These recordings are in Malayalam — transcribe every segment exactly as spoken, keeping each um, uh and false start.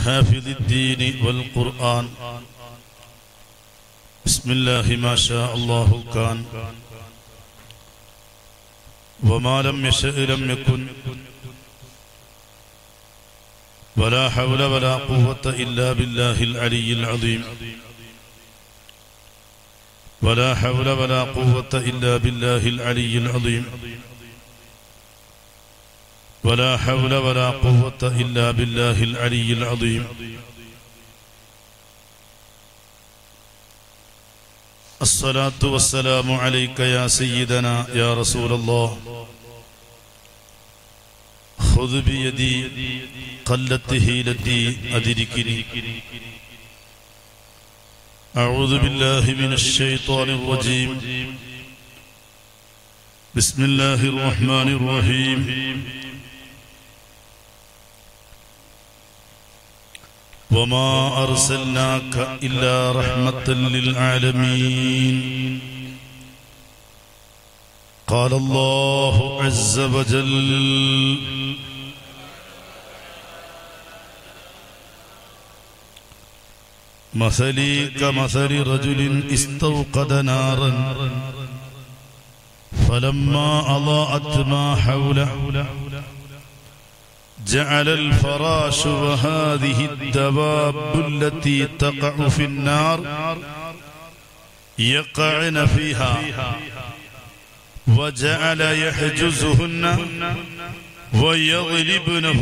حافظ الدين والقرآن بسم الله ما شاء الله كان وما لم يشأ لم يكن ولا حول ولا قوة إلا بالله العلي العظيم ولا حول ولا قوة إلا بالله العلي العظيم ولا حول ولا قوة إلا بالله العلي العظيم الصلاة والسلام عليك يا سيدنا يا رسول الله خذ بيدي قلت هيلتي أدركني أعوذ بالله من الشيطان الرجيم بسم الله الرحمن الرحيم وما أرسلناك إلا رحمة للعالمين قال الله عز وجل مثلي كمثل رجل استوقد نارا فلما أضاءت ما حوله جعل الفراش وهذه الدواب التي تقع في النار يقعن فيها وجعل يحجزهن ويضربنه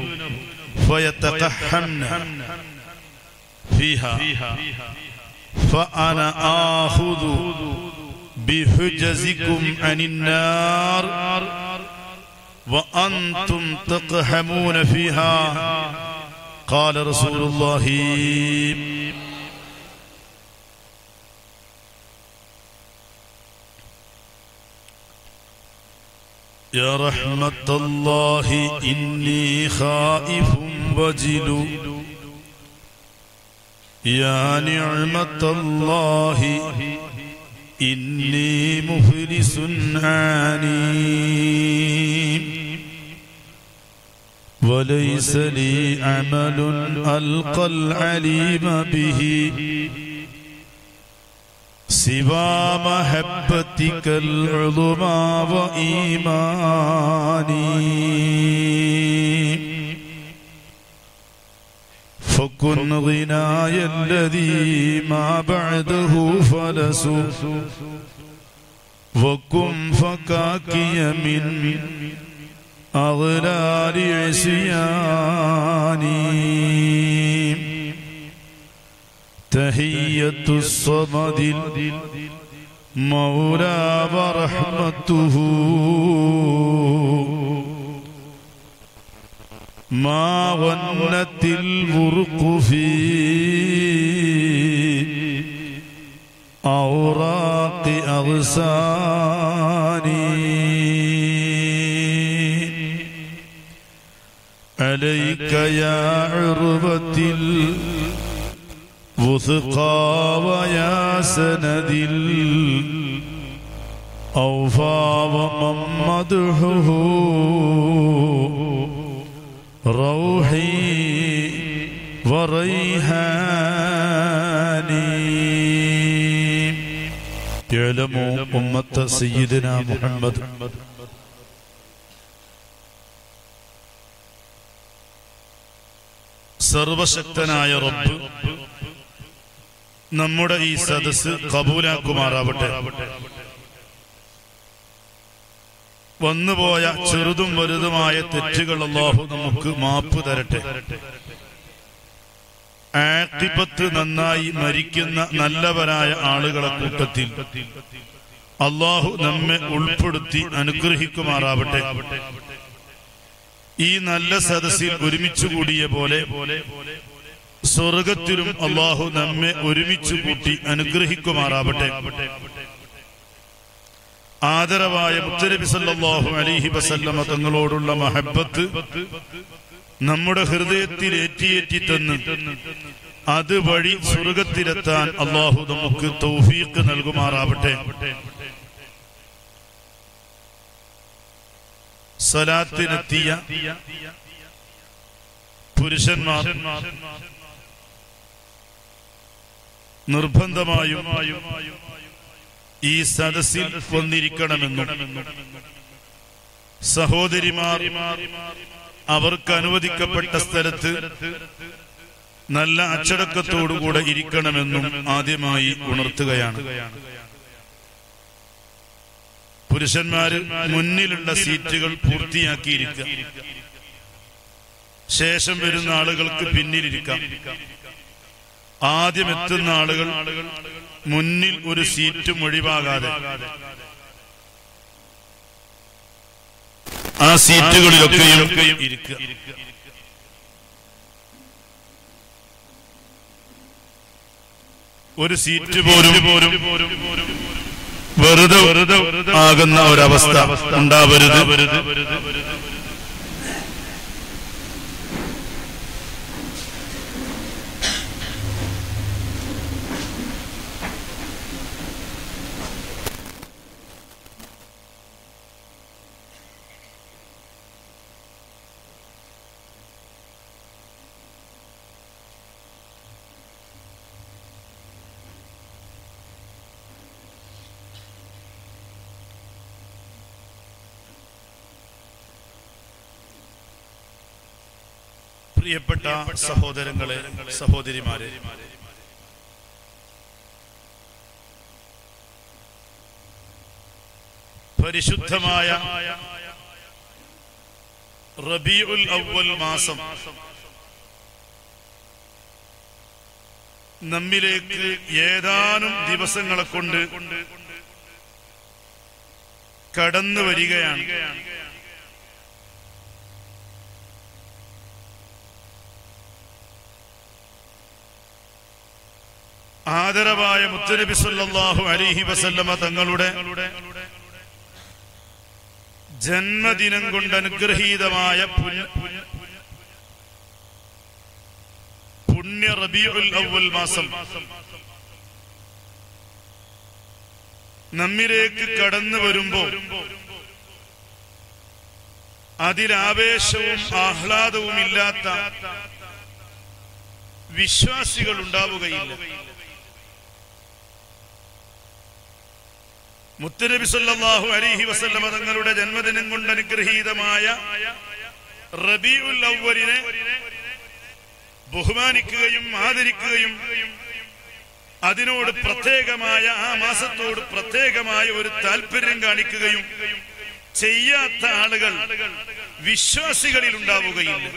فيتقحمن فيها فأنا آخذ بحجزكم عن النار وأنتم تقحمون فيها قال رسول الله يا رحمة الله إني خائف وجل يا نعمة الله إني مفلس عاني وليس لي عمل ألقى العليم به سوى محبتك العظمى وإيماني فكن غناي الذي ما بعده فلس وكن فكاكي من أغلال عصياني تحية الصمد المولى ورحمته ما غنت البرق في أوراق أغصاني عليك يا عربة الوثقى ويا سند الأوفى ومن مدحه روحي وريحاني اعلموا أمة سيدنا محمد സർവശക്തനായ റബ്ബ് നമ്മുടെ ഈ സദസ്സ് കബൂലാക്കുമാറാവട്ടെ. വന്നുപോയ ചെറുതും വലുതുമായ തെറ്റുകൾ അല്ലാഹു നമുക്ക് മാപ്പ് തരട്ടെ. ആഖിബത്ത് നന്നായി മരിക്കുന്ന നല്ലവരായ ആളുകളെ കൂട്ടത്തിൽ അല്ലാഹു നമ്മെ ഉൾപ്പെടുത്തി അനുഗ്രഹിക്കുമാറാവട്ടെ. ഈ നല്ല സദസ്സിൽ ഒരുമിച്ചു കൂടിയ പോലെ സ്വർഗത്തിലും അല്ലാഹു നമ്മെ ഒരുമിച്ചു കൂട്ടി അനുഗ്രഹിക്കുമാറാവട്ടെ. ആദരവായ മുത്തനബി സല്ലല്ലാഹു അലൈഹി വസല്ലമ തങ്ങളോടുള്ള മഹബ്ബത്ത് നമ്മുടെ ഹൃദയത്തിൽ ഏറ്റിയേറ്റി തന്ന് അതുവഴി സ്വർഗത്തിലെത്താൻ അല്ലാഹു നമുക്ക് തൗഫീഖ് നൽകുമാറാവട്ടെ. സലാത്തിനെത്തിയ പുരുഷന്മാർ നിർബന്ധമായും ഈ സദസ്സിൽ വന്നിരിക്കണമെന്നും സഹോദരിമാർ അവർക്ക് അനുവദിക്കപ്പെട്ട സ്ഥലത്ത് നല്ല അച്ചടക്കത്തോടുകൂടെ ഇരിക്കണമെന്നും ആദ്യമായി ഉണർത്തുകയാണ്. പുരുഷന്മാര് മുന്നിലുള്ള സീറ്റുകൾ പൂർത്തിയാക്കിയിരിക്കുക, ശേഷം വരുന്ന ആളുകൾക്ക് പിന്നിലിരിക്കാം. ആദ്യം എത്തുന്ന ആളുകൾ മുന്നിൽ ഒരു സീറ്റും ഒഴിവാകാതെ ആ സീറ്റുകളിലൊക്കെയും ഇരിക്കുക. ഒരു സീറ്റ് പോലും വെറുതെ വെറുതെ ആകുന്ന ഒരവസ്ഥ ഉണ്ടാവരുത്. പ്രിയപ്പെട്ട സഹോദരങ്ങളെ, സഹോദരിമാരെ, പരിശുദ്ധമായ റബീഉൽ അവ്വൽ മാസം നമ്മിലേക്ക് ഏതാനും ദിവസങ്ങളെ കൊണ്ട് കടന്നു വരികയാണ്. ആദരവായ മുത്തുനബി സല്ലല്ലാഹു അലൈഹി വസല്ലമ തങ്ങളുടെ ജന്മദിനം കൊണ്ട് അനുഗ്രഹീതമായ പുണ്യ റബീഉൽ അവ്വൽ മാസം നമ്മിലേക്ക് കടന്നു വരുമ്പോൾ അതിലാവേശവും ആഹ്ലാദവും ഇല്ലാത്ത വിശ്വാസികൾ ഉണ്ടാവുകയില്ല. മുത്തുനബി സല്ലല്ലാഹു അലൈഹി വസല്ലമ തങ്ങളുടെ ജന്മദിനം കൊണ്ട് അനുഗ്രഹീതമായ റബീഉൽ അവ്വലിനെ ബഹുമാനിക്കുകയും ആദരിക്കുകയും അതിനോട് പ്രത്യേകമായ ആ മാസത്തോട് പ്രത്യേകമായ ഒരു താല്പര്യം കാണിക്കുകയും ചെയ്യാത്ത ആളുകൾ വിശ്വാസികളിൽ ഉണ്ടാവുകയില്ല.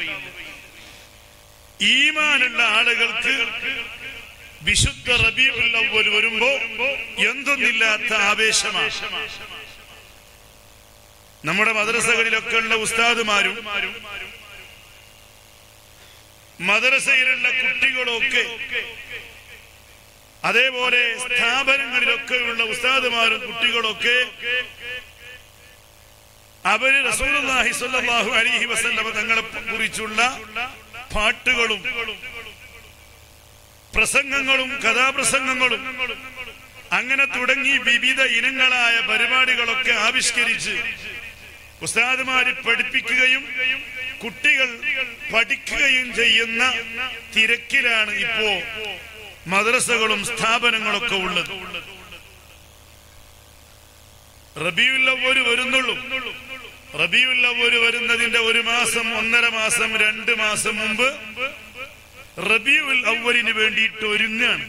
ഈമാനുള്ള ആളുകൾക്ക് വിശുദ്ധ റബീഉൽ അവ്വൽ വരുമ്പോ എന്തൊന്നില്ലാത്ത ആവേശമാണ്. നമ്മുടെ മദ്രസകളിലൊക്കെ ഉള്ള ഉസ്താദുമാരും മദ്രസയിലുള്ള കുട്ടികളൊക്കെ അതേപോലെ സ്ഥാപനങ്ങളിലൊക്കെയുള്ള ഉസ്താദുമാരും കുട്ടികളൊക്കെ അവര് റസൂലുള്ളാഹി സ്വല്ലല്ലാഹു അലൈഹി വസല്ലമ തങ്ങളെ കുറിച്ചുള്ള പാട്ടുകളും പ്രസംഗങ്ങളും കഥാപ്രസംഗങ്ങളും അങ്ങനെ തുടങ്ങി വിവിധ ഇനങ്ങളായ പരിപാടികളൊക്കെ ആവിഷ്കരിച്ച് ഉസ്താദുമാര് പഠിപ്പിക്കുകയും കുട്ടികൾ പഠിക്കുകയും ചെയ്യുന്ന തിരക്കിലാണ് ഇപ്പോ മദ്രസകളും സ്ഥാപനങ്ങളൊക്കെ ഉള്ളത്. റബീഉൽ അവ്വൽ വരുന്നുള്ളൂ. റബീഉൽ അവ്വൽ വരുന്നതിന്റെ ഒരു മാസം, ഒന്നര മാസം, രണ്ട് മാസം മുമ്പ് റബീഉൽ അവ്വലിന് വേണ്ടിയിട്ട് ഒരുങ്ങാണ്.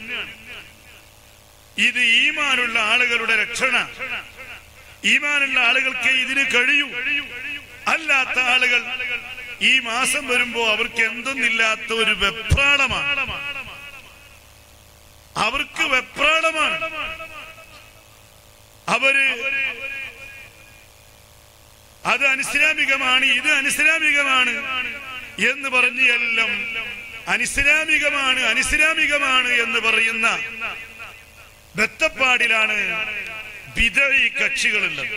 ഇത് ഈമാനുള്ള ആളുകളുടെ രക്ഷണ. ഈമാനുള്ള ആളുകൾക്ക് ഇതിന് കഴിയൂ. അല്ലാത്ത ആളുകൾ ഈ മാസം വരുമ്പോ അവർക്ക് എന്തൊന്നില്ലാത്ത ഒരു വെപ്രാളമാണ്. അവർക്ക് വെപ്രാളമാണ്. അവര് അത് അനിസ്ലാമികമാണ്, ഇത് അനിസ്ലാമികമാണ് എന്ന് പറഞ്ഞ് എല്ലാം അനിസ്ലാമികമാണ് അനിസ്ലാമികമാണ് എന്ന് പറയുന്ന ബത്തപ്പാടിലാണ് ബിദഈ കക്ഷികളുള്ളത്.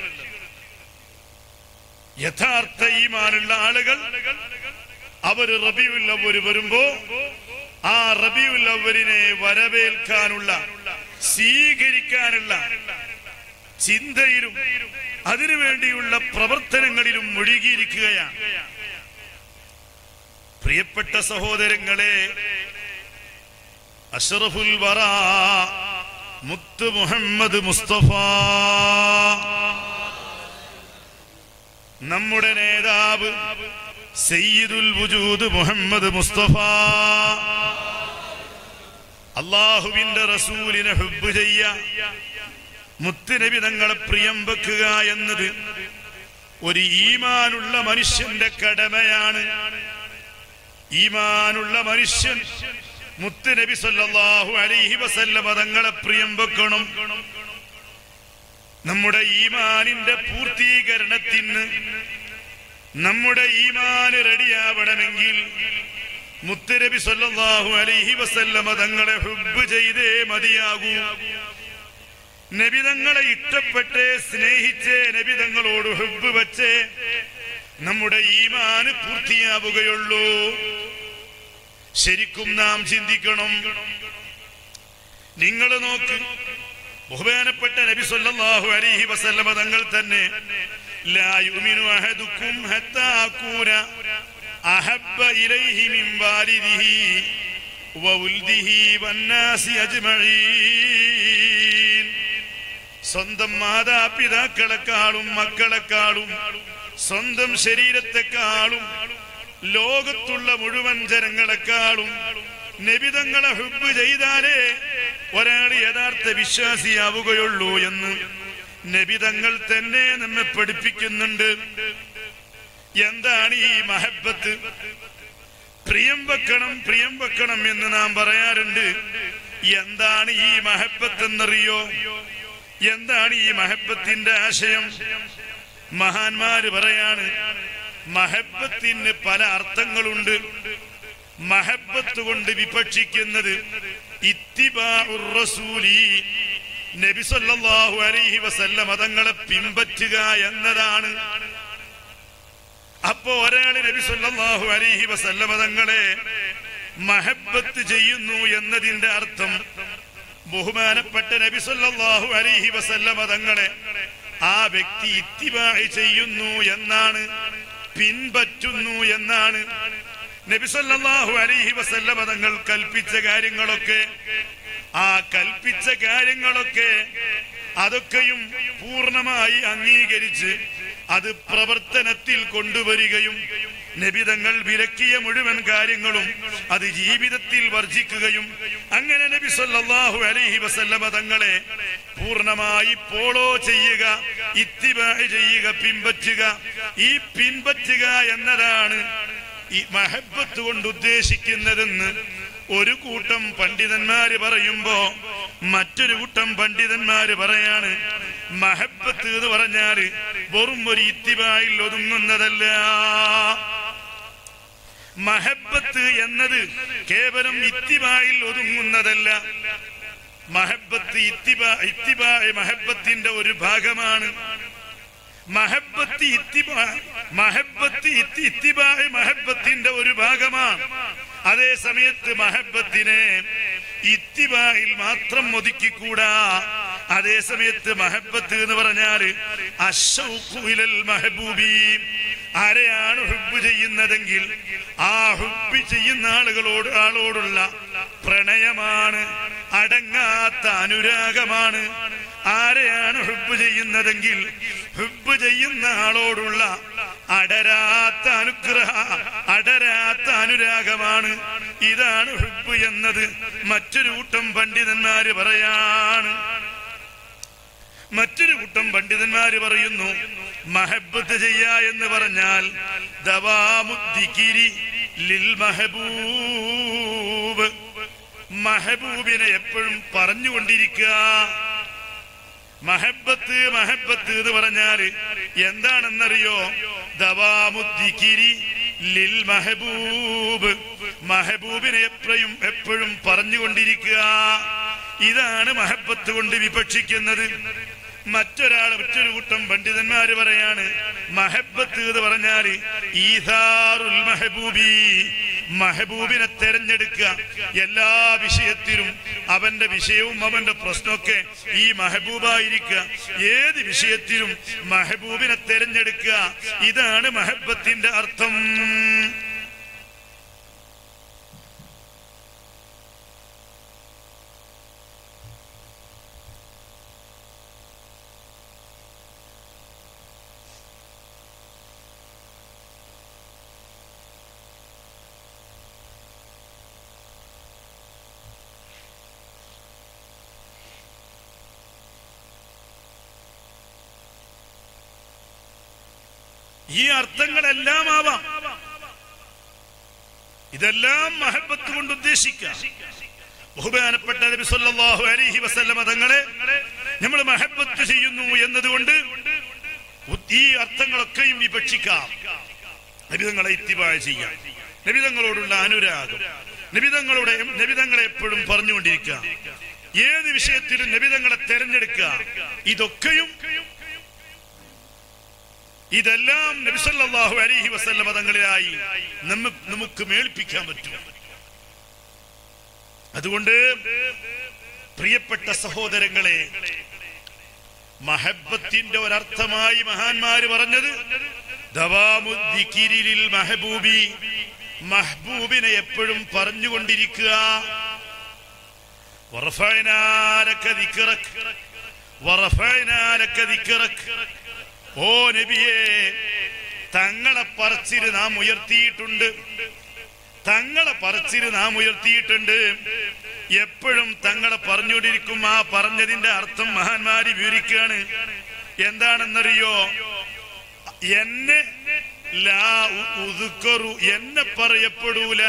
യഥാർത്ഥ ഈമാനുള്ള ആളുകൾ അവര് റബീഉൽ അവ്വൽ വരുമ്പോ ആ റബീഉൽ അവ്വലിനെ വരവേൽക്കാനുള്ള, സ്വീകരിക്കാനുള്ള ചിന്തയിലും അതിനുവേണ്ടിയുള്ള പ്രവർത്തനങ്ങളിലും മുഴുകിയിരിക്കുകയാണ്. പ്രിയപ്പെട്ട സഹോദരങ്ങളെ, അഷ്റഫുൽ വറാ മുത്ത് മുഹമ്മദ് മുസ്തഫ നമ്മുടെ നേതാവ് സയ്യിദുൽ വജൂദ് മുഹമ്മദ് മുസ്തഫ അല്ലാഹുവിന്റെ റസൂലിനെ ഹുബ്ബ് ചെയ്യ, മുത്തുനബി തങ്ങളെ പ്രിയം വെക്കുക എന്നത് ഒരു ഈമാനുള്ള മനുഷ്യന്റെ കടമയാണ്. ഈമാനുള്ള മനുഷ്യൻ മുത്തുനബി സല്ലല്ലാഹു അലൈഹി വസല്ലമ തങ്ങളെ പ്രിയം വെക്കണം. നമ്മുടെ ഈമാനിന്റെ പൂർത്തീകരണത്തിന്, നമ്മുടെ ഈമാന് റെഡിയാവണമെങ്കിൽ മുത്തുനബി സല്ലല്ലാഹു അലൈഹി വസല്ലമ തങ്ങളെ ഹുബ്ബ് ചെയ്തേ മതിയാകൂ. നബി തങ്ങളെ ഇഷ്ടപ്പെട്ടേ സ്നേഹിച്ചേ നബി തങ്ങളോട് ഹുബ്ബ് വച്ചേ നമ്മുടെ ഈമാന് പൂർത്തിയാവുകയുള്ളൂ. ശരിക്കും നാം ചിന്തിക്കണം. നിങ്ങൾ നോക്ക്, ബഹുമാനപ്പെട്ട നബി സല്ലല്ലാഹു അലൈഹി വസല്ലമ തങ്ങൾ തന്നെ ലാ യുമിനു അഹദുക്കും ഹത്താ അകൂന അഹബ്ബ ഇലൈഹി മിൻ വാലിദിഹി വവൽദിഹി വന്നാസി അജ്മഈൻ. സ്വന്തം മാതാപിതാക്കളെക്കാളും മക്കളെക്കാളും സ്വന്തം ശരീരത്തെക്കാളും ലോകത്തുള്ള മുഴുവൻ ജനങ്ങളെക്കാളും നബിതങ്ങളെ ഹുബ്ബ് ചെയ്താലേ ഒരാൾ യഥാർത്ഥ വിശ്വാസിയാവുകയുള്ളൂ എന്ന് നബിതങ്ങൾ തന്നെ നമ്മെ പഠിപ്പിക്കുന്നുണ്ട്. എന്താണ് ഈ മഹബത്ത്? പ്രിയം വെക്കണം, പ്രിയം വെക്കണം എന്ന് നാം പറയാറുണ്ട്. എന്താണ് ഈ മഹബത്ത് എന്നറിയോ? എന്താണ് ഈ മഹബത്തിന്റെ ആശയം? മഹാന്മാര് പറയാണ്, മഹബത്തിന് പല അർത്ഥങ്ങളുണ്ട്. മഹബത്ത് കൊണ്ട് വിപക്ഷിക്കുന്നത് ഇത്തിബാഉർ റസൂലി, നബി സല്ലല്ലാഹു അലൈഹി വസല്ലമ തങ്ങളെ പിൻപറ്റുക എന്നതാണ്. അപ്പോ ഒരാൾ നബി സല്ലല്ലാഹു അലൈഹി വസല്ലമ തങ്ങളെ മഹബത്ത് ചെയ്യുന്നു എന്നതിന്റെ അർത്ഥം ബഹുമാനപ്പെട്ട നബി സല്ലല്ലാഹു അലൈഹി വസല്ലമ തങ്ങളെ ആ വ്യക്തി ഇത്തിബാഅ് ചെയ്യുന്നു എന്നാണ്, പിൻപറ്റുന്നു എന്നാണ്. നബി സല്ലല്ലാഹു അലൈഹി വസല്ലമ തങ്ങൾ കൽപ്പിച്ച കാര്യങ്ങളൊക്കെ, ആ കൽപ്പിച്ച കാര്യങ്ങളൊക്കെ അതൊക്കെയും പൂർണ്ണമായി അംഗീകരിച്ച് അത് പ്രവർത്തനത്തിൽ കൊണ്ടുവരികയും നബിതങ്ങൾ വിലക്കിയ മുഴുവൻ കാര്യങ്ങളും അത് ജീവിതത്തിൽ വർജിക്കുകയും അങ്ങനെ നബി സല്ലല്ലാഹു അലൈഹി വസല്ലമ തങ്ങളെ പൂർണ്ണമായി ഫോളോ ചെയ്യുക, ഇത്തിബാഅ് ചെയ്യുക, പിൻപറ്റുക. ഈ പിൻപറ്റുക എന്നതാണ് ഈ മഹബത്ത് കൊണ്ട് ഉദ്ദേശിക്കുന്നതെന്ന് ഒരു കൂട്ടം പണ്ഡിതന്മാര് പറയുമ്പോ മറ്റൊരു കൂട്ടം പണ്ഡിതന്മാര് പറയാണ്, മഹബത്ത് എന്ന് പറഞ്ഞാല് വെറും ഒരു ഇത്തിബായിൽ ഒതുങ്ങുന്നതല്ല. മഹബത്ത് എന്നത് കേവലം ഇത്തിബായിൽ ഒതുങ്ങുന്നതല്ല. മഹബത്ത് ഇത്തിബാ ഇത്തിബാ മഹബത്തിന്റെ ഒരു ഭാഗമാണ്. മഹബത്ത് ഇത്തിബാ മഹബത്ത് ഇത്തിബാ മഹബത്തിന്റെ ഒരു ഭാഗമാണ്. അതേ സമയത്ത് മഹബത്തിനെ ഇത്തിബായിൽ മാത്രം ഒതുക്കിക്കൂടാ. അതേ സമയത്ത് മഹബത്ത് എന്ന് പറഞ്ഞാൽ അശ്ശൗഖു ഇലൽ മഹബൂബി, ആരെയാണ് ഹുബ്ബ് ചെയ്യുന്നതെങ്കിൽ ആ ഹുബ്ബ് ചെയ്യുന്ന ആളുകളോട് ആളോടുള്ള പ്രണയമാണ്, അടങ്ങാത്ത അനുരാഗമാണ്. ആരെയാണ് ഹുബ്ബ് ചെയ്യുന്നതെങ്കിൽ ഹുബ്ബ് ചെയ്യുന്ന ആളോടുള്ള അടരാത്ത അനുഗ്രഹ അടരാത്ത അനുരാഗമാണ്. ഇതാണ് ഹുബ്ബ് എന്നത് മറ്റൊരു കൂട്ടം പണ്ഡിതന്മാര് പറയാണ്. മറ്റൊരു കൂട്ടം പണ്ഡിതന്മാര് പറയുന്നു, മഹബത്ത് ചെയ്യ എന്ന് പറഞ്ഞാൽ ദവാമുദ്ദികിരി ലിൽ മഹബൂബ്, മഹബൂബിനെ എപ്പോഴും പറഞ്ഞുകൊണ്ടിരിക്കുക. മഹബത്ത് മഹബത്ത് എന്ന് പറഞ്ഞാല് എന്താണെന്നറിയോ? ദവാമുദ്ദികിരി ലിൽ മഹബൂബ്, മഹബൂബിനെ എപ്പോഴും എപ്പോഴും പറഞ്ഞുകൊണ്ടിരിക്കുക. ഇതാണ് മഹബത്ത് കൊണ്ട് വിപക്ഷിക്കുന്നത്. മറ്റൊരാൾ മറ്റൊരു കൂട്ടം പണ്ഡിതന്മാര് പറയാണ്, മഹബത്ത് എന്ന് പറഞ്ഞാല് ഈഥാറുൽ മഹബൂബി, മഹബൂബിനെ തെരഞ്ഞെടുക്കുക. എല്ലാ വിഷയത്തിലും അവന്റെ വിഷയവും അവന്റെ പ്രശ്നമൊക്കെ ഈ മഹബൂബായിരിക്കുക. ഏത് വിഷയത്തിലും മഹബൂബിനെ തെരഞ്ഞെടുക്കുക. ഇതാണ് മഹബത്തിന്റെ അർത്ഥം. ഈ അർത്ഥങ്ങളെല്ലാം ആവാം. ഇതെല്ലാം മഹബത്ത് കൊണ്ട് ഉദ്ദേശിക്കാം. ബഹുമാനപ്പെട്ട നബി സല്ലല്ലാഹു അലൈഹി വസല്ലമ തങ്ങളെ നമ്മൾ മഹബത്ത് ചെയ്യുന്നു എന്നതുകൊണ്ട് ഈ അർത്ഥങ്ങളൊക്കെയും വിവക്ഷിക്കാം. നബിതങ്ങളെ ഇത്തിബാ ചെയ്യാം, നബിതങ്ങളോടുള്ള അനുരാഗം, നബിതങ്ങളുടെ നബിതങ്ങളെ എപ്പോഴും പറഞ്ഞുകൊണ്ടിരിക്കുക, ഏത് വിഷയത്തിലും നബിതങ്ങളെ തെരഞ്ഞെടുക്കുക. ഇതൊക്കെയും ഇതെല്ലാം നബി സല്ലല്ലാഹു അലൈഹി വസല്ലമ തങ്ങളിലായി നമുക്ക് മേൽപ്പിക്കാൻ പറ്റും. അതുകൊണ്ട് പ്രിയപ്പെട്ട സഹോദരങ്ങളെ, മഹബത്തിന്റെ ഒരർത്ഥമായി മഹാന്മാര് പറഞ്ഞത് ദവാമുദ്ദികിരിൽ മഹബൂബി, മഹബൂബിനെ എപ്പോഴും പറഞ്ഞുകൊണ്ടിരിക്കുക. വറഫഅനാ ലക ദിക്റക വറഫഅനാ ലക ദിക്റക. ഓ നബിയേ, തങ്ങളെ പറച്ചില് നാം ഉയർത്തിയിട്ടുണ്ട്, തങ്ങളെ പറച്ചില് നാം ഉയർത്തിയിട്ടുണ്ട്. എപ്പോഴും തങ്ങളെ പറഞ്ഞുകൊണ്ടിരിക്കും. ആ പറഞ്ഞതിന്റെ അർത്ഥം മഹാന്മാര് വിവരിക്കുകയാണ്. എന്താണെന്നറിയോ? എന്നെ ലാ ഉദ്കറു, എന്നെ പറയപ്പെടൂല,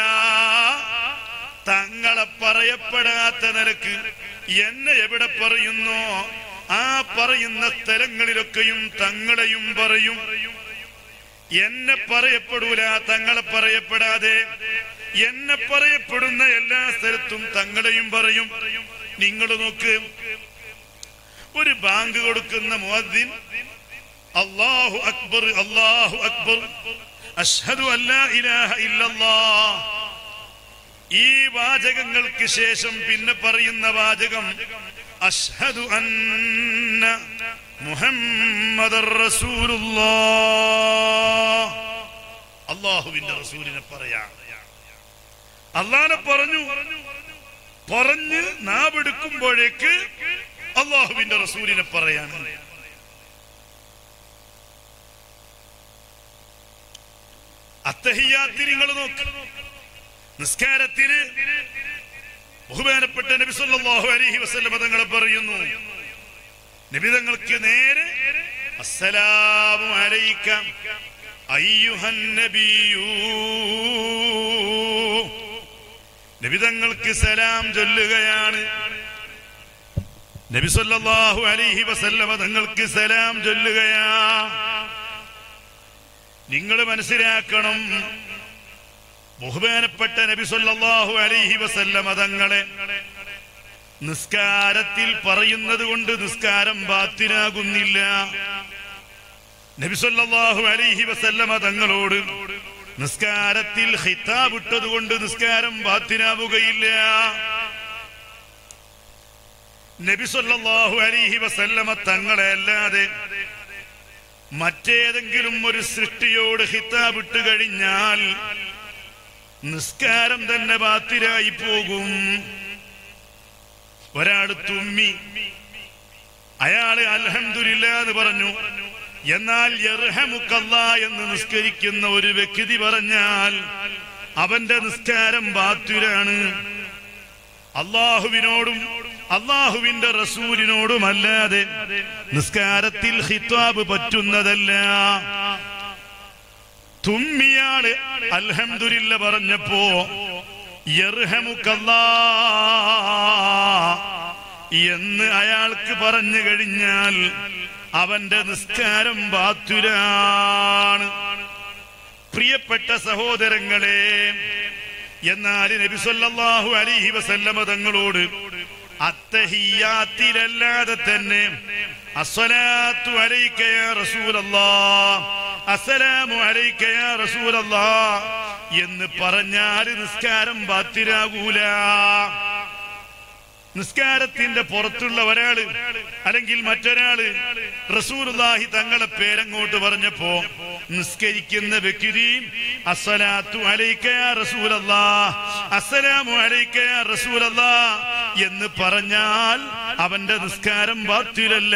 തങ്ങളെ പറയപ്പെടാത്ത നിലക്ക് എന്നെ എവിടെ പറയുന്നോ ആ പറയുന്ന സ്ഥലങ്ങളിലൊക്കെയും തങ്ങളെയും പറയും. എന്നെ പറയപ്പെടൂല, തങ്ങളെ പറയപ്പെടാതെ എന്നെ പറയപ്പെടുന്ന എല്ലാ സ്ഥലത്തും തങ്ങളെയും പറയും. നിങ്ങൾ നോക്ക്, ഒരു ബാങ്ക് കൊടുക്കുന്ന മുഅദ്ദിൻ അല്ലാഹു അക്ബർ അല്ലാഹു അക്ബർ അശ്ഹദു അല്ലാ ഇലാഹ ഇല്ലല്ലാഹ്, ഈ വാചകങ്ങൾക്ക് ശേഷം പിന്നെ പറയുന്ന വാചകം അശ്ഹദു അന്ന മുഹമ്മദർ റസൂലുള്ളാഹ്. അല്ലാഹുവിന്റെ റസൂലിനെ പറയാം. അല്ലാഹനെ പറഞ്ഞു പറഞ്ഞ് നാവെടുക്കുമ്പോഴേക്ക് അല്ലാഹുവിന്റെ റസൂലിനെ പറയാണ്. അത്തഹിയ്യാത്തിൽ നിങ്ങൾ നോക്ക്, നിസ്കാരത്തില് ബഹുമാനപ്പെട്ട നബി സല്ലല്ലാഹു അലൈഹി വസല്ലം തങ്ങളെ പറയുന്നു. നബി തങ്ങൾക്ക് നേരെ അസ്സലാമു അലൈക അയ്യുഹൻ നബിയൂ, നബി തങ്ങൾക്ക് സലാം ചൊല്ലുകയാണ്. നബി സല്ലല്ലാഹു അലൈഹി വസല്ലം തങ്ങൾക്ക് സലാം ചൊല്ലുകയാ. നിങ്ങൾ മനസ്സിലാക്കണം, ബഹുമാനപ്പെട്ട നബി സല്ലല്ലാഹു അലൈഹി വസല്ലം തങ്ങളെ നിസ്കാരത്തിൽ പറയുന്നത് കൊണ്ട് നിസ്കാരം ബാത്തിലാകുന്നില്ല. നബി സല്ലല്ലാഹു അലൈഹി വസല്ലം തങ്ങളോട് നിസ്കാരത്തിൽ ഖിതാബ് ഇട്ടത് കൊണ്ട് നിസ്കാരം ബാത്തിലാവുകയില്ല. നബി സല്ലല്ലാഹു അലൈഹി വസല്ലം തങ്ങളെ അല്ലാതെ മറ്റേതെങ്കിലും ഒരു സൃഷ്ടിയോട് ഖിതാബ് ഇട്ട് കഴിഞ്ഞാൽ നിസ്കാരം തന്നെ ബാത്തിലായി പോകും. ഒരാള് തുമ്മി, അയാള് അൽഹംദുലില്ലാ എന്ന് പറഞ്ഞു. എന്നാൽ യർഹമുക്കല്ലാഹ് എന്ന് നിസ്കരിക്കുന്ന ഒരു വ്യക്തി പറഞ്ഞാൽ അവന്റെ നിസ്കാരം ബാത്തിലാണ്. അള്ളാഹുവിനോടും അള്ളാഹുവിന്റെ റസൂലിനോടുമല്ലാതെ നിസ്കാരത്തിൽ ഖിതാബ് പറ്റുന്നതല്ല. തുമ്മിയാള് അൽഹംദുലില്ലാ പറഞ്ഞപ്പോ യർഹമുക്കല്ലാഹ് എന്ന് അയാൾക്ക് പറഞ്ഞു കഴിഞ്ഞാൽ അവന്റെ നിസ്കാരം ബാത്തിലാണ്. പ്രിയപ്പെട്ട സഹോദരങ്ങളെ, എന്നാൽ നബി സല്ലല്ലാഹു അലൈഹി വസല്ലം തങ്ങളോട് അത്തഹിയ്യാത്തിലല്ലാതെ തന്നെ അസ്സലാത്തു അലൈക യാ റസൂലല്ലാഹ്, അസ്സലാമു അലൈക യാ റസൂലല്ലാഹ് എന്ന് പറഞ്ഞാൽ നിസ്കാരം ബാത്തിലാകൂല. നിസ്കാരത്തിന്റെ പുറത്തുള്ള ഒരാള് അല്ലെങ്കിൽ മറ്റൊരാള് റസൂലുള്ളാഹി തങ്ങളെ പേരങ്ങോട്ട് പറഞ്ഞപ്പോ നിസ്കരിക്കുന്ന വ്യക്തി അസ്സലാത്തു അലൈക യാ റസൂലല്ലാഹ്, അസ്സലാമു അലൈക യാ റസൂലല്ലാഹ് എന്ന് പറഞ്ഞാൽ അവന്റെ നിസ്കാരം ബാത്തിലല്ല.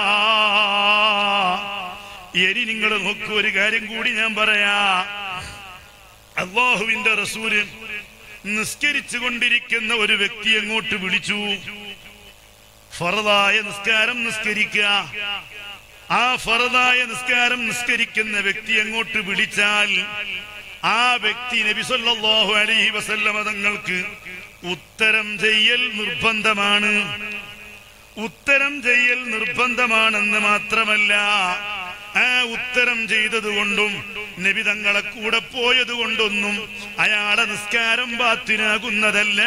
ഇനി നിങ്ങൾ നോക്കൂ, ഒരു കാര്യം കൂടി ഞാൻ പറയാ. അല്ലാഹുവിന്റെ റസൂല് നിസ്കരിച്ചു കൊണ്ടിരിക്കുന്ന ഒരു വ്യക്തി എങ്ങോട്ട് വിളിച്ചു. ഫർദായ നിസ്കാരം നിസ്കരിക്കുക. ആ ഫർദായ നിസ്കാരം നിസ്കരിക്കുന്ന വ്യക്തി അങ്ങോട്ട് വിളിച്ചാൽ ആ വ്യക്തി നബി സല്ലല്ലാഹു അലൈഹി വസല്ലമ തങ്ങൾക്ക് ഉത്തരം ചെയ്യൽ നിർബന്ധമാണ്. ഉത്തരം ചെയ്യൽ നിർബന്ധമാണെന്ന് മാത്രമല്ല, ആ ഉത്തരം ചെയ്തതുകൊണ്ടും നബി തങ്ങളെ കൂടെ പോയത് കൊണ്ടൊന്നും അയാളെ നിസ്കാരം ബാത്തിനാകുന്നതല്ല.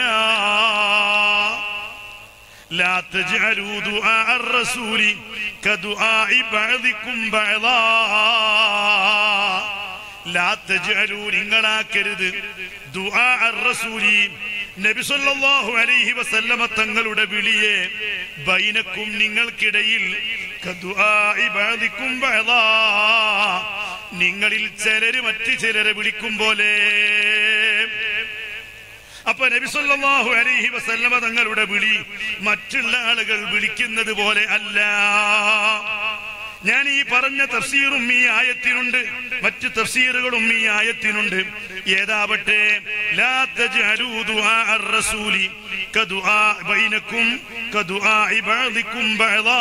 ലാ തജ്അലൂ ദുആ അർ-റസൂലി കദുആഇ ബഅദികും ബഅദാ. ലാ തജ്അലൂ, നിങ്ങളാക്കരുത്, ദുആ അർ-റസൂലി, നബി സല്ലല്ലാഹു അലൈഹി വസല്ലമ തങ്ങളുടെ വിളിയെ, ബൈനക്കും, നിങ്ങൾക്കിടയിൽ, കദുആഇ ബഅദികും ബഅദാ, നിങ്ങളിൽ ചിലര് മറ്റു ചിലരെ വിളിക്കും പോലെ. അപ്പൊ നബി സല്ലല്ലാഹു അലൈഹി വസല്ലമ തങ്ങളുടെ വിളി മറ്റുള്ള ആളുകൾ വിളിക്കുന്നത് പോലെ അല്ല. ഞാൻ ഈ പറഞ്ഞ തഫ്സീറും ഈ ആയത്തിനുണ്ട്, മറ്റു തഫ്സീറുകളും ഈ ആയത്തിനുണ്ട്. ഏതാവട്ടെ, ലാ തജ്അലൂ ദുആ അർ-റസൂലി കദുആ ബൈനക്കും കദുആഇ ബഅദികും ബഅദാ.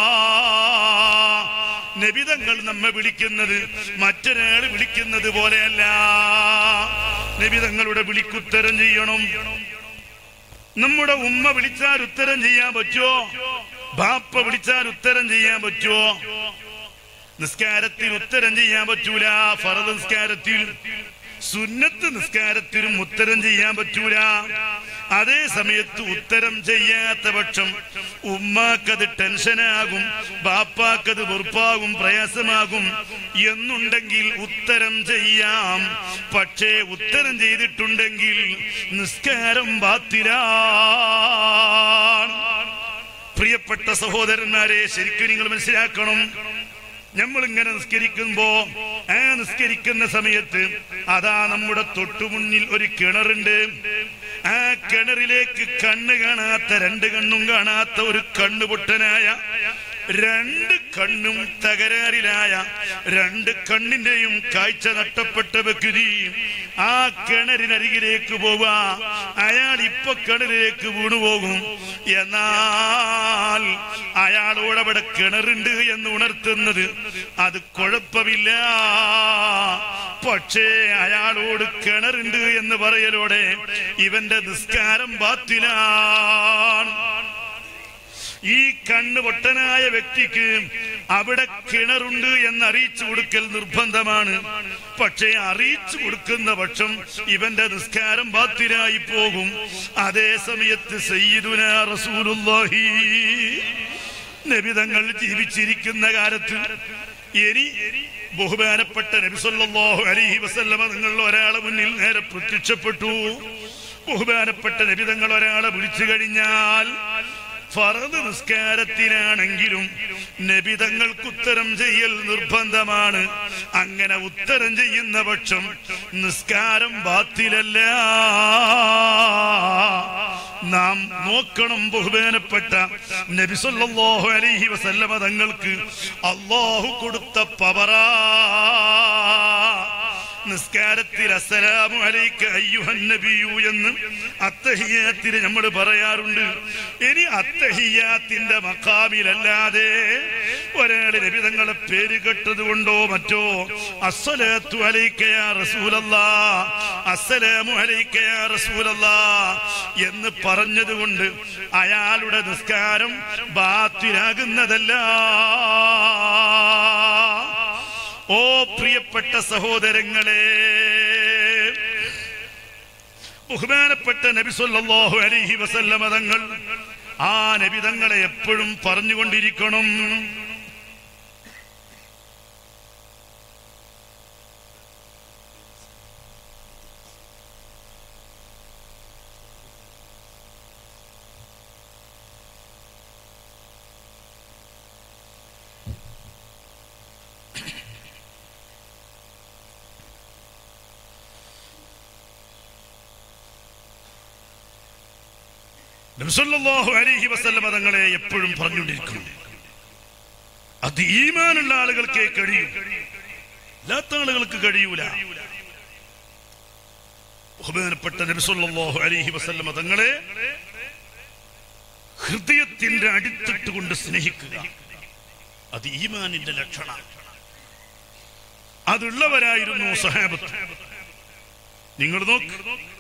നബി തങ്ങൾ നമ്മെ വിളിക്കുന്നത് മറ്റൊരാൾ വിളിക്കുന്നത് പോലെയല്ല. നബി തങ്ങളുടെ വിളിക്കുത്തരം ചെയ്യണം. നമ്മുടെ ഉമ്മ വിളിച്ചാൽ ഉത്തരം ചെയ്യാൻ പറ്റുമോ? ബാപ്പ വിളിച്ചാൽ ഉത്തരം ചെയ്യാൻ പറ്റുമോ? നിസ്കാരത്തിൽ ഉത്തരം ചെയ്യാൻ പറ്റൂല. ഫർദ് നിസ്കാരത്തിൽ, സുന്നത്ത് നിസ്കാരത്തിലും ഉത്തരം ചെയ്യാൻ പറ്റൂല. അതേ സമയത്ത് ഉത്തരം ചെയ്യാത്ത പക്ഷം ഉമ്മാക്കത് ടെൻഷനാകും, ബാപ്പാക്കത് വെറുപ്പാകും, പ്രയാസമാകും. എന്നുണ്ടെങ്കിൽ ഉത്തരം ചെയ്യാം. പക്ഷേ ഉത്തരം ചെയ്തിട്ടുണ്ടെങ്കിൽ നിസ്കാരം ബാത്തിലാണ്. പ്രിയപ്പെട്ട സഹോദരന്മാരെ, ശരിക്കും നിങ്ങൾ മനസ്സിലാക്കണം. നമ്മളിങ്ങനെ നിസ്കരിക്കുമ്പോ, ആ നിസ്കരിക്കുന്ന സമയത്ത് അതാ നമ്മുടെ തൊട്ടുമുന്നിൽ ഒരു കിണറുണ്ട്. ആ കിണറിലേക്ക് കണ്ണ് കാണാത്ത, രണ്ട് കണ്ണും കാണാത്ത ഒരു കണ്ണുപൊട്ടനായ, രണ്ട് കണ്ണും തകരാറിലായ, രണ്ട് കണ്ണിന്റെയും കാഴ്ച നഷ്ടപ്പെട്ട വ്യക്തി ആ കിണറിനരികിലേക്ക് പോവാ. അയാൾ ഇപ്പൊ കിണറിലേക്ക് വീണുപോകും. എന്നാൽ അയാളോട് അവിടെ കിണറുണ്ട് എന്ന് ഉണർത്തുന്നത് അത് കുഴപ്പമില്ല. പക്ഷേ അയാളോട് കിണറുണ്ട് എന്ന് പറയലോടെ ഇവന്റെ നിസ്കാരം ബാത്തിലാണ്. ഈ കണ്ണ് പൊട്ടനായ വ്യക്തിക്ക് അവിടെ കിണറുണ്ട് എന്ന് അറിയിച്ചു കൊടുക്കൽ നിർബന്ധമാണ്. പക്ഷേ അറിയിച്ചു കൊടുക്കുന്ന പക്ഷം ഇവന്റെ നിസ്കാരം ബാത്തിലായി പോകും. അതേ സമയത്ത് സയ്യിദുനാ റസൂലുള്ളാഹി നബി തങ്ങൾ ജീവിച്ചിരിക്കുന്ന കാലത്ത് ഇനി ബഹുമാനപ്പെട്ട നബി സല്ലല്ലാഹു അലൈഹി വസല്ലമ നിങ്ങൾ ഒരാളെ മുന്നിൽ നേരെ പ്രത്യക്ഷപ്പെട്ടു. ബഹുമാനപ്പെട്ട നബി തങ്ങൾ ഒരാളെ വിളിച്ചു കഴിഞ്ഞാൽ, ഫർദ് നിസ്കാരത്തിനാണെങ്കിലും നബി തങ്ങൾക്ക് ഉത്തരം ചെയ്യൽ നിർബന്ധമാണ്. അങ്ങനെ ഉത്തരം ചെയ്യുന്ന പക്ഷം നിസ്കാരം ബാത്തിലല്ല. നാം നോക്കണം, ബഹുമാനപ്പെട്ട നബി സല്ലല്ലാഹു അലൈഹി വസല്ലമ തങ്ങൾക്ക് അല്ലാഹു കൊടുത്ത പവറാ. നിസ്കാരത്തിൽ അസ്സലാമു അലൈക അയ്യുഹൻ നബിയു എന്ന് അത്തഹിയ്യാത്തിൽ നമ്മൾ പറയാറുണ്ട്. ഇനി അത്തഹിയ്യാത്തിന്റെ മഖാമിലല്ലാതെ ഒരാൾ നബി തങ്ങളെ പേര് കേട്ടത് കൊണ്ടോ മറ്റോ അസ്സലാത്തു അലൈക യാ റസൂലല്ലാഹ്, അസ്സലാമു അലൈക യാ റസൂലല്ലാഹ് എന്ന് പറഞ്ഞത് കൊണ്ട് അയാളുടെ നിസ്കാരം ബാത്തിലാകുന്നതല്ല. ഓ പ്രിയപ്പെട്ട സഹോദരങ്ങളെ, ബഹുമാനപ്പെട്ട നബി സല്ലല്ലാഹു അലൈഹി വസല്ലമ തങ്ങൾ ആ നബി തങ്ങളെ എപ്പോഴും പറഞ്ഞുകൊണ്ടിരിക്കണം. നബി സല്ലല്ലാഹു അലൈഹി വസല്ലമ തങ്ങളെ എപ്പോഴും പറഞ്ഞുകൊണ്ടിരിക്കുന്നു. അത് ഈമാനുള്ള ആളുകൾക്കേ കഴിയൂ, അല്ലാത്ത ആളുകൾക്ക് കഴിയൂല. ബഹുമാനപ്പെട്ട നബി സല്ലല്ലാഹു അലൈഹി വസല്ലമ തങ്ങളെ ഹൃദയത്തിന്റെ അടിത്തട്ട് കൊണ്ട് സ്നേഹിക്കുക, അത് ഈമാനിന്റെ ലക്ഷണം. അതുള്ളവരായിരുന്നു സഹാബത്ത്. നിങ്ങൾ നോക്ക്,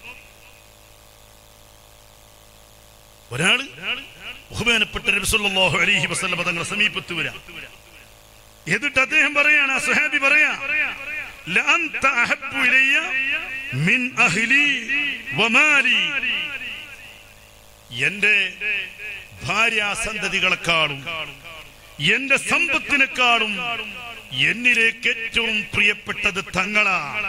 ഒരാള് ബഹുമാനപ്പെട്ട നബി സല്ലല്ലാഹു അലൈഹി വസല്ലം തങ്ങളുടെ സമീപത്ത് വരാം. എന്നിട്ട് അദ്ദേഹം പറയാണ്, ആ സ്വഹാബി പറയാ, ലഅൻത അഹബ്ബു ഇലയ്യ മിൻ അഹ്ലി വമാലി, എന്റെ ഭാര്യാസന്തതികളെക്കാളും എന്റെ സമ്പത്തിനേക്കാളും എന്നിലേക്ക് ഏറ്റവും പ്രിയപ്പെട്ടത് തങ്ങളാണ്.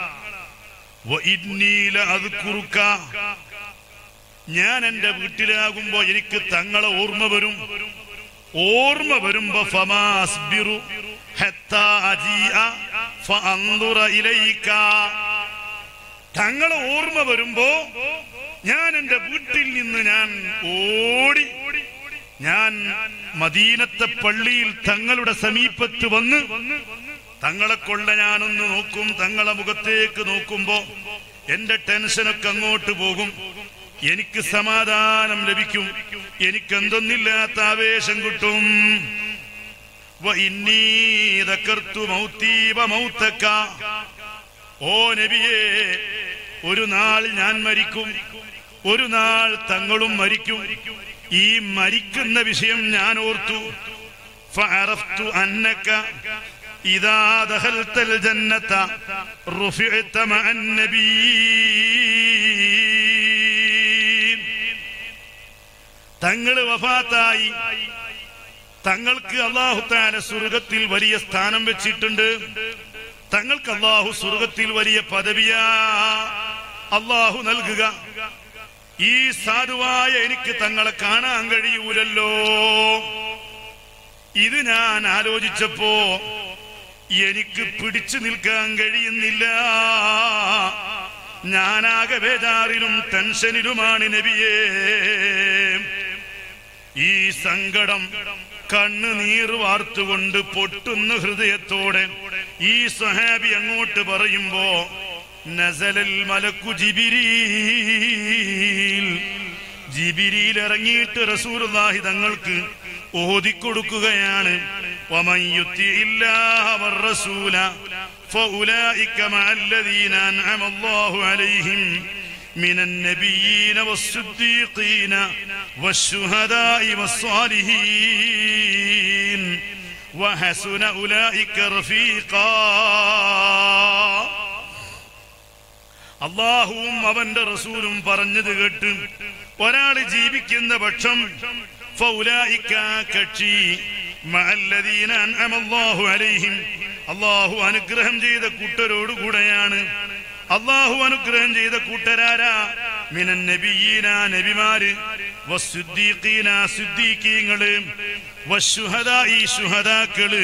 ഞാൻ എന്റെ വീട്ടിലാകുമ്പോ എനിക്ക് തങ്ങളെ ഓർമ്മ വരും. ഓർമ്മ വരുമ്പോ ഫമാസ്ബിറു ഹത്താ അജീഅ ഫഅൻദുറ ഇലൈക, തങ്ങളെ ഓർമ്മ വരുമ്പോ ഞാൻ എന്റെ വീട്ടിൽ നിന്ന് ഞാൻ ഓടി ഞാൻ മദീനത്തെ പള്ളിയിൽ തങ്ങളുടെ സമീപത്ത് വന്ന് തങ്ങളെ കൊള്ള ഞാനൊന്ന് നോക്കും. തങ്ങളെ മുഖത്തേക്ക് നോക്കുമ്പോ എന്റെ ടെൻഷനൊക്കെ അങ്ങോട്ട് പോകും, എനിക്ക് സമാധാനം ലഭിക്കും, എനിക്കെന്തൊന്നില്ലാത്ത ആവേശം കിട്ടും. ഓ നബിയേ, ഒരു നാൾ ഞാൻ മരിക്കും, ഒരു നാൾ തങ്ങളും മരിക്കും. ഈ മരിക്കുന്ന വിഷയം ഞാൻ ഓർത്തു. ഫഅറഫ്തു അന്നക ഇദാ ദഖൽതൽ ജന്നത റുഫിഅത മഅൻ നബിയ്യീൻ. തങ്ങൾ വഫാത്തായി, തങ്ങൾക്ക് അല്ലാഹു തആല സ്വർഗ്ഗത്തിൽ വലിയ സ്ഥാനം വെച്ചിട്ടുണ്ട്. തങ്ങൾക്ക് അല്ലാഹു സ്വർഗ്ഗത്തിൽ വലിയ പദവിയാ അല്ലാഹു നൽകുക. ഈ സാധുവായ എനിക്ക് തങ്ങളെ കാണാൻ കഴിയൂലല്ലോ. ഇത് ഞാൻ ആലോചിച്ചപ്പോ എനിക്ക് പിടിച്ചു നിൽക്കാൻ കഴിയുന്നില്ല. ഞാനാകെ ബേജാറിലും ടെൻഷനിലുമാണ് നബിയേ. ഈ സങ്കടം കണ്ണുനീർ വാർത്തുകൊണ്ട് പൊട്ടുന്ന ഹൃദയത്തോടെ ഈ സ്വഹാബി അങ്ങോട്ട് പറയുമ്പോ നസലൽ മലക്കു ജിബിരീൽ, ജിബിരിയിൽ ഇറങ്ങിയിട്ട് റസൂലുള്ളാഹി തങ്ങൾക്ക് ഓതിക്കൊടുക്കുകയാണ്. വമൻ യുതിഇല്ലാഹ വറസൂല ഫഉലൈക മഅല്ലദീന അൻഅമല്ലാഹു അലൈഹിം മിനൻ നബിയ്യീന വസ്സിദ്ദീഖീന വശുഹദാഇ വസ്സാലിഹീൻ വഹസുന ഉലൈക റഫീഖാ. അല്ലാഹുവും അവന്റെ റസൂലും പറഞ്ഞത് കേട്ട് ഒരാൾ ജീവിക്കുന്ന പക്ഷം ഫൗലായിക കക്ഷി മഅല്ലദീന അൻഅമല്ലാഹു അലൈഹിം, അല്ലാഹു അനുഗ്രഹം ചെയ്ത കൂട്ടരോടുകൂടെയാണ്. അല്ലാഹു അനുഗ്രഹം ചെയ്ത കൂട്ടരാരാ? മിനൻ നബിയ്യീന, നബിമാര്, വസ്സുദ്ദീഖീന, സുദ്ദീഖീങ്ങള്, വശുഹദാഇ, ശുഹദാക്കള്,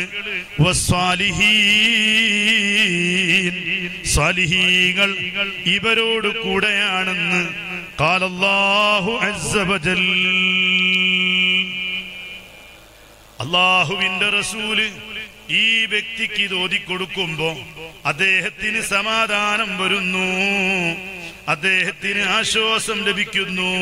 വസ്സാലിഹീൻ, സാലിഹീങ്ങൾ, ഇവരോട് കൂടെയാണെന്ന് ഖാലല്ലാഹു അസ്സ വജൽ. അല്ലാഹുവിന്റെ റസൂല് ഈ വ്യക്തിക്ക് ഇത് ഓതിക്കൊടുക്കുമ്പോ അദ്ദേഹത്തിന് സമാധാനം വരുന്നു, അദ്ദേഹത്തിന് ആശ്വാസം ലഭിക്കുന്നു.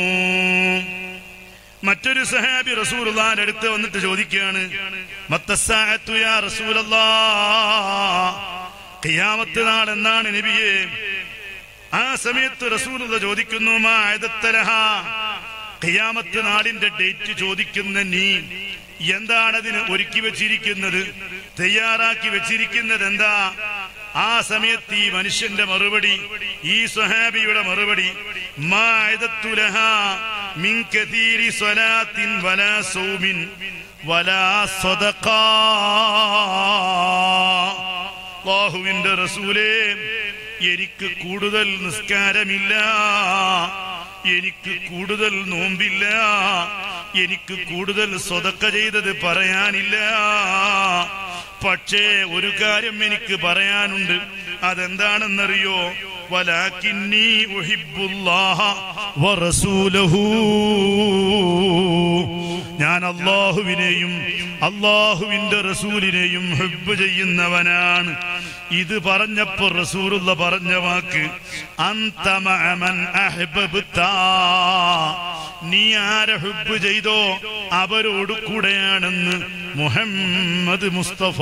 മറ്റൊരു സഹാബി റസൂലുള്ളാഹിന്റെ അടുത്ത് വന്നിട്ട് ചോദിക്കുകയാണ്, മത്തസ്സാഅത്തു യാ റസൂലല്ലാഹ്, ഖിയാമത്ത് നാൾ എന്നാണ് നബിയേ? ആ സമയത്ത് റസൂലുള്ള ചോദിക്കുന്നു, മാ അദത്തലഹാ, ഖിയാമത്ത് നാളിന്റെ ഡേറ്റ് ചോദിക്കുന്ന നീ എന്താണ് അതിന് ഒരുക്കി വെച്ചിരിക്കുന്നത്, തയ്യാറാക്കി വെച്ചിരിക്കുന്നത് എന്താ? ആ സമയത്ത് ഈ മനുഷ്യന്റെ മറുപടി, ഈ സ്വഹാബിയുടെ മറുപടി, മാ അദത്തുലഹാ മിൻ കതീരി സ്വലാത്തിൻ വലാ സൗമിൻ വലാ സദഖാ. അല്ലാഹുവിന്റെ റസൂലേ, എനിക്ക് കൂടുതൽ നിസ്കാരമില്ല, എനിക്ക് കൂടുതൽ നോമ്പില്ല, എനിക്ക് കൂടുതൽ സ്വതക്ക ചെയ്തത് പറയാനില്ല. പക്ഷേ ഒരു കാര്യം എനിക്ക് പറയാനുണ്ട്. അതെന്താണെന്നറിയോ? വലാകിന്നി ഉഹിബ്ബുല്ലാഹ വറസൂലഹു, ഞാൻ അല്ലാഹുവിനെയും അല്ലാഹുവിന്റെ റസൂലിനെയും ഹുബ്ബ് ചെയ്യുന്നവനാണ്. ഇത് പറഞ്ഞപ്പോ റസൂലുള്ള പറഞ്ഞ വാക്ക് അന്ത മഅ മൻ അഹ്ബബ്ത, നീ ആരെ ഹുബ്ബ് ചെയ്തോ അവരോട് കൂടെയാണെന്ന് മുഹമ്മദ് മുസ്തഫ.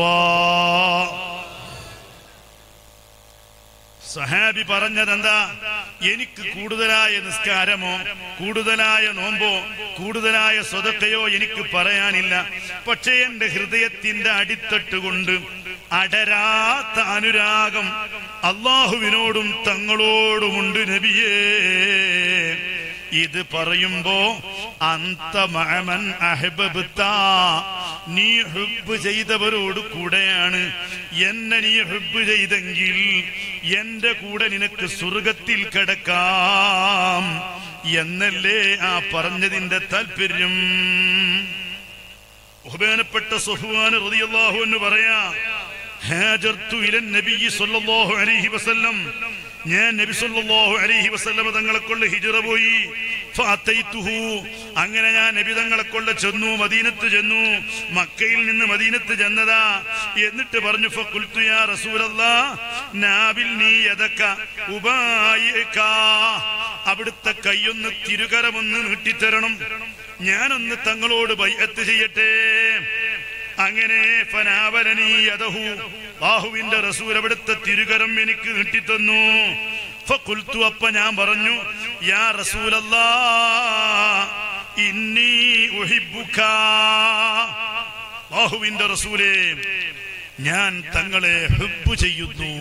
സഹാബി പറഞ്ഞതെന്താ? എനിക്ക് കൂടുതലായ നിസ്കാരമോ കൂടുതലായ നോമ്പോ കൂടുതലായ സ്വതക്കയോ എനിക്ക് പറയാനില്ല. പക്ഷേ എന്റെ ഹൃദയത്തിന്റെ അടിത്തട്ട് കൊണ്ട് അടരാത്ത അനുരാഗം അള്ളാഹുവിനോടും തങ്ങളോടുമുണ്ട് നബിയേ. ഇത് പറയുമ്പോ അന്ത മഅമൻ അഹ്ബബ്ത, നീ ഹുബ്ബ് ചെയ്തവരോട് കൂടെയാണ്. എന്നെ നീ ഹുബ്ബ് ചെയ്തെങ്കിൽ എന്റെ കൂടെ നിനക്ക് സ്വർഗത്തിൽ കിടക്കാം എന്നല്ലേ ആ പറഞ്ഞതിന്റെ താല്പര്യം. ബഹുമാനപ്പെട്ട സ്വഫ്വാൻ റളിയല്ലാഹു അൻഹു പറയാ, ഹാജർതു ഇലൻ നബി സ്വല്ലല്ലാഹു അലൈഹി വസല്ലം, ഞാൻ നബി സ്വല്ലല്ലാഹു അലൈഹി വസല്ലം തങ്ങളെ കൊണ്ട് ഹിജ്റ പോയി. ഫഅതൈതുഹു, അങ്ങനെ ഞാൻ നബി തങ്ങളെ കൊണ്ട് ചെന്നു, മദീനത്ത് ചെന്നു. മക്കയിൽ നിന്ന് മദീനത്ത് ചെന്നതാ. എന്നിട്ട് പറഞ്ഞു, ഫഖുൽതു യാ റസൂലല്ലാഹ് നാബിൽനി യദക ഉബായിക, അവിടുത്തെ കൈയൊന്ന് തിരുകരമൊന്ന് നീട്ടിത്തരണം, ഞാനൊന്ന് തങ്ങളോട് ബൈഅത്ത് ചെയ്യട്ടെ. അങ്ങനെ ഫനാവലനി യദഹു, അല്ലാഹുവിന്റെ റസൂൽ അവിടുത്തെ തിരുകരം എനിക്ക് നീട്ടിത്തന്നു. ഫഖുൽതു, അപ്പ ഞാൻ പറഞ്ഞു, യാ റസൂലല്ലാഹ് ഇന്നി ഉഹിബ്ബുക, അല്ലാഹുവിന്റെ റസൂലേ ഞാൻ തങ്ങളെ ഹുബ്ബ് ചെയ്യുന്നു.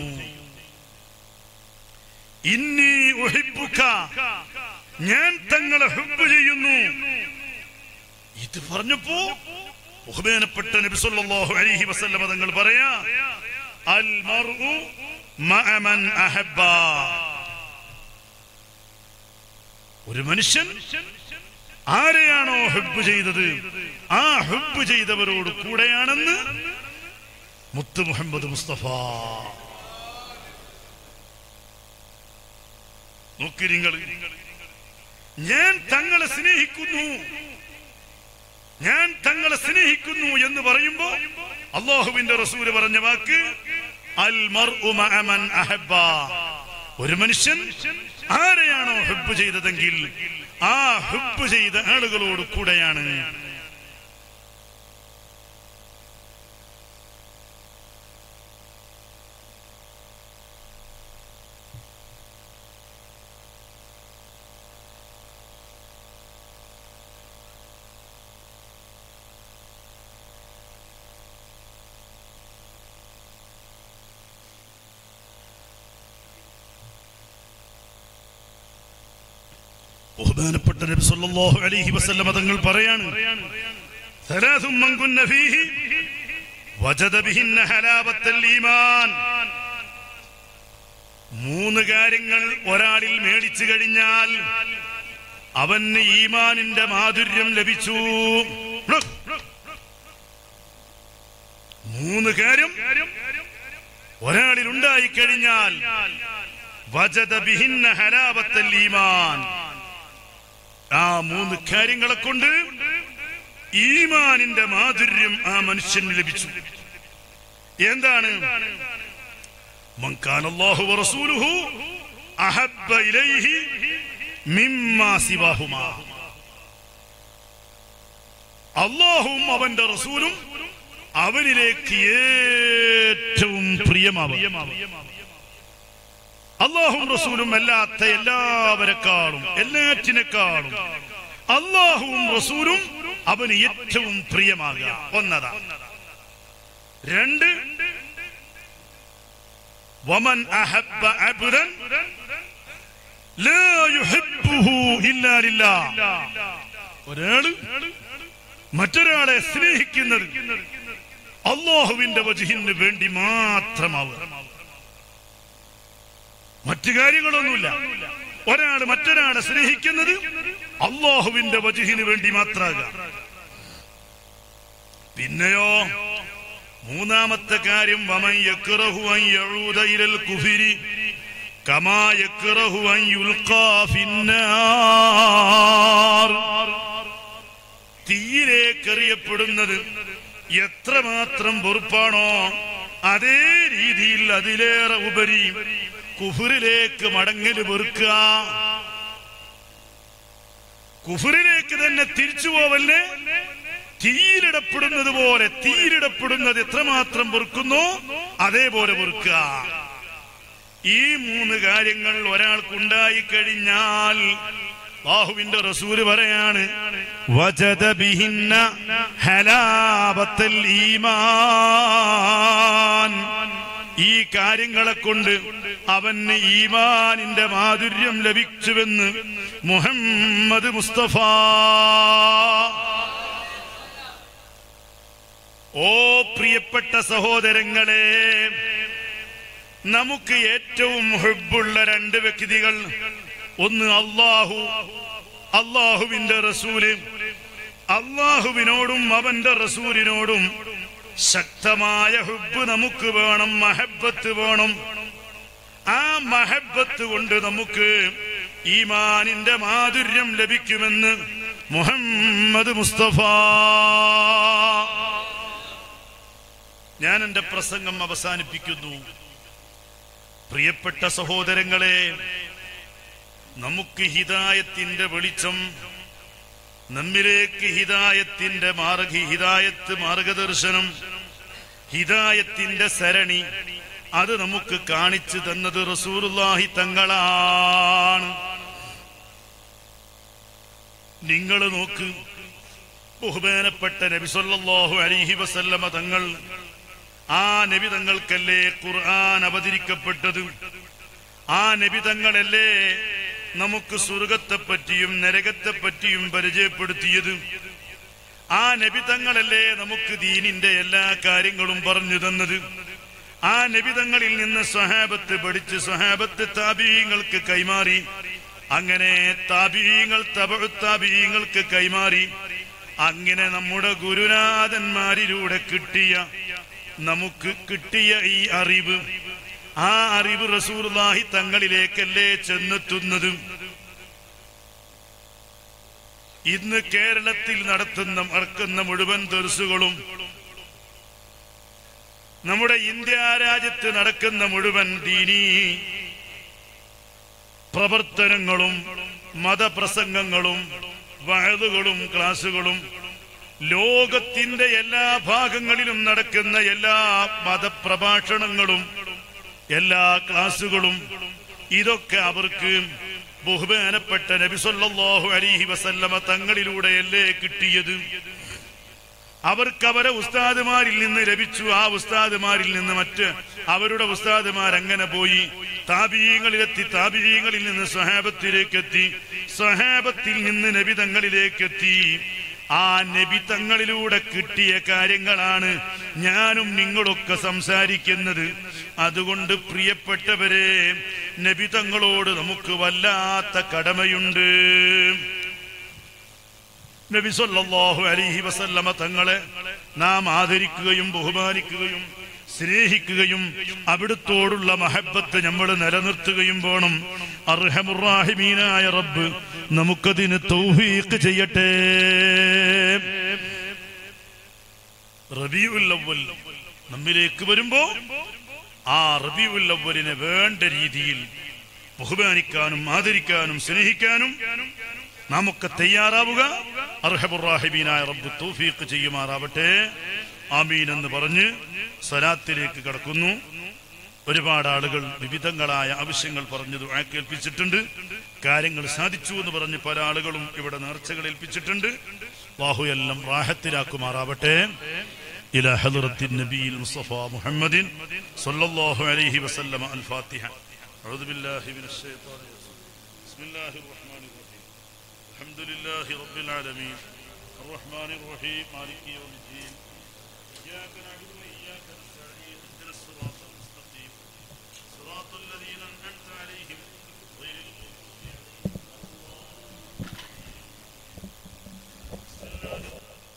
ഇന്നി ഉഹിബ്ബുക, ഞാൻ തങ്ങളെ ഹുബ്ബ് ചെയ്യുന്നു. ഇത് പറഞ്ഞപ്പോ ബഹുമാനപ്പെട്ട നബി സല്ലല്ലാഹു അലൈഹി വസല്ലം തങ്ങൾ പറയാ, അൽ മർഉ മഅ മൻ അഹബ്ബ, ഒരു മനുഷ്യൻ ആരെയാണോ ഹുബ്ബ് ചെയ്തത് ആ ഹുബ്ബ് ചെയ്തവരോട് കൂടെയാണെന്ന് മുത്ത് മുഹമ്മദ് മുസ്തഫ. നോക്കി നിങ്ങൾ, ഞാൻ തങ്ങളെ സ്നേഹിക്കുന്നു, ഞാൻ തങ്ങളെ സ്നേഹിക്കുന്നു എന്ന് പറയുമ്പോ അല്ലാഹുവിന്റെ റസൂല് പറഞ്ഞ വാക്ക് അൽ മർഉ മഅ മൻ അഹബ്ബ, ഒരു മനുഷ്യൻ ആരെയാണോ ഹുബ്ബ് ചെയ്തതെങ്കിൽ ആ ഹുബ്ബ് ചെയ്ത ആളുകളോട് കൂടെയാണ്. ബഹുമാനപ്പെട്ട നബി സല്ലല്ലാഹു അലൈഹി വസല്ലം തങ്ങൾ പറയാണ്, സലാസും മൻ കുന്ന ഫീഹി വജദ ബിഹിന്ന ഹലാവത്തൽ ഈമാൻ, മൂന്ന് കാര്യങ്ങൾ ഒരാളിൽ മേടിച്ചു കഴിഞ്ഞാൽ അവന് ഈമാനിന്റെ മാധുര്യം ലഭിച്ചു. മൂന്ന് കാര്യം ഒരാളിൽ ഉണ്ടായിക്കഴിഞ്ഞാൽ വജദ ബിഹിന്ന ഹലാവത്തൽ ഈമാൻ, ആ മൂന്ന് കാര്യങ്ങളെ കൊണ്ട് ഈമാനിന്റെ മാധുര്യം ആ മനുഷ്യന് ലഭിച്ചു. എന്താണ്? മൻ കാന അല്ലാഹു വറസൂലുഹു അഹബ്ബ ഇലൈഹി മിമ്മാ സിവാഹുമാ, അല്ലാഹുവും അവന്റെ റസൂലും അവനിലേക്ക് ഏറ്റവും പ്രിയമാവും. അല്ലാഹും റസൂലും അല്ലാത്ത എല്ലാവരെക്കാളും എല്ലാറ്റിനേക്കാളും അല്ലാഹുവും റസൂലും അവന് ഏറ്റവും പ്രിയമാകുക ഒന്നതാ. രണ്ട്, വമൻ അഹബ്ബ അബ്ദൻ ലാ യുഹിബ്ബുഹു ഇല്ലാ ലില്ലാഹ്, ഒരാള് മറ്റൊരാളെ സ്നേഹിക്കുന്നത് അല്ലാഹുവിന്റെ വജ്ഹിന് വേണ്ടി മാത്രമാവുക, മറ്റു കാര്യങ്ങളൊന്നുമില്ല. ഒരാൾ മറ്റൊരാളെ സ്നേഹിക്കുന്നത് അല്ലാഹുവിന്റെ വജ്ഹിന് വേണ്ടി മാത്രമാകുക. പിന്നെയോ മൂന്നാമത്തെ കാര്യം, വമൻ യക്റഹു അൻ യഊദ ഇലൽ കുഫ്രി കമാ യക്റഹു അൻ യുൽഖാ ഫിന്നാർ, തീയിലേക്ക് എറിയപ്പെടുന്നത് എത്രമാത്രം വെറുപ്പാണോ അതേ രീതിയിൽ അതിലേറെ ഉപരി കുഫറിലേക്ക് മടങ്ങല് വെറുക്കുക. കുഫറിലേക്ക് തന്നെ തിരിച്ചു പോവല്ലേ. തീയിലിടപ്പെടുന്നത് പോലെ, തീയിലിടപ്പെടുന്നത് എത്രമാത്രം വെറുക്കുന്നോ അതേപോലെ വെറുക്കുക. ഈ മൂന്ന് കാര്യങ്ങൾ ഒരാൾക്കുണ്ടായി കഴിഞ്ഞാൽ അല്ലാഹുവിന്റെ റസൂല് പറയാണ്, വജദ ബിഹിന്ന ഹലാബത്തൽ ഈമാൻ. ഈ കാര്യങ്ങളെ കൊണ്ട് അവന് ഈമാനിന്റെ മാധുര്യം ലഭിച്ചുവെന്ന് മുഹമ്മദ് മുസ്തഫ. ഓ പ്രിയപ്പെട്ട സഹോദരങ്ങളെ, നമുക്ക് ഏറ്റവും ഹുബ്ബുള്ള രണ്ട് വ്യക്തികൾ, ഒന്ന് അല്ലാഹു, അല്ലാഹുവിന്റെ റസൂല്. അല്ലാഹുവിനോടും അവന്റെ റസൂലിനോടും ശക്തമായ ഹുബ്ബ് നമുക്ക് വേണം, മഹബ്ബത്ത് വേണം. ആ മഹബ്ബത്ത് കൊണ്ട് നമുക്ക് ഈമാനിന്റെ മാധുര്യം ലഭിക്കുമെന്ന് മുഹമ്മദ് മുസ്തഫ. ഞാൻ എന്റെ പ്രസംഗം അവസാനിപ്പിക്കുന്നു. പ്രിയപ്പെട്ട സഹോദരങ്ങളെ, നമുക്ക് ഹിദായത്തിന്റെ വെളിച്ചം, നമ്മിലേക്ക് ഹിദായത്തിന്റെ മാർഗ ഹിദായത്ത് മാർഗദർശനം, ഹിദായത്തിന്റെ സരണി, അത് നമുക്ക് കാണിച്ചു തന്നത് റസൂലുള്ളാഹി തങ്ങളാണ്. നിങ്ങൾ നോക്ക്, ബഹുമാനപ്പെട്ട നബി സല്ലല്ലാഹു അലൈഹി വസല്ലമ തങ്ങൾ, ആ നബി തങ്ങൾക്കല്ലേ ഖുർആൻ അവതരിക്കപ്പെട്ടത്. ആ നബി തങ്ങളല്ലേ നമുക്ക് സ്വർഗത്തെ പറ്റിയും നരകത്തെ പറ്റിയും പരിചയപ്പെടുത്തിയത്. ആ നബി തങ്ങളല്ലേ നമുക്ക് ദീനിന്റെ എല്ലാ കാര്യങ്ങളും പറഞ്ഞു തന്നത്. ആ നബി തങ്ങളിൽ നിന്ന് സ്വഹാബത്ത് പഠിച്ച് സ്വഹാബത്ത് താബീങ്ങൾക്ക് കൈമാറി, അങ്ങനെ താബീങ്ങൾ തബഉ താബീങ്ങൾക്ക് കൈമാറി, അങ്ങനെ നമ്മുടെ ഗുരുനാഥന്മാരിലൂടെ കിട്ടിയ, നമുക്ക് കിട്ടിയ ഈ അറിവ്, ആ അറിവ് റസൂലുള്ളാഹി തങ്ങളിലേക്കല്ലേ ചെന്നെത്തുന്നത്. ഇന്ന് കേരളത്തിൽ നടത്തുന്ന നടക്കുന്ന മുഴുവൻ ദർസുകളും, നമ്മുടെ ഇന്ത്യ രാജ്യത്ത് നടക്കുന്ന മുഴുവൻ ദീനീ പ്രവർത്തനങ്ങളും മതപ്രസംഗങ്ങളും വഅദുകളും ക്ലാസുകളും, ലോകത്തിന്റെ എല്ലാ ഭാഗങ്ങളിലും നടക്കുന്ന എല്ലാ മതപ്രഭാഷണങ്ങളും എല്ലാ ക്ലാസുകളും, ഇതൊക്കെ അവർക്ക് ബഹുമാനപ്പെട്ട നബി സല്ലല്ലാഹു അലൈഹി വസല്ലമ തങ്ങളിലൂടെയല്ലേ കിട്ടിയത്. അവർക്ക് അവരെ ഉസ്താദുമാരിൽ നിന്ന് ലഭിച്ചു. ആ ഉസ്താദുമാരിൽ നിന്ന് മറ്റ് അവരുടെ ഉസ്താദുമാർ അങ്ങനെ പോയി, താബീങ്ങളിലെത്തി, താബീങ്ങളിൽ നിന്ന് സ്വഹാബത്തിലേക്കെത്തി, സ്വഹാബത്തിൽ നിന്ന് നബി തങ്ങളിലേക്കെത്തി. ആ നബി തങ്ങളിലൂടെ കിട്ടിയ കാര്യങ്ങളാണ് ഞാനും നിങ്ങളൊക്കെ സംസാരിക്കുന്നത്. അതുകൊണ്ട് പ്രിയപ്പെട്ടവരെ, നബി തങ്ങളോട് നമുക്ക് വല്ലാത്ത കടമയുണ്ട്. നബി സല്ലല്ലാഹു അലൈഹി വസല്ലമ തങ്ങളെ നാം ആദരിക്കുകയും ബഹുമാനിക്കുകയും സ്നേഹിക്കുകയും അവിടുത്തോടുള്ള മഹബ്ബത്ത് നമ്മൾ നിലനിർത്തുകയും വേണം. അർഹമുർ റഹീമീനായ റബ്ബ് നമുക്കതിന് തൗഫീഖ് ചെയ്യട്ടെ. റബീഉൽ അവ്വൽ നമ്മിലേക്ക് വരുമ്പോ ആ റബീഉൽ അവ്വലിനെ വേണ്ട രീതിയിൽ ബഹുമാനിക്കാനും ആദരിക്കാനും സ്നേഹിക്കാനും നമുക്ക് തയ്യാറാവുക. അർഹമുർ റഹീമീനായ റബ്ബ് തൗഫീഖ് ചെയ്യുമാറാവട്ടെ. ആമീൻ എന്ന് പറഞ്ഞ് സ്വലാത്തിലേക്ക് കടക്കുന്നു. ഒരുപാട് ആളുകൾ വിവിധങ്ങളായ ആവശ്യങ്ങൾ പറഞ്ഞു ദുആ കേൾപ്പിച്ചിട്ടുണ്ട്. കാര്യങ്ങൾ സാധിച്ചു എന്ന് പറഞ്ഞ് പല ആളുകളും ഇവിടെ നേർച്ചകൾ ഏൽപ്പിച്ചിട്ടുണ്ട്. അല്ലാഹു എല്ലാം റാഹത്തിലാക്കുമാറാവട്ടെ. ഇലാ ഹദ്റത്തിൻ നബിയിൽ മുസ്തഫ മുഹമ്മദിൻ സ്വല്ലല്ലാഹു അലൈഹി വസല്ലമ. അൽ ഫാത്തിഹ. അഊദു ബില്ലാഹി മിനശ് ശൈത്വാനിർ റജീം. ബിസ്മില്ലാഹിർ റഹ്മാനിർ റഹീം. അൽഹംദുലില്ലാഹി റബ്ബിൽ ആലമീൻ. അർറഹ്മാനിർ റഹീം. മാലികി യൗമിദ്ദീൻ. ഇയ്യാക നഅബുദു വ ഇയ്യാക നസ്തഈൻ. ഇഹ്ദിനസ് സിറാത്തൽ മുസ്തഖീം. സിറാത്തൽ ലദീന അൻഅംത അലൈഹിം ഗൈറിൽ മഗ്ദൂബി അലൈഹിം വലദ്ദാലിൻ.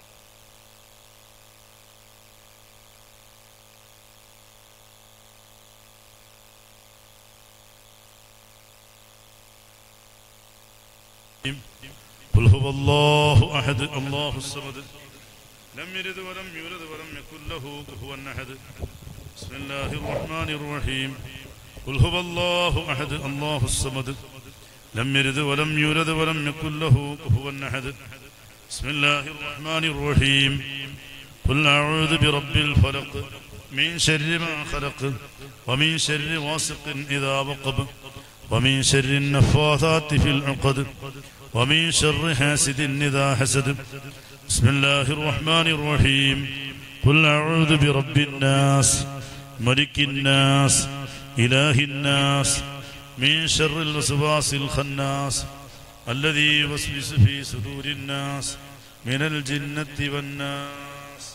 قل هو الله أحد الله الصمد لم يلد ولم يولد ولم يكن له كفوا أحد. بسم الله الرحمن الرحيم. قل هو الله أحد الله الصمد لم يلد ولم يولد ولم يكن له كفوا أحد بسم الله الرحمن الرحيم قل أعوذ برب الفلق من شر ما خلق ومن شر غاسق إذا وقب ومن شر النفاثات في العقد ومن شر حاسد إذا حسد بسم الله الرحمن الرحيم قل أعوذ برب الناس ملك الناس إله الناس من شر الوسواس الخناس الذي يوسوس في صدور الناس من الجنة والناس.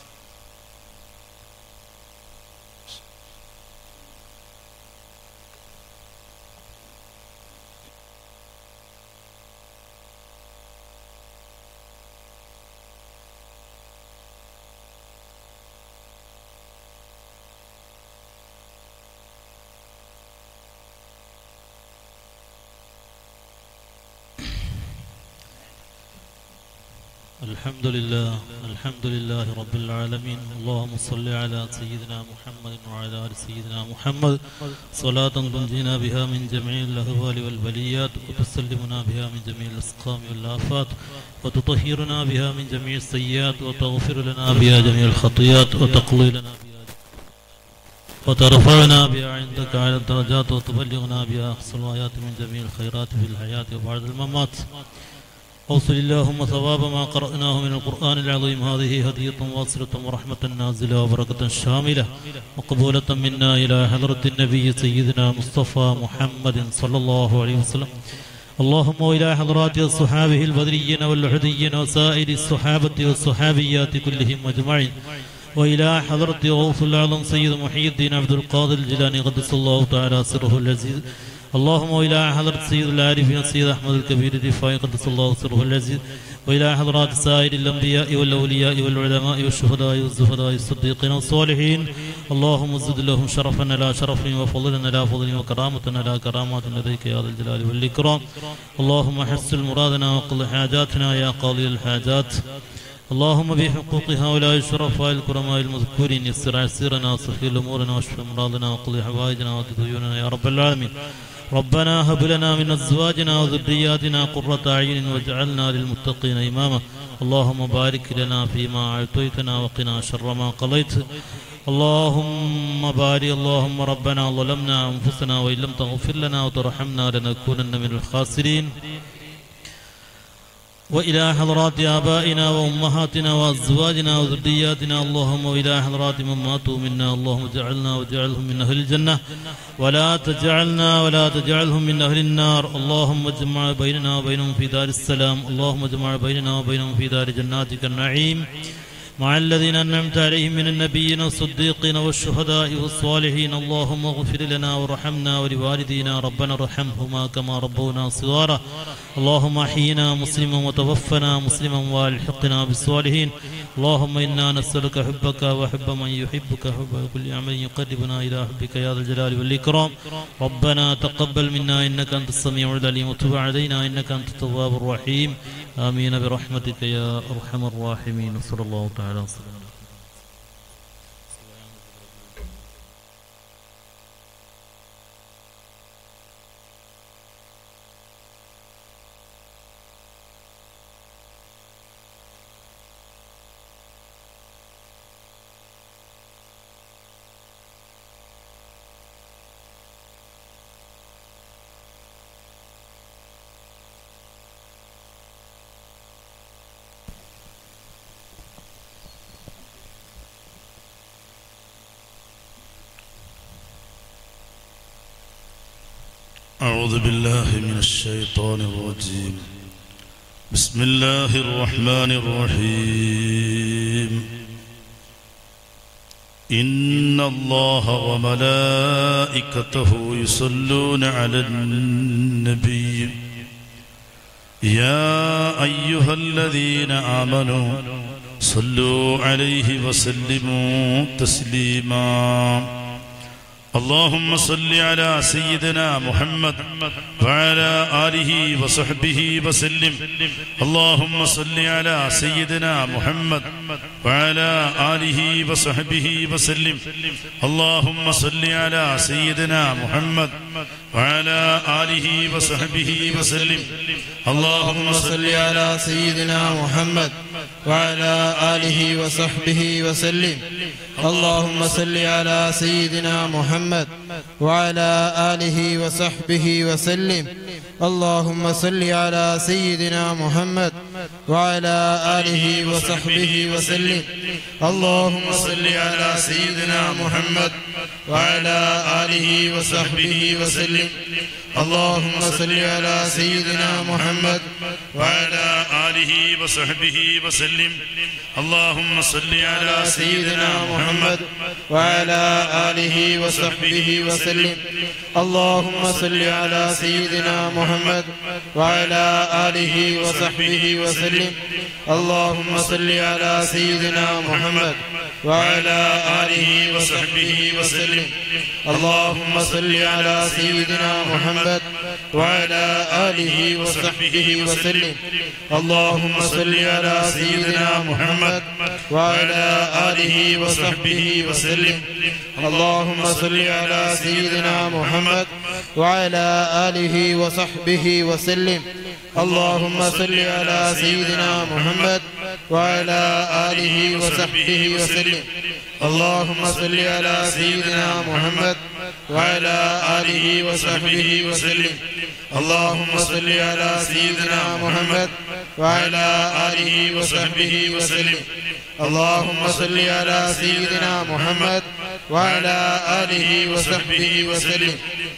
الحمد لله الحمد لله رب العالمين اللهم صل على سيدنا محمد وعلى آل سيدنا محمد صلاة تنجينا بها من جميع الأهوال والبليات وتسلمنا بها من جميع الأسقام والآفات وتطهرنا بها من جميع السيئات وتغفر لنا بها جميع الخطيئات وتقضي لنا بها وترفعنا بها عندك على الدرجات وتبلغنا بها أقصى الغايات من جميع الخيرات في الحياة وبعد الممات. أوصل اللهم ثواب ما قرأناه من القرآن العظيم هذه هدية واصلة ورحمة نازلة وبركة شاملة وقبولة منا إلى حضرة النبي سيدنا مصطفى محمد صلى الله عليه وسلم. اللهم وإلى حضرات الصحابة البدريين والأحديين وسائر الصحابة والصحابيات كلهم أجمعين، وإلى حضرة غوث الأعظم سيد محي الدين عبد القادر الجيلاني قدس الله تعالى سره العزيز. اللهم وإلى حضرة سيد العارفين سيد أحمد الكبير الرفاعي قدس الله سره العزيز، وإلى حضرات سائر الأنبياء والأولياء والعلماء والشهداء والزهداء الصديقين والصالحين. اللهم زد لهم شرفا على شرف وفضلا على فضل وكرامة على كرامات لديك يا ذا الجلال والإكرام. اللهم حسن مرادنا وقض حاجاتنا يا قاضي الحاجات. اللهم بحقوق هؤلاء الشرفاء الكرماء المذكورين يسر عسيرنا وسهل أمورنا واشف أمراضنا وقض حوائجنا وقض ديوننا يا رب العالمين. ربنا هب لنا من أزواجنا وذرياتنا قرة أعين واجعلنا للمتقين إماما. اللهم بارك لنا فيما أعطيتنا وقنا شر ما قضيت. اللهم بارك اللهم ربنا ظلمنا أنفسنا وإن لم تغفر لنا وترحمنا لنكونن من الخاسرين. وإلى حضرات آبائنا وأمهاتنا وأزواجنا وذرياتنا اللهم وإلى حضرات من ماتوا منا اللهم اجعلنا واجعلهم من أهل الجنة ولا تجعلنا ولا تجعلهم من أهل النار. اللهم اجمع بيننا وبينهم في دار السلام. اللهم اجمع بيننا وبينهم في دار جناتك النعيم مع الذين أنعمت عليهم من النبيين والصديقين والشهداء والصالحين. اللهم اغفر لنا وارحمنا ولوالدينا ربنا ارحمهما كما ربونا صغارا. اللهم احينا مسلما وتوفنا مسلما والحقنا بالصالحين. اللهم إنا نسألك حبك وحب من يحبك حب كل عمل يقربنا إلى حبك يا ذا الجلال والإكرام. ربنا تقبل منا إنك أنت السميع العليم وتب علينا إنك أنت التواب الرحيم. آمين برحمتك يا أرحم الراحمين. صلى الله تعالى وسلم. أعوذ بالله من الشيطان الرجيم. بسم الله الرحمن الرحيم. إن الله وملائكته يصلون على النبي يا أيها الذين آمنوا صلوا عليه وسلموا تسليما. اللهم صل على سيدنا محمد وعلى آله وصحبه وسلم. اللهم صل على سيدنا محمد وعلى آله وصحبه وسلم. اللهم صل على سيدنا محمد وعلى آله وصحبه وسلم. اللهم صل على سيدنا محمد وعلى آله وصحبه وسلم. اللهم صل على سيدنا محمد وعلى آله وصحبه وسلم. اللهم صل على سيدنا محمد وعلى آله وصحبه وسلم. اللهم صل على سيدنا محمد وعلى آله وصحبه وسلم. اللهم صل على سيدنا محمد وعلى آله وصحبه وسلم. اللهم صل على سيدنا محمد وعلى آله وصحبه وسلم. اللهم صل على سيدنا محمد وعلى آله وصحبه وسلم. اللهم صل على سيدنا محمد وعلى آله وصحبه وسلم. اللهم صل على سيدنا محمد وعلى آله وصحبه وسلم. اللهم صل على سيدنا محمد وعلى آله وصحبه وسلم. اللهم صل على سيدنا محمد وعلى آله وصحبه وسلم. اللهم صل على سيدنا محمد وعلى آله وصحبه وسلم. اللهم صل على سيدنا محمد وعلى آله وصحبه وسلم. اللهم صل على سيدنا محمد وعلى آله وصحبه وسلم. اللهم صل على سيدنا محمد وعلى آله وصحبه وسلم.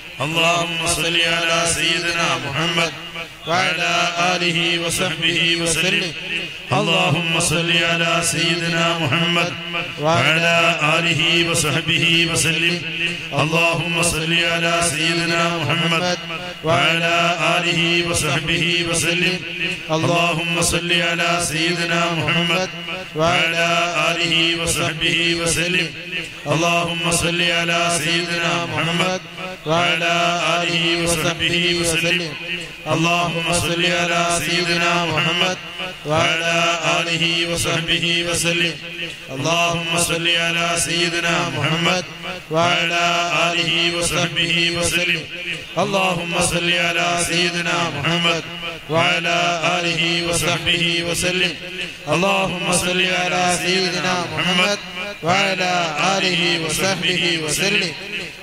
اللهم صل على سيدنا محمد وعلى آله وصحبه وسلم. اللهم صل على سيدنا محمد وعلى آله وصحبه وسلم. اللهم صل على سيدنا محمد وعلى آله وصحبه وسلم. اللهم صل على سيدنا محمد وعلى آله وصحبه وسلم. اللهم صل على سيدنا محمد وعلى آله وصحبه وسلم. اللهم صل على سيدنا محمد وعلى آله وصحبه وسلم. اللهم صل على سيدنا محمد وعلى آله وصحبه وسلم. اللهم صل على سيدنا محمد وعلى آله وصحبه وسلم. اللهم صل على سيدنا محمد وعلى آله وصحبه وسلم.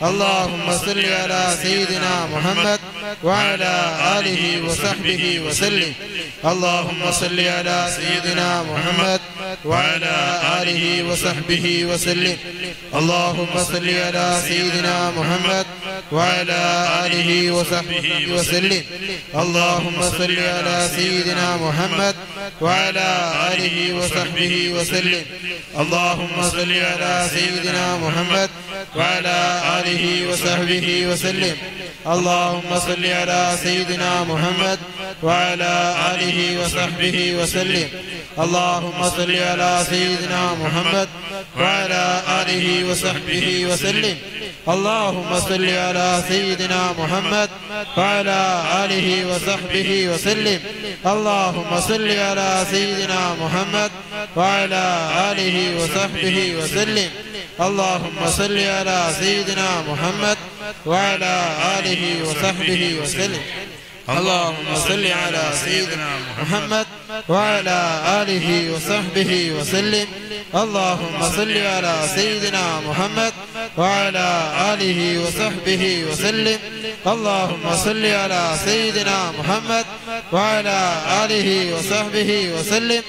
اللهم صل على سيدنا محمد وعلى آله وصحبه وسلم. اللهم صل على سيدنا محمد وعلى آله وصحبه وسلم. اللهم صل على سيدنا محمد وعلى آله وصحبه وسلم. اللهم صل على سيدنا محمد وعلى آله وصحبه وسلم. اللهم صل على سيدنا محمد وعلى آله وصحبه وسلم. اللهم صل على سيدنا محمد وعلى آله وصحبه وسلم. اللهم صل على سيدنا محمد وعلى آله وصحبه وسلم. اللهم صل على سيدنا محمد وعلى آله وصحبه وسلم. اللهم صل على سيدنا محمد وعلى آله وصحبه وسلم. اللهم صل على سيدنا محمد وعلى آله وصحبه وسلم. اللهم صل على سيدنا محمد وعلى آله وصحبه وسلم. اللهم صل على سيدنا محمد وعلى آله وصحبه وسلم. اللهم صل على سيدنا محمد وعلى آله وصحبه وسلم.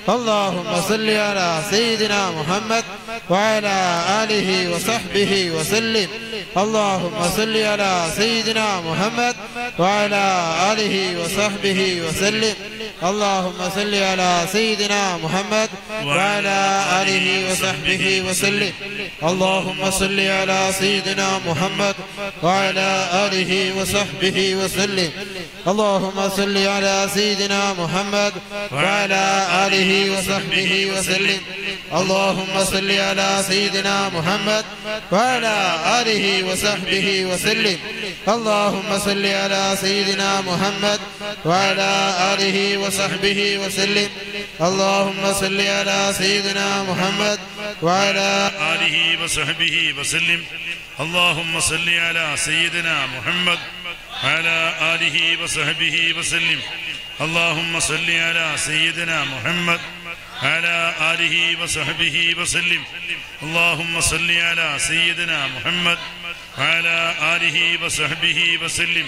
اللهم صل على سيدنا محمد وعلى آله وصحبه وسلم. اللهم صل على سيدنا محمد وعلى آله وصحبه وسلم. اللهم صل على سيدنا محمد وعلى آله وصحبه وسلم. اللهم صل على سيدنا محمد وعلى آله وصحبه وسلم. اللهم صل على سيدنا محمد وعلى آله وصحبه وسلم اللهم صل على سيدنا محمد وعلى آله وصحبه وسلم اللهم صل على سيدنا محمد وعلى آله وصحبه وسلم اللهم صل على سيدنا محمد وعلى آله وصحبه وسلم اللهم صل على سيدنا محمد وعلى آله وصحبه وسلم اللهم صل على سيدنا محمد وعلى آله وصحبه وسلم اللهم صل على سيدنا محمد وعلى آله وصحبه وسلم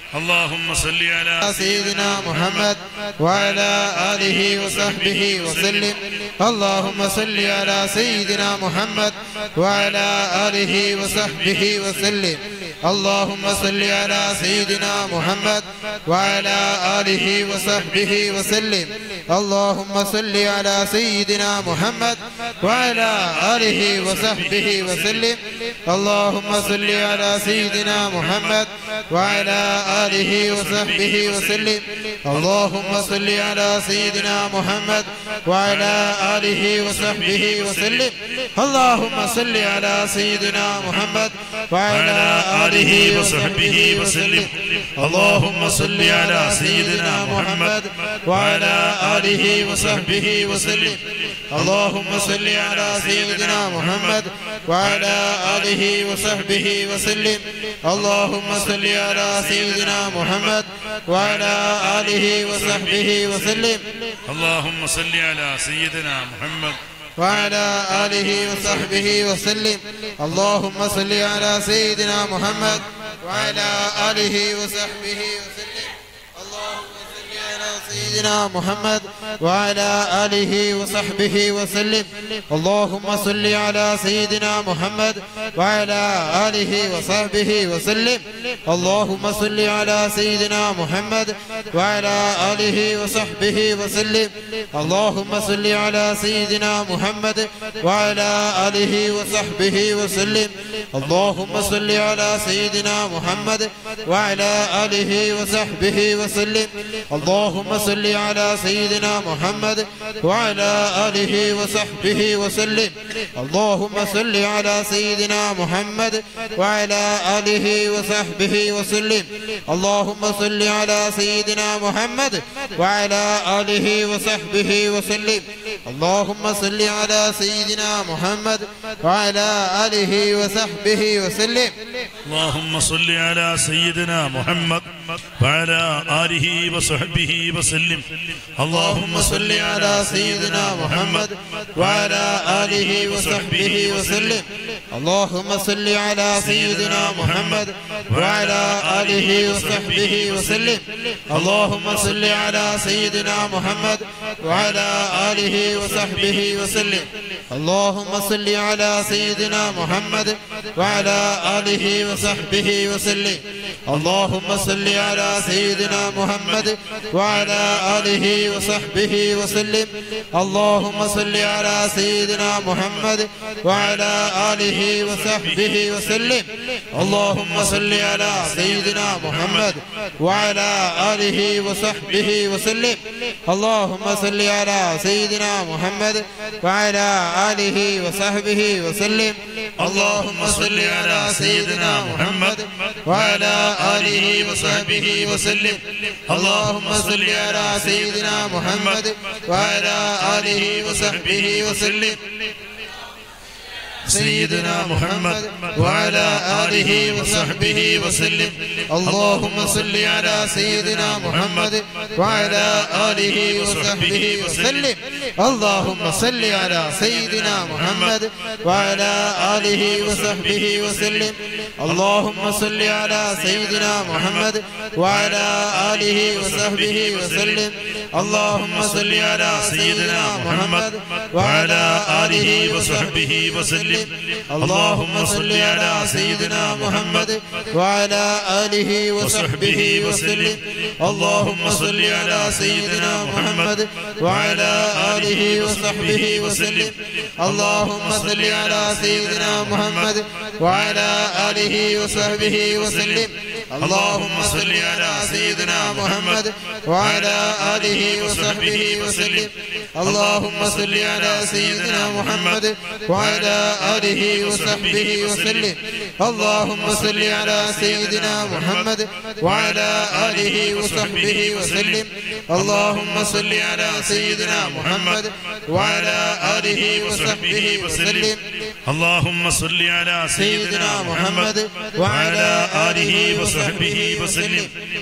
اللهم صل على سيدنا محمد وعلى آله وصحبه وسلم اللهم صل على سيدنا محمد وعلى آله وصحبه وسلم اللهم صل على سيدنا محمد وعلى آله وصحبه وسلم اللهم صل على سيدنا محمد وعلى آله وصحبه وسلم اللهم صل على سيدنا محمد وعلى آله وصحبه وسلم اللهم صل على سيدنا محمد وعلى آله وصحبه وسلم اللهم صل على سيدنا محمد وعلى آله وصحبه وسلم اللهم صل على سيدنا محمد وعلى آله وصحبه وسلم اللهم صل على سيدنا محمد وعلى آله وصحبه وسلم اللهم صل على سيدنا محمد وعلى آله وصحبه وسلم اللهم صل على سيدنا محمد وعلى آله وصحبه وسلم اللهم صل على سيدنا محمد وعلى آله وصحبه وسلم اللهم صل على سيدنا محمد وعلى آله وصحبه وسلم اللهم صل على سيدنا محمد وعلى آله وصحبه وسلم اللهم صل على سيدنا محمد وعلى آله وصحبه وسلم اللهم صل على سيدنا محمد وعلى آله وصحبه وسلم اللهم صل على سيدنا محمد وعلى آله وصحبه وسلم اللهم صل على سيدنا محمد وعلى آله وصحبه وسلم اللهم صل على سيدنا محمد وعلى آله وصحبه وسلم اللهم صل على سيدنا محمد وعلى آله وصحبه وسلم اللهم صل على سيدنا محمد وعلى آله وصحبه وسلم اللهم صل على سيدنا محمد وعلى آله وصحبه وسلم اللهم صل على سيدنا محمد وعلى آله وصحبه وسلم اللهم صل على سيدنا محمد وعلى آله وصحبه وسلم اللهم صل على سيدنا محمد وعلى آله وصحبه وسلم اللهم صل على سيدنا محمد وعلى آله وصحبه وسلم اللهم صل على سيدنا محمد وعلى آله وصحبه وسلم اللهم صل على سيدنا محمد وعلى آله وصحبه وسلم اللهم صل على سيدنا محمد وعلى آله وصحبه وسلم اللهم صل على سيدنا محمد وعلى آله وصحبه وسلم اللهم صل على سيدنا محمد وعلى آله وصحبه وسلم اللهم صل على سيدنا محمد وعلى آله وصحبه وسلم سيدنا محمد وعلى آله وصحبه وسلم اللهم صل على سيدنا محمد وعلى آله وصحبه وسلم اللهم صل على سيدنا محمد وعلى آله وصحبه وسلم اللهم صل على سيدنا محمد وعلى آله وصحبه وسلم اللهم صل على سيدنا محمد وعلى آله وصحبه وسلم اللهم صل على سيدنا محمد وعلى آله وصحبه وسلم اللهم صل على سيدنا محمد وعلى آله وصحبه وسلم اللهم صل على سيدنا محمد وعلى آله وصحبه وسلم اللهم صل على سيدنا محمد وعلى آله وصحبه وسلم اللهم صل على سيدنا محمد وعلى آله وصحبه وسلم اللهم صل على سيدنا محمد وعلى آله وصحبه وسلم اللهم صل على سيدنا محمد وعلى آله وصحبه وسلم اللهم صل على سيدنا محمد وعلى آله وصحبه وسلم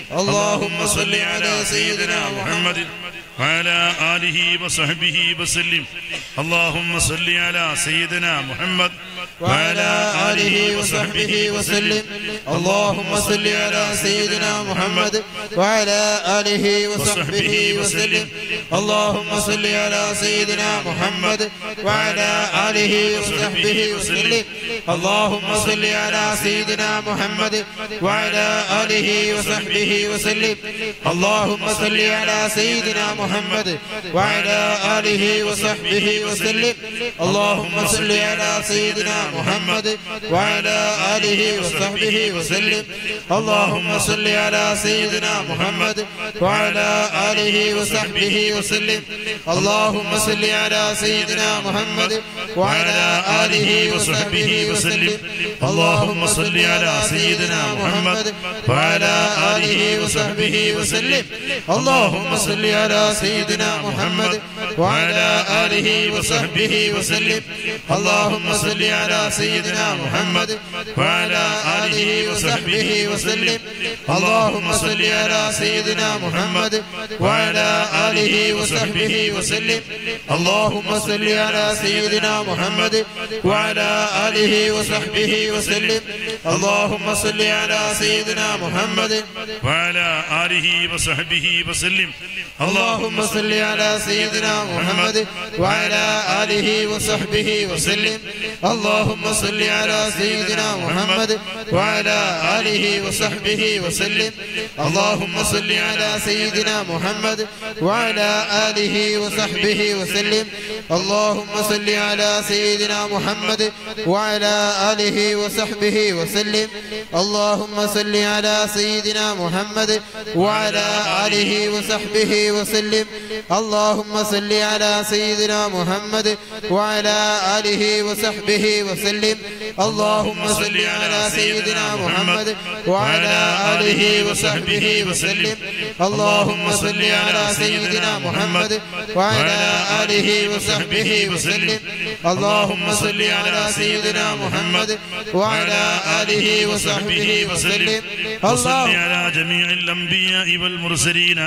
اللهم صل على سيدنا محمد وعلى آله وصحبه وسلم اللهم صل على سيدنا محمد وعلى آله وصحبه وسلم اللهم صل على سيدنا محمد وعلى آله وصحبه وسلم اللهم صل على سيدنا محمد وعلى آله وصحبه وسلم اللهم صل على سيدنا محمد وعلى آله وصحبه وسلم اللهم صل على سيدنا محمد وعلى آله وصحبه وسلم اللهم صل على سيدنا محمد وعلى آله وصحبه وسلم اللهم صل على سيدنا محمد وعلى آله وصحبه وسلم اللهم صل على سيدنا محمد وعلى آله وصحبه وسلم اللهم صل على سيدنا محمد وعلى آله وصحبه وسلم اللهم صل على سيدنا محمد وعلى آله وصحبه وسلم اللهم صل على سيدنا محمد وعلى آله وصحبه وسلم اللهم صل على سيدنا محمد وعلى آله وصحبه وسلم اللهم صل على سيدنا محمد وعلى آله وصحبه وسلم اللهم صل على سيدنا محمد وعلى آله وصحبه وسلم اللهم صل على سيدنا محمد وعلى آله وصحبه وسلم اللهم صل على سيدنا محمد وعلى آله وصحبه وسلم اللهم صل على سيدنا محمد وعلى آله وصحبه وسلم اللهم صل على سيدنا محمد وعلى آله وصحبه وسلم اللهم صل على سيدنا محمد وعلى آله وصحبه وسلم اللهم صل على سيدنا محمد وعلى آله وصحبه وسلم اللهم صل على سيدنا محمد وعلى آله وصحبه وسلم اللهم صل على سيدنا محمد وعلى آله وصحبه وسلم اللهم صل على سيدنا محمد وعلى آله وصحبه وسلم وصل على جميع الأنبياء والمرسلين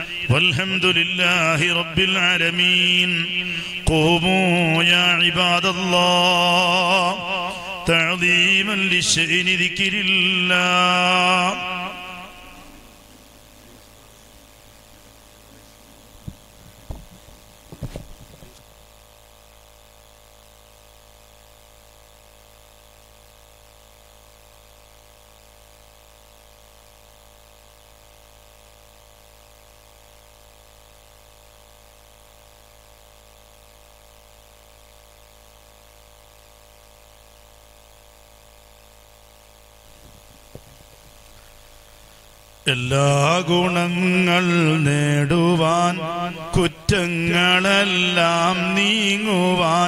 والحمد لله رب العالمين قوموا يا عباد الله تعظيما للشأن ذكر الله എല്ലാ ഗുണങ്ങൾ നേടുവാൻ കുറ്റങ്ങളെല്ലാം നീങ്ങുവാൻ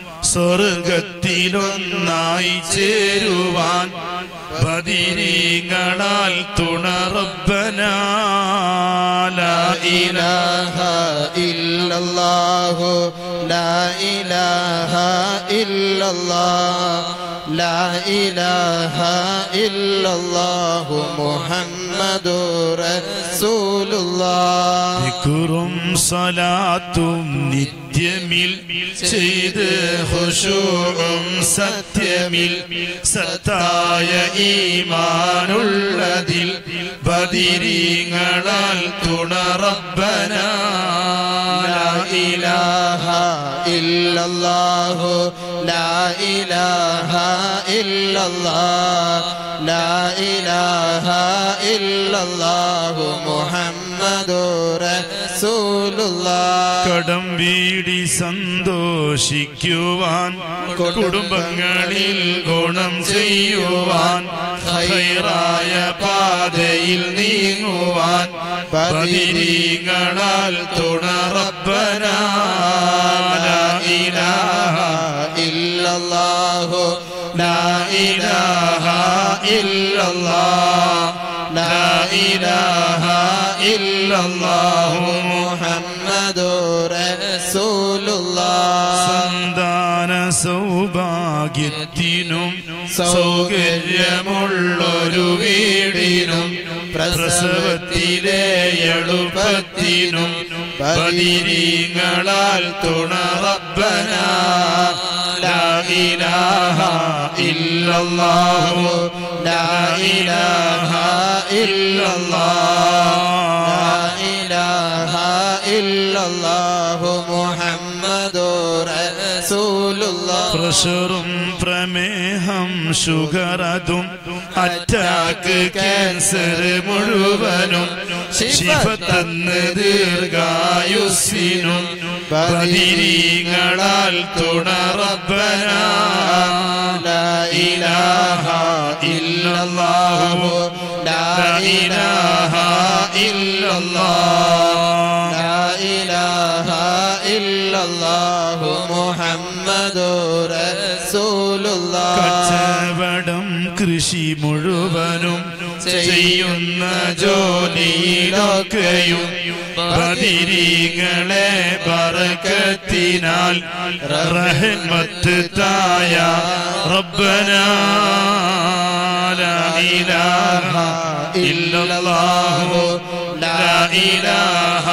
സ്വർഗത്തിലൊന്നായി ചേരുവാൻ ബദരീങ്ങളാൽ തുണ റബ്ബനാ ലാ ഇലാഹ ഇല്ലല്ലാഹു ലാ ഇലാഹ ഇല്ലല്ലാഹ് ലാ ഇലാഹ ഇല്ലല്ലാഹു മുഹമ്മദുർ റസൂലുള്ളാഹ് ദിക്റും സലാത്തും നിത്യമിൽ ചെയ്ത് ഖുശൂഉം സത്യമിൽ സത്തായ ഈമാനുള്ളതിൽ ബദരീങ്ങളാൽ തുണ റബ്ബനാ ലാ ഇലാഹ ഇല്ലല്ലാഹു ലാ ഇലാഹ ഇല്ലല്ലാഹ് ലാ ഇലാഹ ഇല്ലല്ലാഹു മുഹമ്മദുർ റസൂലുള്ളാഹ് കടം വീടി സന്തോഷിക്കുവാൻ കുടുംബങ്ങളിൽ ഗുണം ചെയ്യുവാൻ ഖൈറായ പാതയിൽ നീങ്ങുവാൻ ബദരീങ്ങളാൽ തുണ റബ്ബനാ ലാ ഇലാഹ ഇല്ലല്ലാഹു ലാ ഇലാഹ ഇല്ലല്ലാഹ് ലാ ഇലാഹ ഇല്ലല്ലാഹു മുഹമ്മദുർ റസൂലുള്ളാഹ്. സന്താന സൗഭാഗ്യത്തിനും സൗകര്യമുള്ളൊരു വീടിനും പ്രസവത്തിലെ എളുപ്പത്തിനും ബദരീങ്ങളാൽ തുണ റബ്ബനാ ലാ ഇലാഹ ഇല്ലല്ലാഹു ലാ ഇലാഹ ഇല്ലല്ലാഹ് ലാ ഇലാഹ ഇല്ലല്ലാഹു മുഹമ്മദുർ റസൂലുള്ളാഹ്. പ്രഷറും പ്രമേഹം ഷുഗറതും അറ്റാക്ക് ക്യാൻസർ മുഴുവനും ശിഫ തന്ന് ദീർഘായുസ്സിനും ബദരീങ്ങളാൽ തുണ റബ്ബനാ ലാ ഇലാഹ ഇല്ലല്ലാഹു ലാ ഇലാഹ ഇല്ലല്ലാഹ് ലാ ഇലാഹ ഇല്ലല്ലാഹു മുഹമ്മദുർ റസൂലുള്ളാഹ്. കച്ചവടം കൃഷി മുഴുവനും ചെയ്യുന്ന ജോലിയിലൊക്കെയും ബദരീങ്ങളെ ബറകത്തിനാൽ റഹ്മത്ത് തായ റബ്ബനാ ലാ ഇലാഹ ഇല്ലല്ലാഹു ലാ ഇലാഹ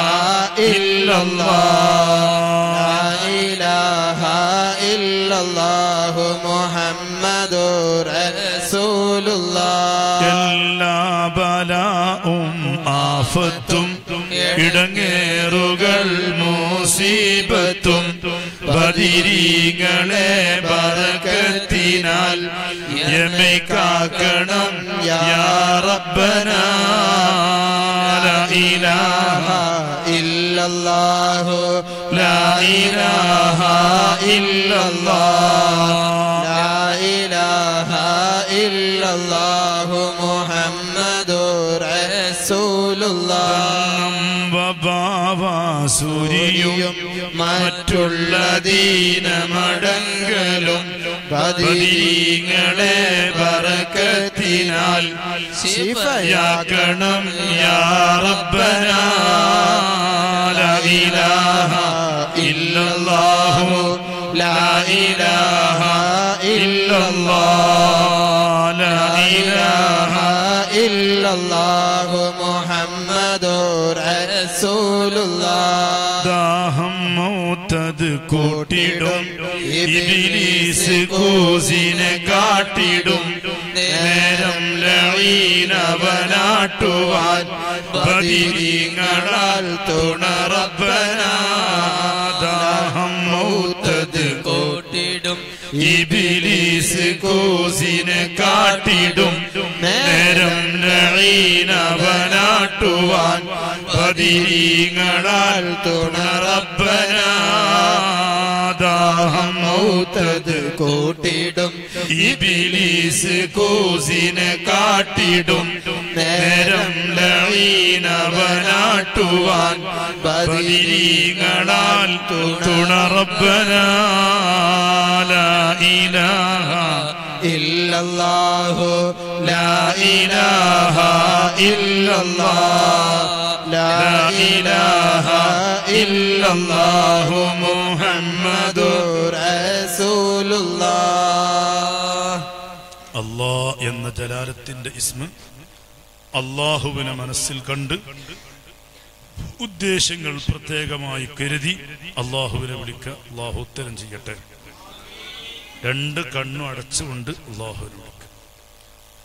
ഇല്ലല്ലാഹ് ലാ ഇലാഹ ഇല്ലല്ലാഹു മുഹമ്മദുർ റസൂലുള്ളാഹ്. എല്ലാ ബലാഉം ആഫത്തും ഇടങ്ങേറുകൾ മുസീബത്തും ബദരീങ്ങളെ ബറകത്തിനാൽ യമെ കാക്കണം യാ റബ്ബനാ ലാ ഇലാഹ ഇല്ലല്ലാഹു ലാ ഇലാഹ ഇല്ലല്ലാഹ് ലാ ഇലാഹ ഇല്ലല്ലാഹു മുഹമ്മദുർ റസൂലുള്ളാഹ്. സൂരിയും മറ്റുള്ള ദീനമടങ്കലും ബദരീങ്ങളെ ബറകത്തിനാൽ ശിഫയാക്കണം യാ റബ്ബനാ ലാ ഇലാഹ ഇല്ലല്ലാഹു ലാ ഇലാഹ ഇല്ലല്ലാഹ് ലാ ഇലാഹ ഇല്ലല്ലാഹു മുഹമ്മദുർ റസൂലുള്ളാഹ്. ദാഹം മൗത്തത് കൂട്ടിടും ഇബ്ലീസ് കൂസിനെ കാട്ടിടും നേരം ലഈനവനാട്ടുവാൻ ബദരീങ്ങളാൽ തുണ റബ്ബനാ ദാഹം മൗത്തത് കൂട്ടിടും ഇബ്ലീസ് കൂസിനെ കാട്ടിടും നേരം ലഈനവനാട്ടുവാൻ ബദരീങ്ങളാൽ തുണ റബ്ബനാ ദാഹം മൗത്തത് കൂട്ടിടും ഇബ്ലീസ് കൂസിനെ കാട്ടിടും നേരം ലഈനവനാട്ടുവാൻ ബദരീങ്ങളാൽ തുണ റബ്ബനാ ലാ ഇലാഹ ഇല്ലല്ലാഹു ലാ ഇലാഹ ഇല്ലല്ലാഹ് ലാ ഇലാഹ ഇല്ലല്ലാഹു മുഹമ്മദുർ റസൂലുള്ളാഹ്. അല്ലാഹ് എന്ന ജലാലത്തിന്റെ ഇസ്മ അല്ലാഹുവിനെ മനസ്സിൽ കണ്ട് ഉദ്ദേശങ്ങൾ പ്രത്യേകമായി കരുതി അല്ലാഹുവിനെ വിളിക്കുക. അല്ലാഹു ഉത്തരം ചെയ്യട്ടെ. രണ്ട് കണ്ണും അടച്ചുകൊണ്ട് അല്ലാഹുവിനെ വിളിക്കുക.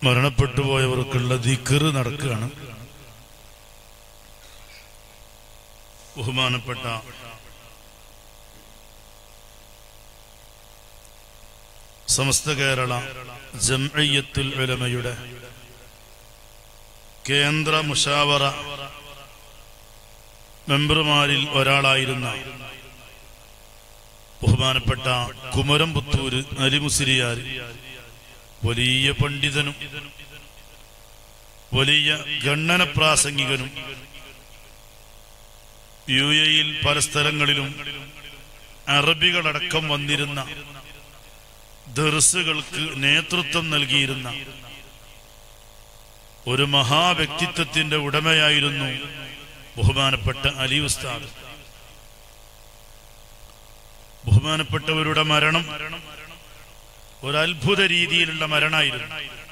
മരണപ്പെട്ടു പോയവർക്കുള്ള ദിക്ർ നടക്കുകയാണ്. ബഹുമാനപ്പെട്ട സമസ്ത കേരള ജംഇയ്യത്തുൽ ഉലമയുടെ കേന്ദ്ര മുശാവറ മെമ്പർമാരിൽ ഒരാളായിരുന്ന ബഹുമാനപ്പെട്ട കുമരംപുത്തൂര് അലിമുസ്ലിയാർ വലിയ പണ്ഡിതനും വലിയ ഗണ്ണന പ്രാസംഗികനും യു എയിൽ പല സ്ഥലങ്ങളിലും അറബികളടക്കം വന്നിരുന്ന ദർസുകൾക്ക് നേതൃത്വം നൽകിയിരുന്ന ഒരു മഹാവ്യക്തിത്വത്തിന്റെ ഉടമയായിരുന്നു ബഹുമാനപ്പെട്ട അലി ഉസ്താദ്. ബഹുമാനപ്പെട്ടവരുടെ മരണം ഒരത്ഭുത രീതിയിലുള്ള മരണമായിരുന്നു.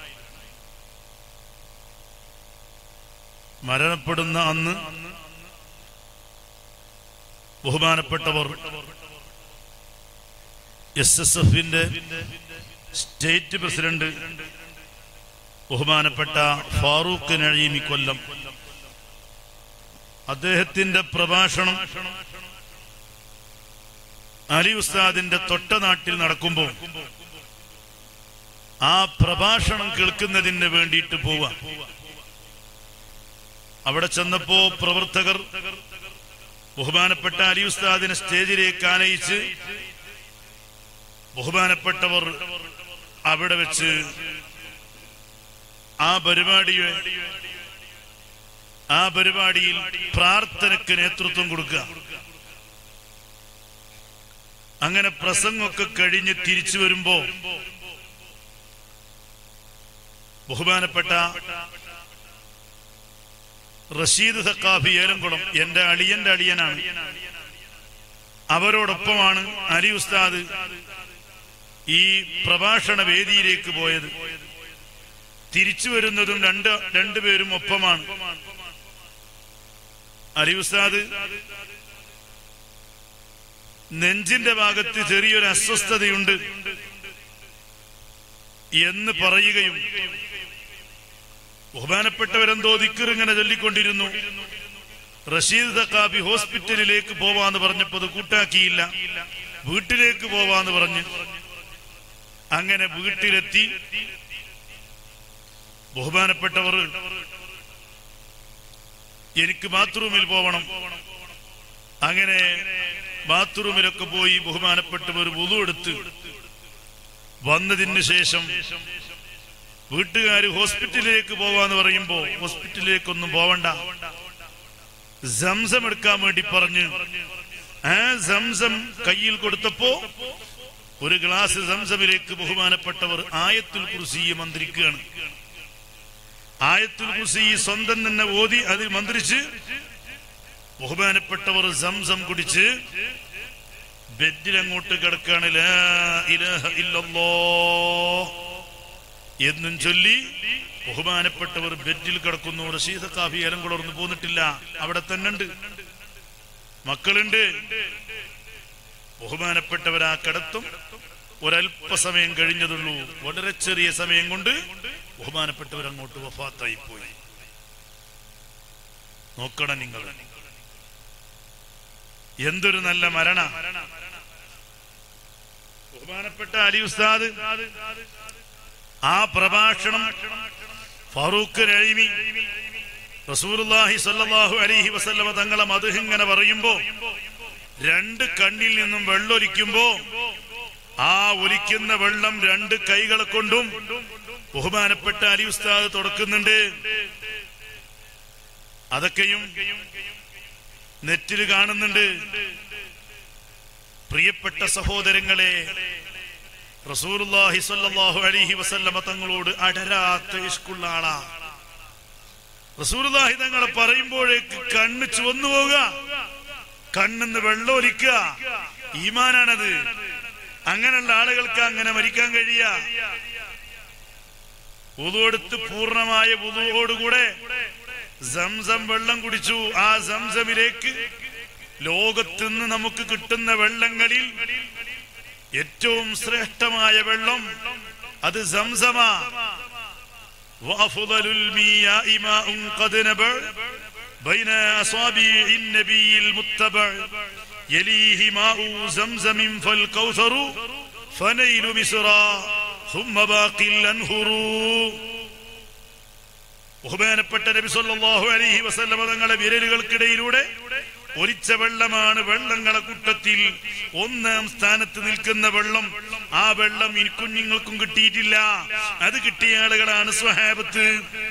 മരണപ്പെടുന്ന അന്ന് ബഹുമാനപ്പെട്ടവർ എസ് എസ് എഫിന്റെ സ്റ്റേറ്റ് പ്രസിഡന്റ് ബഹുമാനപ്പെട്ട ഫാറൂഖ് നഈമി കൊല്ലം, അദ്ദേഹത്തിന്റെ പ്രഭാഷണം അലി ഉസ്താദിന്റെ തൊട്ട നാട്ടിൽ നടക്കുമ്പോൾ ആ പ്രഭാഷണം കേൾക്കുന്നതിന് വേണ്ടിയിട്ട് പോവാ. അവിടെ ചെന്നപ്പോ പ്രവർത്തകർ ബഹുമാനപ്പെട്ട അലി ഉസ്താദിനെ സ്റ്റേജിലേക്ക് ആനയിച്ച് ബഹുമാനപ്പെട്ടവർ അവിടെ വെച്ച് ആ പരിപാടിയെ ആ പരിപാടിയിൽ പ്രാർത്ഥനയ്ക്ക് നേതൃത്വം കൊടുക്കുക. അങ്ങനെ പ്രസംഗമൊക്കെ കഴിഞ്ഞ് തിരിച്ചു വരുമ്പോ ബഹുമാനപ്പെട്ട റഷീദ് സഖാഫി ഏലംകുളം എന്റെ അളിയന്റെ അളിയനാണ്. അവരോടൊപ്പമാണ് അലി ഉസ്താദ് ഈ പ്രഭാഷണ വേദിയിലേക്ക് പോയത്. തിരിച്ചു വരുന്നതും രണ്ട് രണ്ടുപേരും ഒപ്പമാണ്. അലി ഉസ്താദ് നെഞ്ചിന്റെ ഭാഗത്ത് ചെറിയൊരു അസ്വസ്ഥതയുണ്ട് എന്ന് പറയുകയും ബഹുമാനപ്പെട്ടവരെന്തോ ദിക്ർ ഇങ്ങനെ ചൊല്ലിക്കൊണ്ടിരുന്നു. റഷീദ് സഖാഫി ഹോസ്പിറ്റലിലേക്ക് പോവാന്ന് പറഞ്ഞപ്പോ അത് കൂട്ടാക്കിയില്ല, വീട്ടിലേക്ക് പോവാന്ന് പറഞ്ഞ് അങ്ങനെ വീട്ടിലെത്തി. ബഹുമാനപ്പെട്ടവർ എനിക്ക് ബാത്റൂമിൽ പോവണം, അങ്ങനെ ബാത്റൂമിലൊക്കെ പോയി ബഹുമാനപ്പെട്ടവർ വുളു എടുത്ത് വന്നതിന് ശേഷം വീട്ടുകാര് ഹോസ്പിറ്റലിലേക്ക് പോവാന്ന് പറയുമ്പോ ഹോസ്പിറ്റലിലേക്കൊന്നും പോവണ്ട, സംസം എടുക്കാൻ വേണ്ടി പറഞ്ഞ് ആ സംസം കയ്യിൽ കൊടുത്തപ്പോ ഒരു ഗ്ലാസ് സംസമിലേക്ക് ബഹുമാനപ്പെട്ടവർ ആയത്തുൽ കുർസി മന്ത്രിക്കുകയാണ്. ആയത്തുൽ കുർസി സ്വന്തം തന്നെ ഓതി അതിൽ മന്ത്രിച്ച് ബഹുമാനപ്പെട്ടവർ സംസം കുടിച്ച് ബെഡിൽ അങ്ങോട്ട് കിടക്കാണ്. ലാ ഇലാഹ ഇല്ലല്ലാഹ് എന്നും ചൊല്ലി ബഹുമാനപ്പെട്ടവർ ബെഡിൽ കിടക്കുന്നു. റഷീദ് സഖാഫി ഏലംകുളർന്ന് പോന്നിട്ടില്ല, അവിടെ തന്നെ ഉണ്ട്, മക്കളുണ്ട്. ബഹുമാനപ്പെട്ടവർ ആ കിടത്തും ഒരല്പസമയം കഴിഞ്ഞതുള്ളൂ. വളരെ ചെറിയ സമയം കൊണ്ട് ബഹുമാനപ്പെട്ടവർ അങ്ങോട്ട് വഫാത്തായി പോയി. നോക്കണം നിങ്ങൾ, എന്തൊരു നല്ല മരണ. ബഹുമാനപ്പെട്ട അലി ഉസ്താദ് ആ പ്രഭാഷണം ഫാറൂഖ് നഈമി റസൂലുള്ളാഹി സ്വല്ലല്ലാഹു അലൈഹി വസല്ലമ തങ്ങളെ മദ്ഹ് ഇങ്ങനെ പറയുമ്പോ രണ്ട് കണ്ണിൽ നിന്നും വെള്ളൊലിക്കുമ്പോ ആ ഒലിക്കുന്ന വെള്ളം രണ്ട് കൈകളെ കൊണ്ടും ബഹുമാനപ്പെട്ട അലി ഉസ്താദ് തുടക്കുന്നുണ്ട്. അതൊക്കെയും നെറ്റിൽ കാണുന്നുണ്ട്. പ്രിയപ്പെട്ട സഹോദരങ്ങളെ, റസൂലുള്ളാഹി സ്വല്ലല്ലാഹു അലൈഹി വസല്ലമ തങ്ങളോട് അടരാത്ത ഇഷ്കുള്ള ആളാ. റസൂലുള്ളാഹി തങ്ങളെ പറയുമ്പോഴേക്ക് കണ്ണ് ചുവന്നു പോവുക, കണ്ണിന്ന് വെള്ളം ഒലിക്കുക. ഈമാനാണത്. അങ്ങനെയുള്ള ആളുകൾക്ക് അങ്ങനെ മരിക്കാൻ കഴിയ. വുളു എടുത്ത് പൂർണ്ണമായ വുളുവോടുകൂടെ സംസം വെള്ളം കുടിച്ചു. ആ സംസമിലേക്ക് ലോകത്തുനിന്ന് നമുക്ക് കിട്ടുന്ന വെള്ളങ്ങളിൽ ഏറ്റവും ശ്രേഷ്ഠമായ വെള്ളം അത് സംസമാ. وأفضل المياه ماء قد نبع بين أصابع النبي المتبع يليه ماء زمزم فالكوثر فنيل مصرا ثم باقي الأنهر. ബഹുമാനപ്പെട്ട നബി സല്ലല്ലാഹു അലൈഹി വസല്ലം തങ്ങളുടെ വിരലുകൾക്കിടയിലൂടെ ഒലിച്ച വെള്ളമാണ് വെള്ളങ്ങളെ കൂട്ടത്തിൽ ഒന്നാം സ്ഥാനത്ത് നിൽക്കുന്ന വെള്ളം. ആ വെള്ളം കുഞ്ഞുങ്ങൾക്കും കിട്ടിയിട്ടില്ല. അത് കിട്ടിയ ആളുകളാണ് സ്വഹാബത്ത്.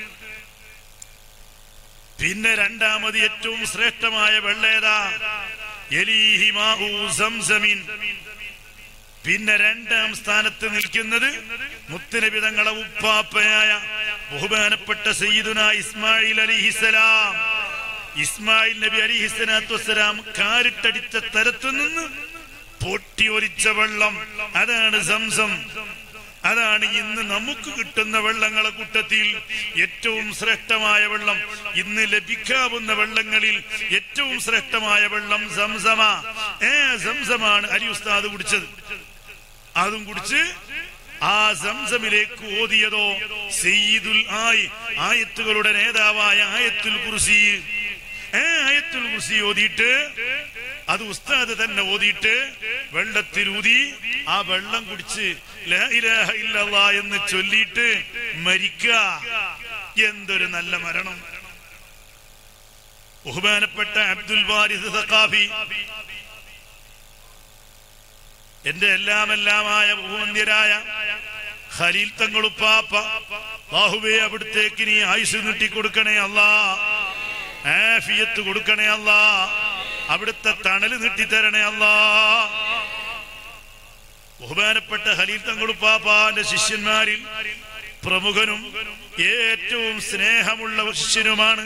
പിന്നെ രണ്ടാമത് ഏറ്റവും ശ്രേഷ്ഠമായ വെള്ളേതാ? യലീഹി മാഉ സംസമിൻ. പിന്നെ രണ്ടാം സ്ഥാനത്ത് നിൽക്കുന്നത് മുത്തുനബി തങ്ങളെ ഉപ്പാപ്പയായ ബഹുമാനപ്പെട്ട സയ്യിദുനാ ഇസ്മായിൽ അലൈഹിസ്സലാം. ഇസ്മായിൽ നബി അലൈഹിസ്സലാത്തു വസ്സലാം കാരിട്ടടിച്ച തരത്തു നിന്ന് പൊട്ടി ഒലിച്ച വെള്ളം, അതാണ് സംസം. അതാണ് ഇന്ന് നമുക്ക് കിട്ടുന്ന വെള്ളങ്ങളെ കൂട്ടത്തിൽ ഏറ്റവും ശ്രേഷ്ഠമായ വെള്ളം. ഇന്ന് ലഭിക്കാവുന്ന വെള്ളങ്ങളിൽ ഏറ്റവും ശ്രേഷ്ഠമായ വെള്ളം സംസമ. ഏ സംസമാണ് അലി ഉസ്താദ് കുടിച്ചത്. അതും കുടിച്ച് ആ സംസമിലേക്ക് ഓതിയതോ സയ്യിദുൽ ആയി ആയത്തുകളുടെ നേതാവായ ആയത്തുൽ കുർസി. ഏ ആയത്തുൽ കുർസി ഓതിയിട്ട് അത് ഉസ്താദ് തന്നെ ഓതിയിട്ട് വെള്ളത്തിലൂതി ആ വെള്ളം കുടിച്ച് ലാ ഇലാഹ ഇല്ലല്ലാഹ് എന്ന് ചൊല്ലിയിട്ട് മരിക്കുക. എന്തൊരു നല്ല മരണം! ബഹുമാനപ്പെട്ട അബ്ദുൽ വാരിസ് സഖാഫി, എന്റെ എല്ലാം എല്ലാമായ ബഹുവന്ദ്യരായ ഖലീൽ തങ്ങളുപ്പാപ്പ, അല്ലാഹുവേ അവിടുത്തേക്ക് നീ ആയുസ് നീട്ടിക്കൊടുക്കണേ അല്ലാ, ആഫിയത്ത് കൊടുക്കണേ അല്ലാ, അവിടുത്തെ തണല് നീട്ടിത്തരണേ അല്ലാ. ബഹുമാനപ്പെട്ട ഖലീൽ തങ്ങളുപ്പാപ്പാന്റെ ശിഷ്യന്മാരിൽ പ്രമുഖനും ഏറ്റവും സ്നേഹമുള്ള ശിഷ്യനുമാണ്.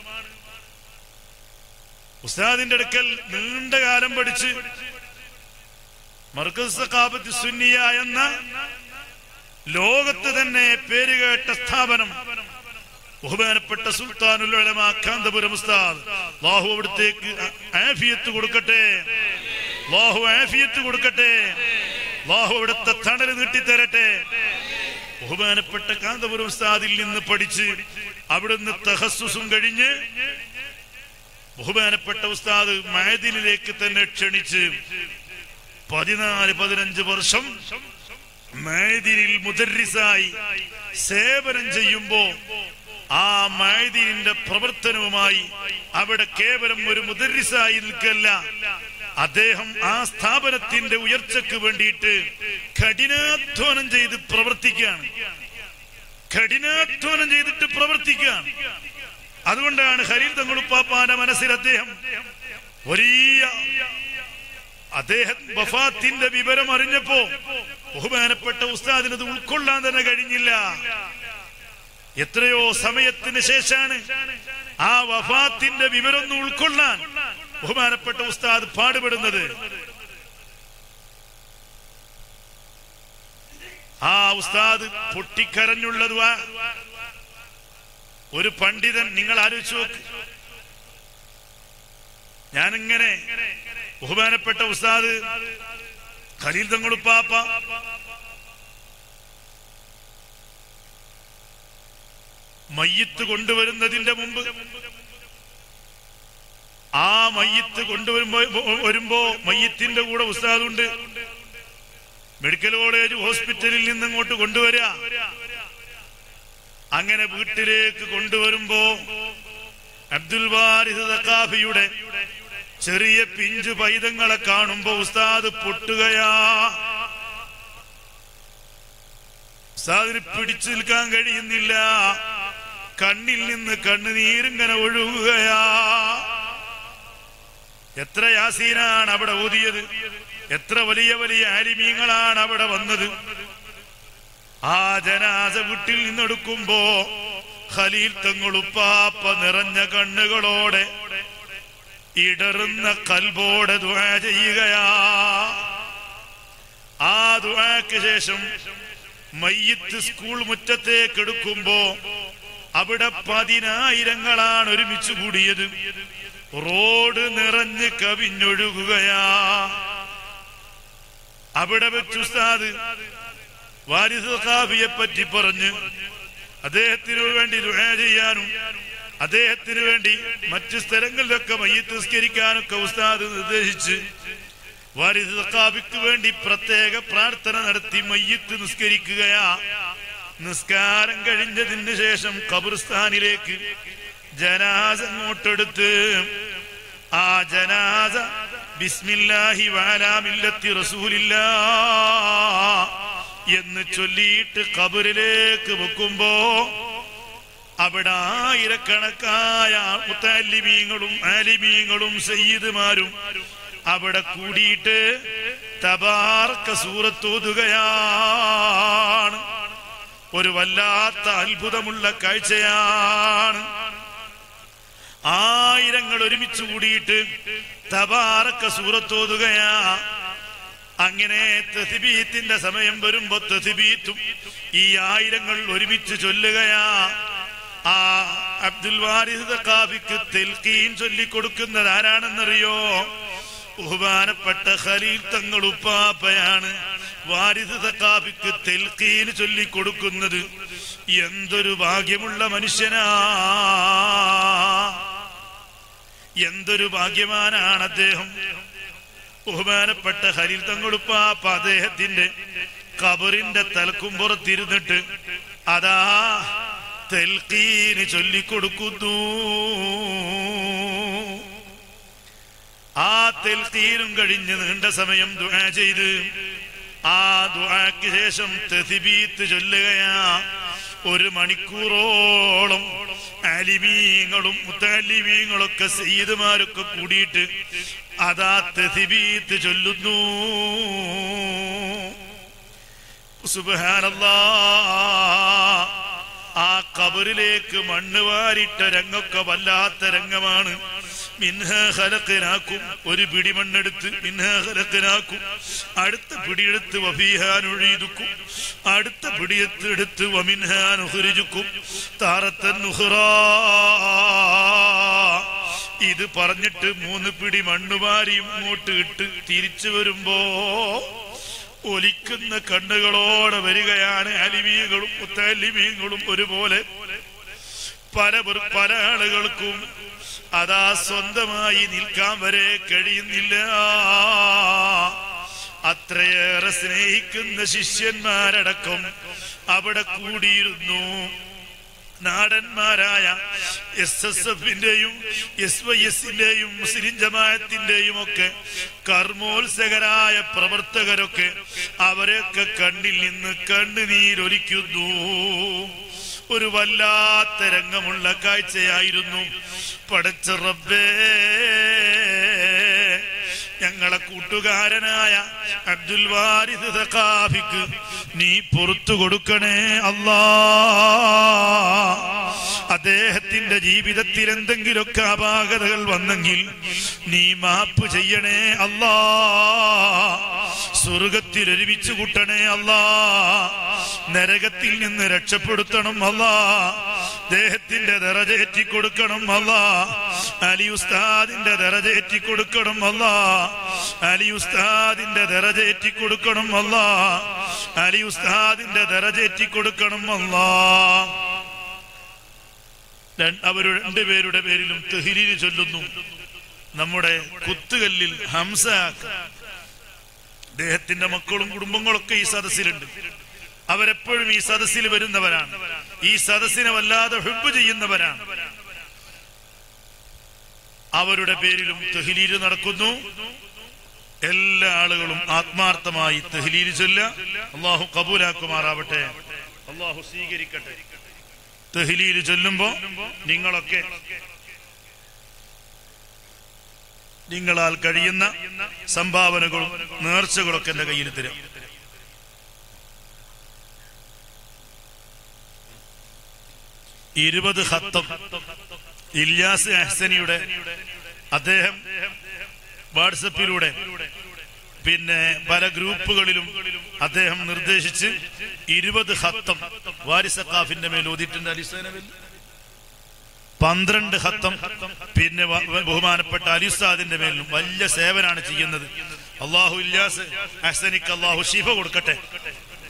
ഉസ്താദിന്റെ അടുക്കൽ നീണ്ട കാലം പഠിച്ച് മർകസ് സഖാഫത്ത് സുന്നിയ എന്ന ലോകത്ത് തന്നെ പേരുകേട്ട സ്ഥാപനം ബഹുമാനപ്പെട്ട സുൽത്താനുൽ ഉലമാ കാന്തപുരം ഉസ്താദ്, അല്ലാഹു അവിടുത്തേക്ക് ആഫിയത്ത് കൊടുക്കട്ടെ, അല്ലാഹു ആഫിയത്ത് കൊടുക്കട്ടെ, അല്ലാഹു അവിടുത്തെ തണല് നീട്ടിത്തരട്ടെ. ബഹുമാനപ്പെട്ട കാന്തപുരം ഉസ്താദിൽ നിന്ന് പഠിച്ച് അവിടുന്ന് തഹസ്സുസും കഴിഞ്ഞ് ബഹുമാനപ്പെട്ട ഉസ്താദ് മഅദിനിലേക്ക് തന്നെ ക്ഷണിച്ച് പതിനാല് പതിനഞ്ച് വർഷം മഅദിനിൽ മുദർരിസായി സേവനം ചെയ്യുമ്പോ ആ മഅദിനിന്റെ പ്രവർത്തനവുമായി അവിടെ കേവലം ഒരു മുദർരിസായി നിൽക്കല്ല, അദ്ദേഹം ആ സ്ഥാപനത്തിന്റെ ഉയർച്ചയ്ക്ക് വേണ്ടിയിട്ട് കഠിനാധ്വാനം ചെയ്ത് പ്രവർത്തിക്കുകയാണ്. കഠിനാധ്വാനം ചെയ്തിട്ട് പ്രവർത്തിക്കുകയാണ്. അതുകൊണ്ടാണ് ഖലീൽ തങ്ങളുപ്പാപ്പാന്റെ മനസ്സിൽ അദ്ദേഹം വലിയ അദ്ദേഹം വഫാത്തിന്റെ വിവരം അറിഞ്ഞപ്പോ ബഹുമാനപ്പെട്ട ഉസ്താദിന് അത് ഉൾക്കൊള്ളാൻ തന്നെ കഴിഞ്ഞില്ല. എത്രയോ സമയത്തിന് ശേഷമാണ് ആ വഫാത്തിന്റെ വിവരം ഒന്ന് ഉൾക്കൊള്ളാൻ ബഹുമാനപ്പെട്ട ഉസ്താദ് പാടുപെടുന്നത്. ആ ഉസ്താദ് പൊട്ടിക്കരഞ്ഞുള്ളത് ഒരു പണ്ഡിതൻ, നിങ്ങൾ ആലോചിച്ചു നോക്ക്. ഞാനിങ്ങനെ ബഹുമാനപ്പെട്ട ഉസ്താദ് ഖലീൽ തങ്ങളുപ്പാപ്പ മയ്യിത്ത് കൊണ്ടുവരുന്നതിന്റെ മുമ്പ് ആ മയ്യിത്ത് കൊണ്ടുവരുമ്പോ വരുമ്പോ മയ്യിത്തിന്റെ കൂടെ ഉസ്താദുണ്ട്. മെഡിക്കൽ കോളേജ് ഹോസ്പിറ്റലിൽ നിന്ന് ഇങ്ങോട്ട് കൊണ്ടുവരിക. അങ്ങനെ വീട്ടിലേക്ക് കൊണ്ടുവരുമ്പോ അബ്ദുൽ വാരിസ് സഖാഫിയുടെ ചെറിയ പിഞ്ചു പൈതങ്ങളെ കാണുമ്പോ ഉസ്താദ് പൊട്ടുകയാ. ഉസ്താദിന് പിടിച്ചു നിൽക്കാൻ കഴിയുന്നില്ല. കണ്ണിൽ നിന്ന് കണ്ണുനീരിങ്ങനെ ഒഴുകുകയാ. എത്ര യാസീനാണ് അവിടെ ഓതിയത്, എത്ര വലിയ വലിയ ആലിമീങ്ങളാണ് അവിടെ വന്നത്. ആ ജനാസ വീട്ടിൽ നിന്നെടുക്കുമ്പോ ഖലീൽ തങ്ങളുപ്പാപ്പ നിറഞ്ഞ കണ്ണുകളോടെ ഇടറുന്ന കൽബോടെ ദുആ ചെയ്യുകയാ. ആ ദുആക്ക് ശേഷം മയ്യിത്ത് സ്കൂൾ മുറ്റത്തേക്ക് എടുക്കുമ്പോ അവിടെ പതിനായിരങ്ങളാണ് ഒരുമിച്ച് കൂടിയത്. റോഡ് നിറഞ്ഞ് കവിഞ്ഞൊഴുകുകയാ. അവിടെ വെച്ച് ഉസ്താദ് വാരിസ് സഖാഫിയെ പറ്റി പറഞ്ഞ് അദ്ദേഹത്തിനു വേണ്ടി ദുആ ചെയ്യാനും അദ്ദേഹത്തിന് വേണ്ടി മറ്റു സ്ഥലങ്ങളിലൊക്കെ മയ്യിത്ത് നിസ്കരിക്കാനൊക്കെ ഉസ്താദ് നിർദ്ദേശിച്ച് വാരിദ് സഖാഫിക്ക് വേണ്ടി പ്രത്യേക പ്രാർത്ഥന നടത്തി മയ്യിത്ത് നിസ്കരിക്കുകയാ. നിസ്കാരം കഴിഞ്ഞതിന് ശേഷം ഖബർസ്ഥാനിലേക്ക് ജനാസ അങ്ങോട്ടെടുത്ത് ആ ജനാസ ബിസ്മില്ലാഹി വഅലാ മില്ലത്തി റസൂലില്ലാഹ് എന്ന് ചൊല്ലിയിട്ട് ഖബറിലേക്ക് വെക്കുമ്പോ അവിടെ ആയിരക്കണക്കായ മുത്തല്ലിമീങ്ങളും ആലിമീങ്ങളും സയ്യിദുമാരും അവിടെ കൂടിയിട്ട് തബാറക സൂറത്ത് ഓതുകയാണ്. ഒരു വല്ലാത്ത അത്ഭുതമുള്ള കാഴ്ചയാണ്. ആയിരങ്ങൾ ഒരുമിച്ച് കൂടിയിട്ട് തബാറക സൂറത്ത് ഓതുകയാ. അങ്ങനെ തസ്ബീഹിന്റെ സമയം വരുമ്പോ തസ്ബീഹും ഈ ആയിരങ്ങൾ ഒരുമിച്ച് ചൊല്ലുകയാ. ആ അബ്ദുൽ വാരിദ് സഖാഫിക്ക് തൽഖീൻ ചൊല്ലിക്കൊടുക്കുന്നത് ആരാണെന്നറിയോ? ബഹുമാനപ്പെട്ട ഖലീൽ തങ്ങൾ ഉപ്പാപ്പയാണ് വാരിദ് സഖാഫിക്ക് തൽഖീൻ ചൊല്ലിക്കൊടുക്കുന്നത്. എന്തൊരു ഭാഗ്യമുള്ള മനുഷ്യനാ, എന്തൊരു ഭാഗ്യവാനാണ് അദ്ദേഹം. ബഹുമാനപ്പെട്ട ഖലീൽ തങ്ങൾ ഉപ്പാപ്പ അദ്ദേഹത്തിന്റെ ഖബറിന്റെ തലക്കുംപുറത്തിരുന്നിട്ട് അതാ തൽഖീന് ചൊല്ലിക്കൊടുക്കുന്നു. ആ തൽഖീനും കഴിഞ്ഞ് നീണ്ട സമയം ദുആ ചെയ്ത് ആ ദുആക്ക് ശേഷം തസ്ബീഹ് ചൊല്ലുകയാ. ഒരു മണിക്കൂറോളം ആലിമീങ്ങളും മുത്തല്ലിമീങ്ങളൊക്കെ സയ്യിദുമാരൊക്കെ കൂടിയിട്ട് അതാ തസ്ബീഹ് ചൊല്ലുന്നു. സുബ്ഹാനല്ലാഹ്. ആ ഖബറിലേക്ക് മണ്ണ് വാരിട്ട രംഗമൊക്കെ വല്ലാത്ത രംഗമാണ്. മിൻഹാ ഖലഖനാക്കും, ഒരു പിടി മണ്ണെടുത്ത് മിൻഹാ ഖലഖനാക്കും, അടുത്ത പിടിയെടുത്ത് വഫീഹാ നുഈദുക്കും, അടുത്ത പിടിയെടുത്ത് എടുത്ത് വമിൻഹാ നുഖ്രിജുക്കും താറത്തൻ നുഖ്റാ. ഇത് പറഞ്ഞിട്ട് മൂന്ന് പിടി മണ്ണ് വാരി ഇങ്ങോട്ട് ഇട്ട് തിരിച്ചു വരുമ്പോ ഒലിക്കുന്ന കണ്ണുകളോടെ വരികയാണ് അലിമീങ്ങളും മുത്തല്ലിമീങ്ങളും ഒരുപോലെ. പല പല ആളുകൾക്കും അതാ സ്വന്തമായി നിൽക്കാൻ വരെ കഴിയുന്നില്ല. അത്രയേറെ സ്നേഹിക്കുന്ന ശിഷ്യന്മാരടക്കം അവിടെ കൂടിയിരുന്നു. നാടന്മാരായ എസ് എസ് എഫിന്റെയും എസ് വൈ എസിന്റെയും മുസ്ലിം ജമാഅത്തിന്റെയും ഒക്കെ കർമ്മോത്സകരായ പ്രവർത്തകരൊക്കെ അവരെയൊക്കെ കണ്ണിൽ നിന്ന് കണ്ണുനീരൊലിക്കുന്നു. ഒരു വല്ലാത്ത രംഗമുള്ള കാഴ്ചയായിരുന്നു. പടച്ച റബ്ബേ, ഞങ്ങളെ കൂട്ടുകാരനായ അബ്ദുൽ വാരിദ് സഖാഫിക്ക് നീ പുറത്തു കൊടുക്കണേ അല്ലാ. അദ്ദേഹത്തിന്റെ ജീവിതത്തിൽ എന്തെങ്കിലുമൊക്കെ അപാകതകൾ വന്നെങ്കിൽ നീ മാപ്പ് ചെയ്യണേ അല്ലാ. സ്വർഗത്തിൽ ഒരുമിച്ച് കൂട്ടണേ അല്ലാ. നരകത്തിൽ നിന്ന് രക്ഷപ്പെടുത്തണം അല്ലാ. അദ്ദേഹത്തിന്റെ ദറജേറ്റി കൊടുക്കണം അല്ലാ. അലി ഉസ്താദിന്റെ ദറജേറ്റി കൊടുക്കണം അല്ലാ. അലി ഉസ്താദിന്റെ ദറജേറ്റി കൊടുക്കണം അല്ലാ. അലി ഉസ്താദിന്റെ ദറജേറ്റി കൊടുക്കണം അല്ലാ. അവർ രണ്ടുപേരുടെ പേരിലും തഹ്ലീൽ ചൊല്ലുന്നു. നമ്മുടെ കുത്തുകല്ലിൽ ഹംസ, അദ്ദേഹത്തിന്റെ മക്കളും കുടുംബങ്ങളൊക്കെ ഈ സദസ്സിലുണ്ട്. അവരെപ്പോഴും ഈ സദസ്സിൽ വരുന്നവരാണ്. ഈ സദസ്സിനെ വല്ലാതെ ഹുബ്ബ് ചെയ്യുന്നവരാണ്. അവരുടെ പേരിലും തഹ്ലീൽ നടക്കുന്നു. എല്ലാ ആളുകളും ആത്മാർത്ഥമായി തഹ്ലീൽ ചൊല്ലുക. അല്ലാഹു കബൂലാക്കുമാറാവട്ടെ, അല്ലാഹു സ്വീകരിക്കട്ടെ. തഹ്ലീൽ ചൊല്ലുമ്പോ നിങ്ങളൊക്കെ നിങ്ങളാൽ കഴിയുന്ന സംഭാവനകളും നേർച്ചകളൊക്കെ എന്റെ കയ്യിൽ തരാം. ഇരുപത് ഖത്തം ഇല്യാസ് അഹ്സനിയുടെ അദ്ദേഹം വാട്സപ്പിലൂടെ പിന്നെ പല ഗ്രൂപ്പുകളിലും അദ്ദേഹം നിർദ്ദേശിച്ച് ഇരുപത് ഖത്തം വാരിദ് സഖാഫിന്റെ മേൽ ഓതിയിട്ടുണ്ട്. അലിസ്താനവിൽ പന്ത്രണ്ട് ഖത്തം പിന്നെ ബഹുമാനപ്പെട്ട അലി ഉസ്താദിന്റെ മേലും വലിയ സേവനാണ് ചെയ്യുന്നത്. അള്ളാഹു ഇല്യാസ് അഹ്സനിക്ക് അള്ളാഹു ശിഫ കൊടുക്കട്ടെ.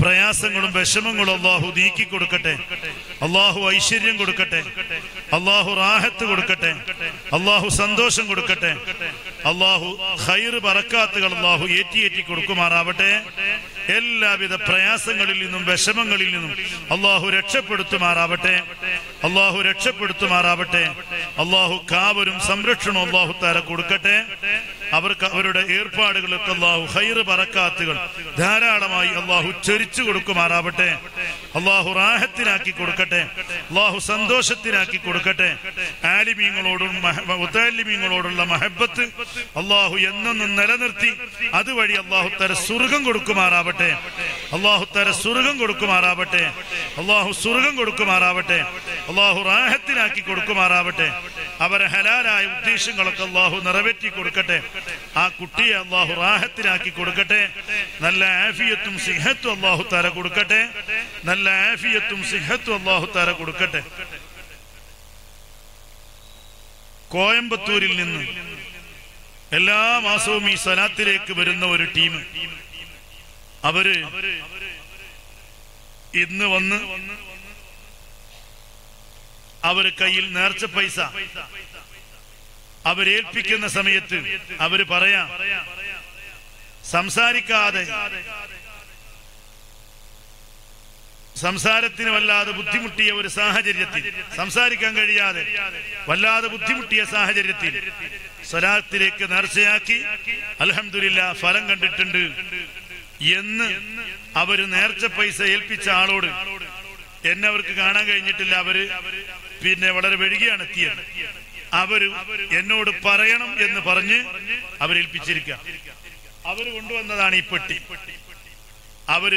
പ്രയാസങ്ങളും വിഷമങ്ങളും അള്ളാഹു നീക്കി കൊടുക്കട്ടെ. അള്ളാഹു ഐശ്വര്യം കൊടുക്കട്ടെ. അള്ളാഹു റാഹത്ത് കൊടുക്കട്ടെ. അള്ളാഹു സന്തോഷം കൊടുക്കട്ടെ. അള്ളാഹു ഖൈർ ബറക്കാത്തുകൾ അള്ളാഹു ഏറ്റിയേറ്റി കൊടുക്കുമാറാവട്ടെ. എല്ലാവിധ പ്രയാസങ്ങളിൽ നിന്നും വിഷമങ്ങളിൽ നിന്നും അള്ളാഹു രക്ഷപ്പെടുത്തുമാറാവട്ടെ. അള്ളാഹു രക്ഷപ്പെടുത്തുമാറാവട്ടെ. അള്ളാഹു കാവലും സംരക്ഷണവും അള്ളാഹു താര കൊടുക്കട്ടെ. അവർക്ക് അവരുടെ ഏർപ്പാടുകളൊക്കെ അള്ളാഹു ഖൈർ ബറക്കാത്തുകൾ ധാരാളമായി അള്ളാഹു ചൊരിച്ചു കൊടുക്കുമാറാവട്ടെ. അള്ളാഹു റാഹത്തിനാക്കി കൊടുക്കട്ടെ. അള്ളാഹു സന്തോഷത്തിനാക്കി കൊടുക്കട്ടെ. ആലിമീങ്ങളോടും മുതല്ലിമീങ്ങളോടുള്ള മഹബത്ത് അള്ളാഹു എന്നെന്നും നിലനിർത്തി അതുവഴി അള്ളാഹു തര സ്വർഗം കൊടുക്കുമാറാവട്ടെ. അള്ളാഹു തര സ്വർഗം കൊടുക്കുമാറാവട്ടെ. അള്ളാഹു സ്വർഗം കൊടുക്കുമാറാവട്ടെ. അള്ളാഹു റാഹത്തിനാക്കി കൊടുക്കുമാറാവട്ടെ. അവരെ ഹലാലായ ഉദ്ദേശങ്ങളൊക്കെ അള്ളാഹു നിറവേറ്റി കൊടുക്കട്ടെ. ആ കുട്ടിയെ അള്ളാഹു റാഹത്തിനാക്കി കൊടുക്കട്ടെ. നല്ല ആഫിയത്തും സിഹത്തും അള്ളാഹു തര കൊടുക്കട്ടെ. നല്ല ആഫിയത്തും സിഹത്തും അള്ളാഹു തര കൊടുക്കട്ടെ. കോയമ്പത്തൂരിൽ നിന്ന് എല്ലാ മാസവും ഈ സലാത്തിലേക്ക് വരുന്ന ഒരു ടീം, അവര് ഇന്ന് വന്ന് അവര് കയ്യിൽ നേർച്ച പൈസ അവരേൽപ്പിക്കുന്ന സമയത്ത് അവര് പറയാ, സംസാരിക്കാതെ സംസാരത്തിന് വല്ലാതെ ബുദ്ധിമുട്ടിയ ഒരു സാഹചര്യത്തിൽ, സംസാരിക്കാൻ കഴിയാതെ വല്ലാതെ ബുദ്ധിമുട്ടിയ സാഹചര്യത്തിൽ സ്വലാത്തിലേക്ക് നേർച്ചയാക്കി അൽഹംദുലില്ലാഹ് ഫലം കണ്ടിട്ടുണ്ട് എന്ന് അവര് നേർച്ച പൈസ ഏൽപ്പിച്ച ആളോട് എന്നെ അവർക്ക് കാണാൻ കഴിഞ്ഞിട്ടില്ല. അവര് പിന്നെ വളരെ വൈകിയാണ് എത്തിയത്. അവര് എന്നോട് പറയണം എന്ന് പറഞ്ഞ് അവരേൽപ്പിച്ചിരിക്കുക. അവര് കൊണ്ടുവന്നതാണ് ഈ പെട്ടി. അവര്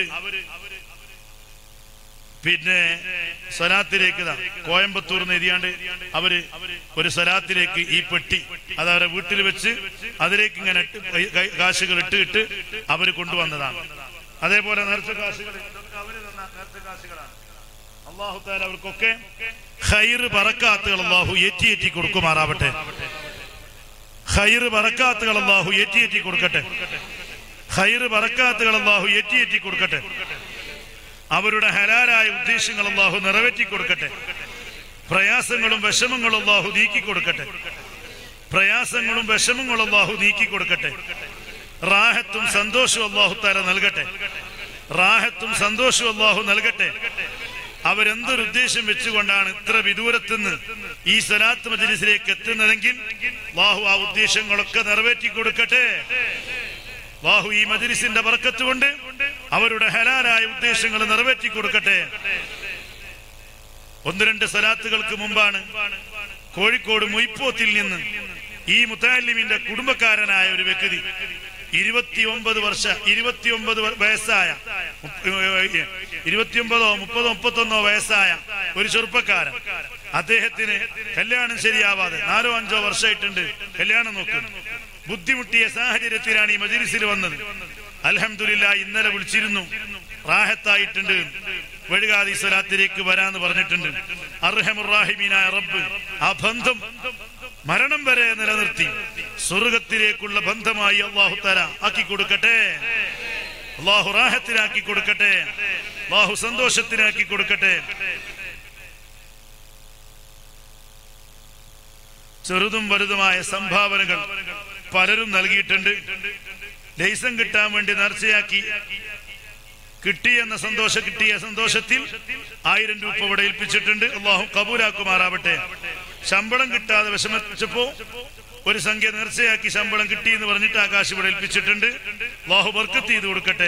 പിന്നെ സ്വലാത്തിലേക്ക് കോയമ്പത്തൂർ എഴുതിയാണ്ട് അവര് ഒരു സ്വലാത്തിലേക്ക് ഈ പെട്ടി അത് അവരെ വീട്ടിൽ വെച്ച് അതിലേക്ക് ഇങ്ങനെ കാശുകൾ ഇട്ട് ഇട്ട് അവര് കൊണ്ടുവന്നതാണ്. അതേപോലെ നേർച്ച കാശുകൾ അവര് തന്ന നേർച്ച കാശുകളാണ്. അല്ലാഹു തആല അവർക്കൊക്കെ ഖൈർ ബറക്കാത്തുകൾ അല്ലാഹു ഏറ്റിയേറ്റി കൊടുക്കുമാറാവട്ടെ. ഖൈർ ബറക്കാത്തുകൾ അല്ലാഹു ഏറ്റിയേറ്റി കൊടുക്കട്ടെ. ഖൈർ ബറക്കാത്തുകൾ അല്ലാഹു ഏറ്റിയേറ്റി കൊടുക്കട്ടെ. അവരുടെ ഹലാലായ ഉദ്ദേശങ്ങൾ അല്ലാഹു നിറവേറ്റി കൊടുക്കട്ടെ. പ്രയാസങ്ങളും വിഷമങ്ങളും അല്ലാഹു നീക്കി കൊടുക്കട്ടെ. പ്രയാസങ്ങളും വിഷമങ്ങളും അല്ലാഹു നീക്കി കൊടുക്കട്ടെ. റാഹത്തും സന്തോഷവും അല്ലാഹു തആല നൽകട്ടെ. റാഹത്തും സന്തോഷവും അല്ലാഹു നൽകട്ടെ. അവരെന്തൊരു ഉദ്ദേശം വെച്ചുകൊണ്ടാണ് ഇത്ര വിദൂരത്തുനിന്ന് ഈ സ്വലാത്ത് മജ്ലിസിലേക്ക് എത്തുന്നതെങ്കിൽ അല്ലാഹു ആ ഉദ്ദേശങ്ങളൊക്കെ നിറവേറ്റി കൊടുക്കട്ടെ. അല്ലാഹു ഈ മജ്ലിസിന്റെ ബർക്കത്ത് കൊണ്ട് അവരുടെ ഹലാലായ ഉദ്ദേശങ്ങൾ നിറവേറ്റി കൊടുക്കട്ടെ. ഒന്ന് രണ്ട് സ്വലാത്തുകൾക്ക് മുമ്പാണ് കോഴിക്കോട് മുയിപ്പോത്തിൽ നിന്ന് ഈ മുതല്ലിമിന്റെ കുടുംബക്കാരനായ ഒരു വ്യക്തി ഇരുപത്തിയൊമ്പത് വർഷ ഇരുപത്തിയൊമ്പത് വയസ്സായ ഇരുപത്തിയൊമ്പതോ മുപ്പതോ മുപ്പത്തൊന്നോ വയസ്സായ ഒരു ചെറുപ്പക്കാരൻ, അദ്ദേഹത്തിന് കല്യാണം ശരിയാവാതെ നാലോ അഞ്ചോ വർഷമായിട്ടുണ്ട്. കല്യാണം നോക്കുന്നു. ബുദ്ധിമുട്ടിയ സാഹചര്യത്തിലാണ് ഈ മജ്ലിസിൽ വന്നത്. അൽഹംദുലില്ലാഹ് ഇന്നലെ വിളിച്ചിരുന്നു, റാഹത്തായിട്ടുണ്ട്, വഴുകാതി സ്വലാത്തിലേക്ക് വരാന്ന് പറഞ്ഞിട്ടുണ്ട്. അർഹമുർ റഹീമീനായ റബ്ബ് ആ ബന്ധം മരണം വരെ നിലനിർത്തി സ്വർഗത്തിലേക്കുള്ള ബന്ധമായി അല്ലാഹു തആല ആക്കി കൊടുക്കട്ടെ. അല്ലാഹു റാഹത്തിനാക്കി കൊടുക്കട്ടെ. അല്ലാഹു സന്തോഷത്തിനാക്കി കൊടുക്കട്ടെ. ചെറുതും വലുതുമായ സംഭാവനകൾ പലരും നൽകിയിട്ടുണ്ട്. ലൈസൻ കിട്ടാൻ വേണ്ടി നേർച്ചയാക്കി കിട്ടിയെന്ന സന്തോഷം കിട്ടിയ സന്തോഷത്തിൽ ആയിരം രൂപ ഇവിടെ ഏൽപ്പിച്ചിട്ടുണ്ട്. അല്ലാഹു കബൂലാക്കുമാറാവട്ടെ. ശമ്പളം കിട്ടാതെ വിഷമിച്ചപ്പോ ഒരു സംഖ്യ നേർച്ചയാക്കി ശമ്പളം കിട്ടി എന്ന് പറഞ്ഞിട്ട് ആകാശ് ഇവിടെ ഏൽപ്പിച്ചിട്ടുണ്ട്. അല്ലാഹു ബർക്കത്ത് ചെയ്ത് കൊടുക്കട്ടെ.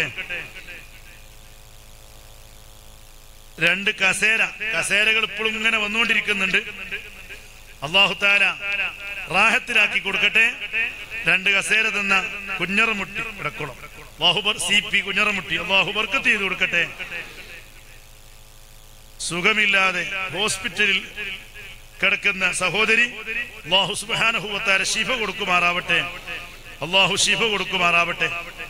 രണ്ട് കസേര കസേരകൾ ഇപ്പോഴും ഇങ്ങനെ വന്നുകൊണ്ടിരിക്കുന്നുണ്ട്. അല്ലാഹു തആല റാഹത്തിലാക്കി കൊടുക്കട്ടെ. രണ്ട് കസേര തന്ന കുഞ്ഞറമുട്ടി ഇടക്കുളം അല്ലാഹു സി പി കുഞ്ഞറമുട്ടി അല്ലാഹു ബർക്കത്ത് ചെയ്ത് കൊടുക്കട്ടെ. സുഖമില്ലാതെ ഹോസ്പിറ്റലിൽ കിടക്കുന്ന സഹോദരി അല്ലാഹു സുബ്ഹാനഹു വ തആല ശിഫ കൊടുക്കുമാറാവട്ടെ. അല്ലാഹു ശിഫ കൊടുക്കുമാറാവട്ടെ.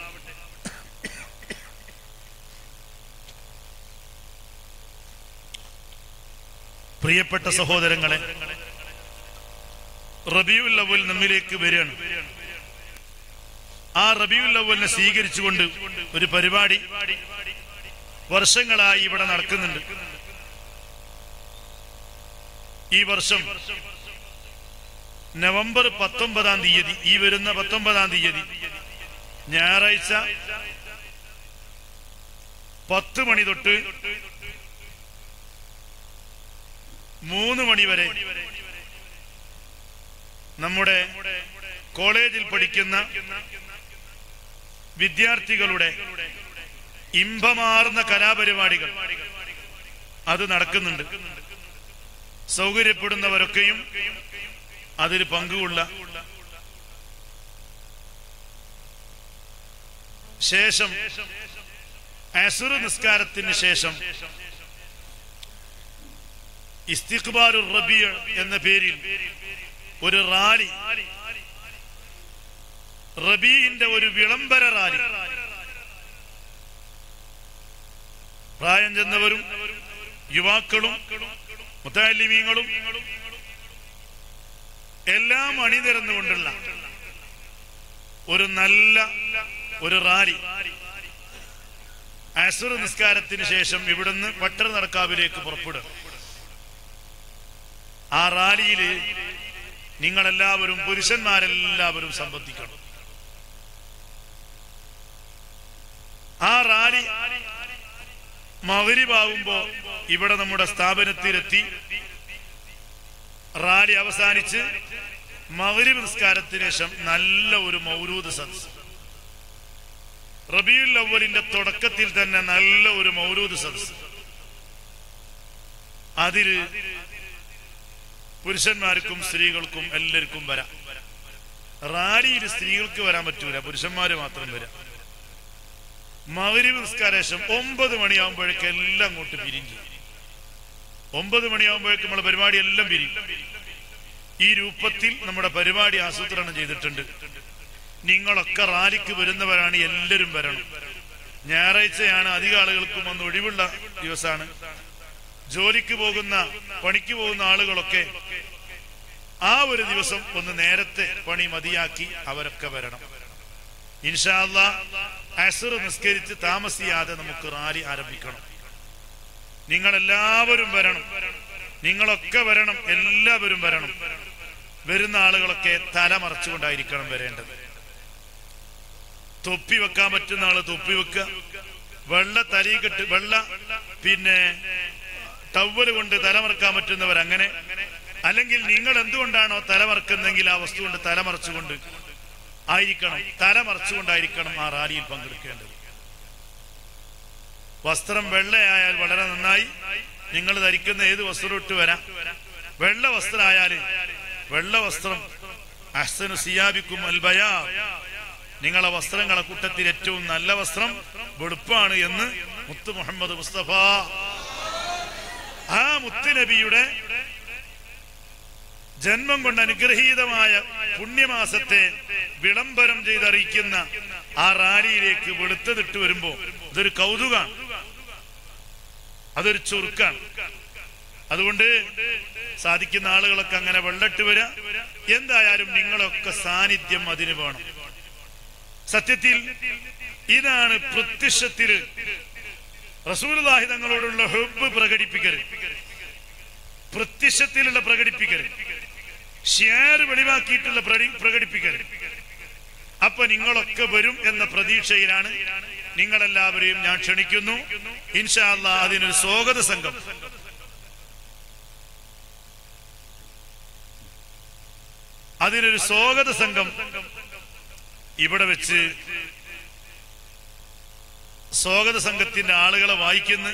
പ്രിയപ്പെട്ട സഹോദരങ്ങളെ, റബീഉൽ അവ്വൽ നമ്മിലേക്ക് വരികയാണ്. ആ റബീഉൽ അവ്വലിനെ സ്വീകരിച്ചുകൊണ്ട് ഒരു പരിപാടി വർഷങ്ങളായി ഇവിടെ നടക്കുന്നുണ്ട്. ഈ വർഷം നവംബർ പത്തൊമ്പതാം തീയതി, ഈ വരുന്ന പത്തൊമ്പതാം തീയതി ഞായറാഴ്ച പത്ത് മണി തൊട്ട് മൂന്ന് മണി വരെ നമ്മുടെ കോളേജിൽ പഠിക്കുന്ന വിദ്യാർത്ഥികളുടെ ഇമ്പമാർന്ന കലാപരിപാടികൾ അത് നടക്കുന്നുണ്ട്. സൗകര്യപ്പെടുന്നവരൊക്കെയും അതിൽ പങ്കുകൊള്ള. ശേഷം അസ്ർ നിസ്കാരത്തിന് ശേഷം ഇസ്തിഖ്ബാലുർ റബീഅ് എന്ന പേരിൽ ഒരു റാലി, റബീഇന്റെ ഒരു വിളംബര റാലി, പ്രായം ചെന്നവരും യുവാക്കളും മുതഅല്ലിമീങ്ങളും എല്ലാം അണിനിരന്നുകൊണ്ടുള്ള ഒരു നല്ല ഒരു റാലി അസ്ർ നിസ്കാരത്തിന് ശേഷം ഇവിടുന്ന് പട്ടർ നടക്കാവിലേക്ക് പുറപ്പെടുക. ആ റാലിയിൽ നിങ്ങളെല്ലാവരും, പുരുഷന്മാരെല്ലാവരും സംബന്ധിക്കണം. ആ റാലി മഗ്രിബാവുമ്പോ ഇവിടെ നമ്മുടെ സ്ഥാപനത്തിലെത്തി റാലി അവസാനിച്ച് മഗ്രിബ് നിസ്കാരത്തിന് ശേഷം നല്ല ഒരു മൗലൂദ് സദസ്, റബീഉൽ അവ്വലിന്റെ തുടക്കത്തിൽ തന്നെ നല്ല ഒരു മൗലൂദ് സദസ്. അതിൽ പുരുഷന്മാർക്കും സ്ത്രീകൾക്കും എല്ലാവർക്കും വരാം. റാലിയിൽ സ്ത്രീകൾക്ക് വരാൻ പറ്റൂല, പുരുഷന്മാര് മാത്രം വരാം. മഗ്രിബ് നിസ്കാരം ഒമ്പത് മണിയാകുമ്പോഴേക്ക് എല്ലാം അങ്ങോട്ട് പിരിഞ്ഞു. ഒമ്പത് മണിയാകുമ്പോഴേക്ക് നമ്മളെ പരിപാടി എല്ലാം പിരിയും. ഈ രൂപത്തിൽ നമ്മുടെ പരിപാടി ആസൂത്രണം ചെയ്തിട്ടുണ്ട്. നിങ്ങളൊക്കെ റാലിക്ക് വരുന്നവരാണ്, എല്ലാവരും വരണം. ഞായറാഴ്ചയാണ്, അധിക ആളുകൾക്കും അന്ന് ഒഴിവുള്ള ദിവസമാണ്. ജോലിക്ക് പോകുന്ന, പണിക്ക് പോകുന്ന ആളുകളൊക്കെ ആ ഒരു ദിവസം ഒന്ന് നേരത്തെ പണി മതിയാക്കി അവരൊക്കെ വരണം. ഇൻഷാ അല്ലാഹ് അസ്ർ നിസ്കരിച്ച് താമസിയാതെ നമുക്ക് റാലി ആരംഭിക്കണം. നിങ്ങളെല്ലാവരും വരണം, നിങ്ങളൊക്കെ വരണം, എല്ലാവരും വരണം. വരുന്ന ആളുകളൊക്കെ തല മറച്ചുകൊണ്ടായിരിക്കണം വരേണ്ടത്. തൊപ്പി വെക്കാൻ പറ്റുന്ന ആള് തൊപ്പി വെക്കുക, വെള്ള തലീകെട്ട്, വെള്ള പിന്നെ ടവ്വല് കൊണ്ട് തലമറക്കാൻ പറ്റുന്നവർ അങ്ങനെ. അല്ലെങ്കിൽ നിങ്ങൾ എന്തുകൊണ്ടാണോ തലമറക്കുന്നെങ്കിൽ ആ വസ്തു കൊണ്ട് തലമറച്ചുകൊണ്ട് ആയിരിക്കണം, തലമറച്ചുകൊണ്ടായിരിക്കണം ആ റാലിയിൽ പങ്കെടുക്കേണ്ടത്. വസ്ത്രം വെള്ളയായാൽ വളരെ നന്നായി. നിങ്ങൾ ധരിക്കുന്ന ഏത് വസ്ത്രം ഇട്ട് വരാം. വെള്ള വസ്ത്രമായാല് വെള്ള വസ്ത്രം, അഹ്സനു സിയാബിക്കും അൽബയാ, നിങ്ങളെ വസ്ത്രങ്ങളെ കൂട്ടത്തിൽ ഏറ്റവും നല്ല വസ്ത്രം വെളുപ്പാണ് എന്ന് മുത്ത് മുഹമ്മദ് മുസ്തഫ, ആ മുത്തുനബിയുടെ ജന്മം കൊണ്ട് അനുഗ്രഹീതമായ പുണ്യമാസത്തെ വിളംബരം ചെയ്തറിയിക്കുന്ന ആ റാലിയിലേക്ക് വെളുത്തതിട്ട് വരുമ്പോ ഇതൊരു കൗതുകാണ്, അതൊരു ചുരുക്കാണ്. അതുകൊണ്ട് സാധിക്കുന്ന ആളുകളൊക്കെ അങ്ങനെ വെള്ളട്ട് വരാ. എന്തായാലും നിങ്ങളൊക്കെ സാന്നിധ്യം അതിന് വേണം. സത്യത്തിൽ ഇതാണ് പ്രത്യക്ഷത്തില് റസൂലുള്ളാഹി തങ്ങളോടുള്ള ഹുബ്ബ് പ്രകടിപ്പിക്കൽ, പ്രത്യക്ഷത്തിലുള്ള പ്രകടിപ്പിക്കൽ, ഷിയാർ വെളിവാക്കിയിട്ടുള്ള പ്രകടിപ്പിക്കൽ. അപ്പൊ നിങ്ങളൊക്കെ വരും എന്ന പ്രതീക്ഷയിലാണ് നിങ്ങളെല്ലാവരെയും ഞാൻ ക്ഷണിക്കുന്നു. ഇൻഷാ അല്ലാഹ് അതിനൊരു സ്വാഗത സംഘം അതിനൊരു സ്വാഗത സംഘം ഇവിടെ വെച്ച് സ്വാഗത സംഘത്തിന്റെ ആളുകളെ വായിക്കുന്നു.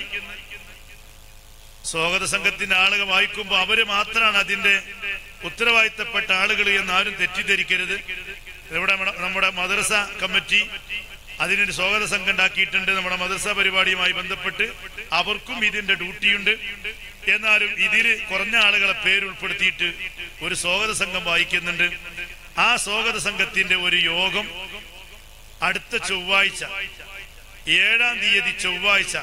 സ്വാഗത സംഘത്തിന്റെ ആളുകൾ വായിക്കുമ്പോൾ അവര് മാത്രമാണ് അതിന്റെ ഉത്തരവാദിത്തപ്പെട്ട ആളുകൾ എന്ന് ആരും തെറ്റിദ്ധരിക്കരുത്. ഇവിടെ നമ്മുടെ മദ്രസ കമ്മിറ്റി അതിനൊരു സ്വാഗത സംഘം ഉണ്ടാക്കിയിട്ടുണ്ട്. നമ്മുടെ മദ്രസ പരിപാടിയുമായി ബന്ധപ്പെട്ട് അവർക്കും ഇതിന്റെ ഡ്യൂട്ടിയുണ്ട്. എന്നാലും ഇതില് കുറഞ്ഞ ആളുകളെ പേരുൾപ്പെടുത്തിയിട്ട് ഒരു സ്വാഗത സംഘം വായിക്കുന്നുണ്ട്. ആ സ്വാഗത സംഘത്തിന്റെ ഒരു യോഗം അടുത്ത ചൊവ്വാഴ്ച, ഏഴാം തീയതി ചൊവ്വാഴ്ച,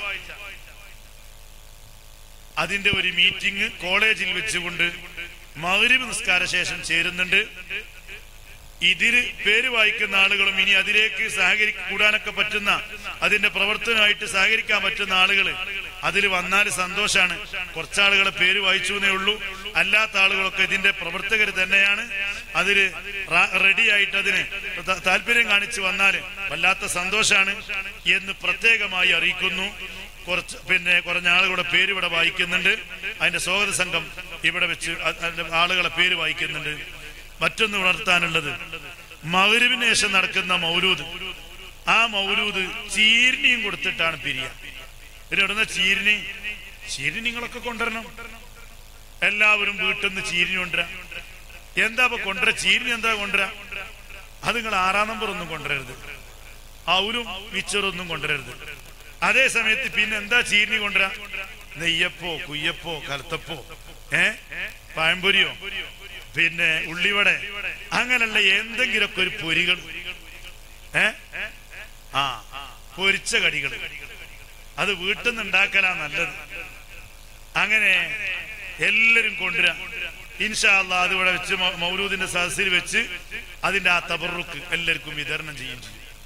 അതിന്റെ ഒരു മീറ്റിംഗ് കോളേജിൽ വെച്ചുകൊണ്ട് മഗ്രിബ് നിസ്കാര ശേഷം ചേരുന്നുണ്ട്. ഇതിന് പേര് വായിക്കുന്ന ആളുകളും ഇനി അതിലേക്ക് സഹകരി കൂടാനൊക്കെ പറ്റുന്ന അതിന്റെ പ്രവർത്തനമായിട്ട് സഹകരിക്കാൻ പറ്റുന്ന ആളുകൾ അതിൽ വന്നാൽ സന്തോഷാണ്. കുറച്ചാളുകളെ പേര് വായിച്ചു എന്നേ ഉള്ളൂ. അല്ലാത്ത ആളുകളൊക്കെ ഇതിന്റെ പ്രവർത്തകർ തന്നെയാണ്. അതില് റെഡിയായിട്ട് അതിന് താല്പര്യം കാണിച്ചു വന്നാൽ വല്ലാത്ത സന്തോഷാണ് എന്ന് പ്രത്യേകമായി അറിയിക്കുന്നു. കുറച്ച് പിന്നെ കുറഞ്ഞ ആളുകളുടെ പേര് ഇവിടെ വായിക്കുന്നുണ്ട്. അതിന്റെ സ്വാഗത സംഘം ഇവിടെ വെച്ച് ആളുകളെ പേര് വായിക്കുന്നുണ്ട്. മറ്റൊന്ന് ഉണർത്താനുള്ളത്, മഗ്‌രിബിന് ശേഷം നടക്കുന്ന മൗലൂദ്, ആ മൗലൂദ് ചീരിനിയും കൊടുത്തിട്ടാണ് പിരിയ. പിന്നെ ഇവിടുന്ന് ചീരിനി ചീരിനി നിങ്ങളൊക്കെ കൊണ്ടുവരണം. എല്ലാവരും വീട്ടിൽ നിന്ന് ചീരിനി കൊണ്ടുവരാം. എന്താ ഇപ്പൊ കൊണ്ടുവരാ? ചീരിനി എന്താ കൊണ്ടുവരാ? അത് നിങ്ങൾ ആറാം നമ്പർ ഒന്നും കൊണ്ടുവരരുത്, ഔലും മിച്ചറൊന്നും കൊണ്ടുവരരുത്. അതേ സമയത്ത് പിന്നെ എന്താ ചീരിനി കൊണ്ടുവരാ? നെയ്യപ്പോ കുയ്യപ്പോ കലത്തപ്പോ ഏ പഴംപൊരിയോ പിന്നെ ഉള്ളിവട, അങ്ങനല്ല എന്തെങ്കിലുമൊക്കെ ഒരു പൊരികൾ, ഏ ആ പൊരിച്ച കടികൾ, അത് വീട്ടിൽ നിന്ന് ഉണ്ടാക്കലാ നല്ലത്. അങ്ങനെ എല്ലാരും കൊണ്ടുവരാ. ഇൻഷാ അല്ലാഹ് അതിവിടെ വെച്ച് മൗലൂദിന്റെ സദസ്സിൽ വെച്ച് അതിന്റെ ആ തബറുക്ക് എല്ലാവർക്കും വിതരണം ചെയ്യും.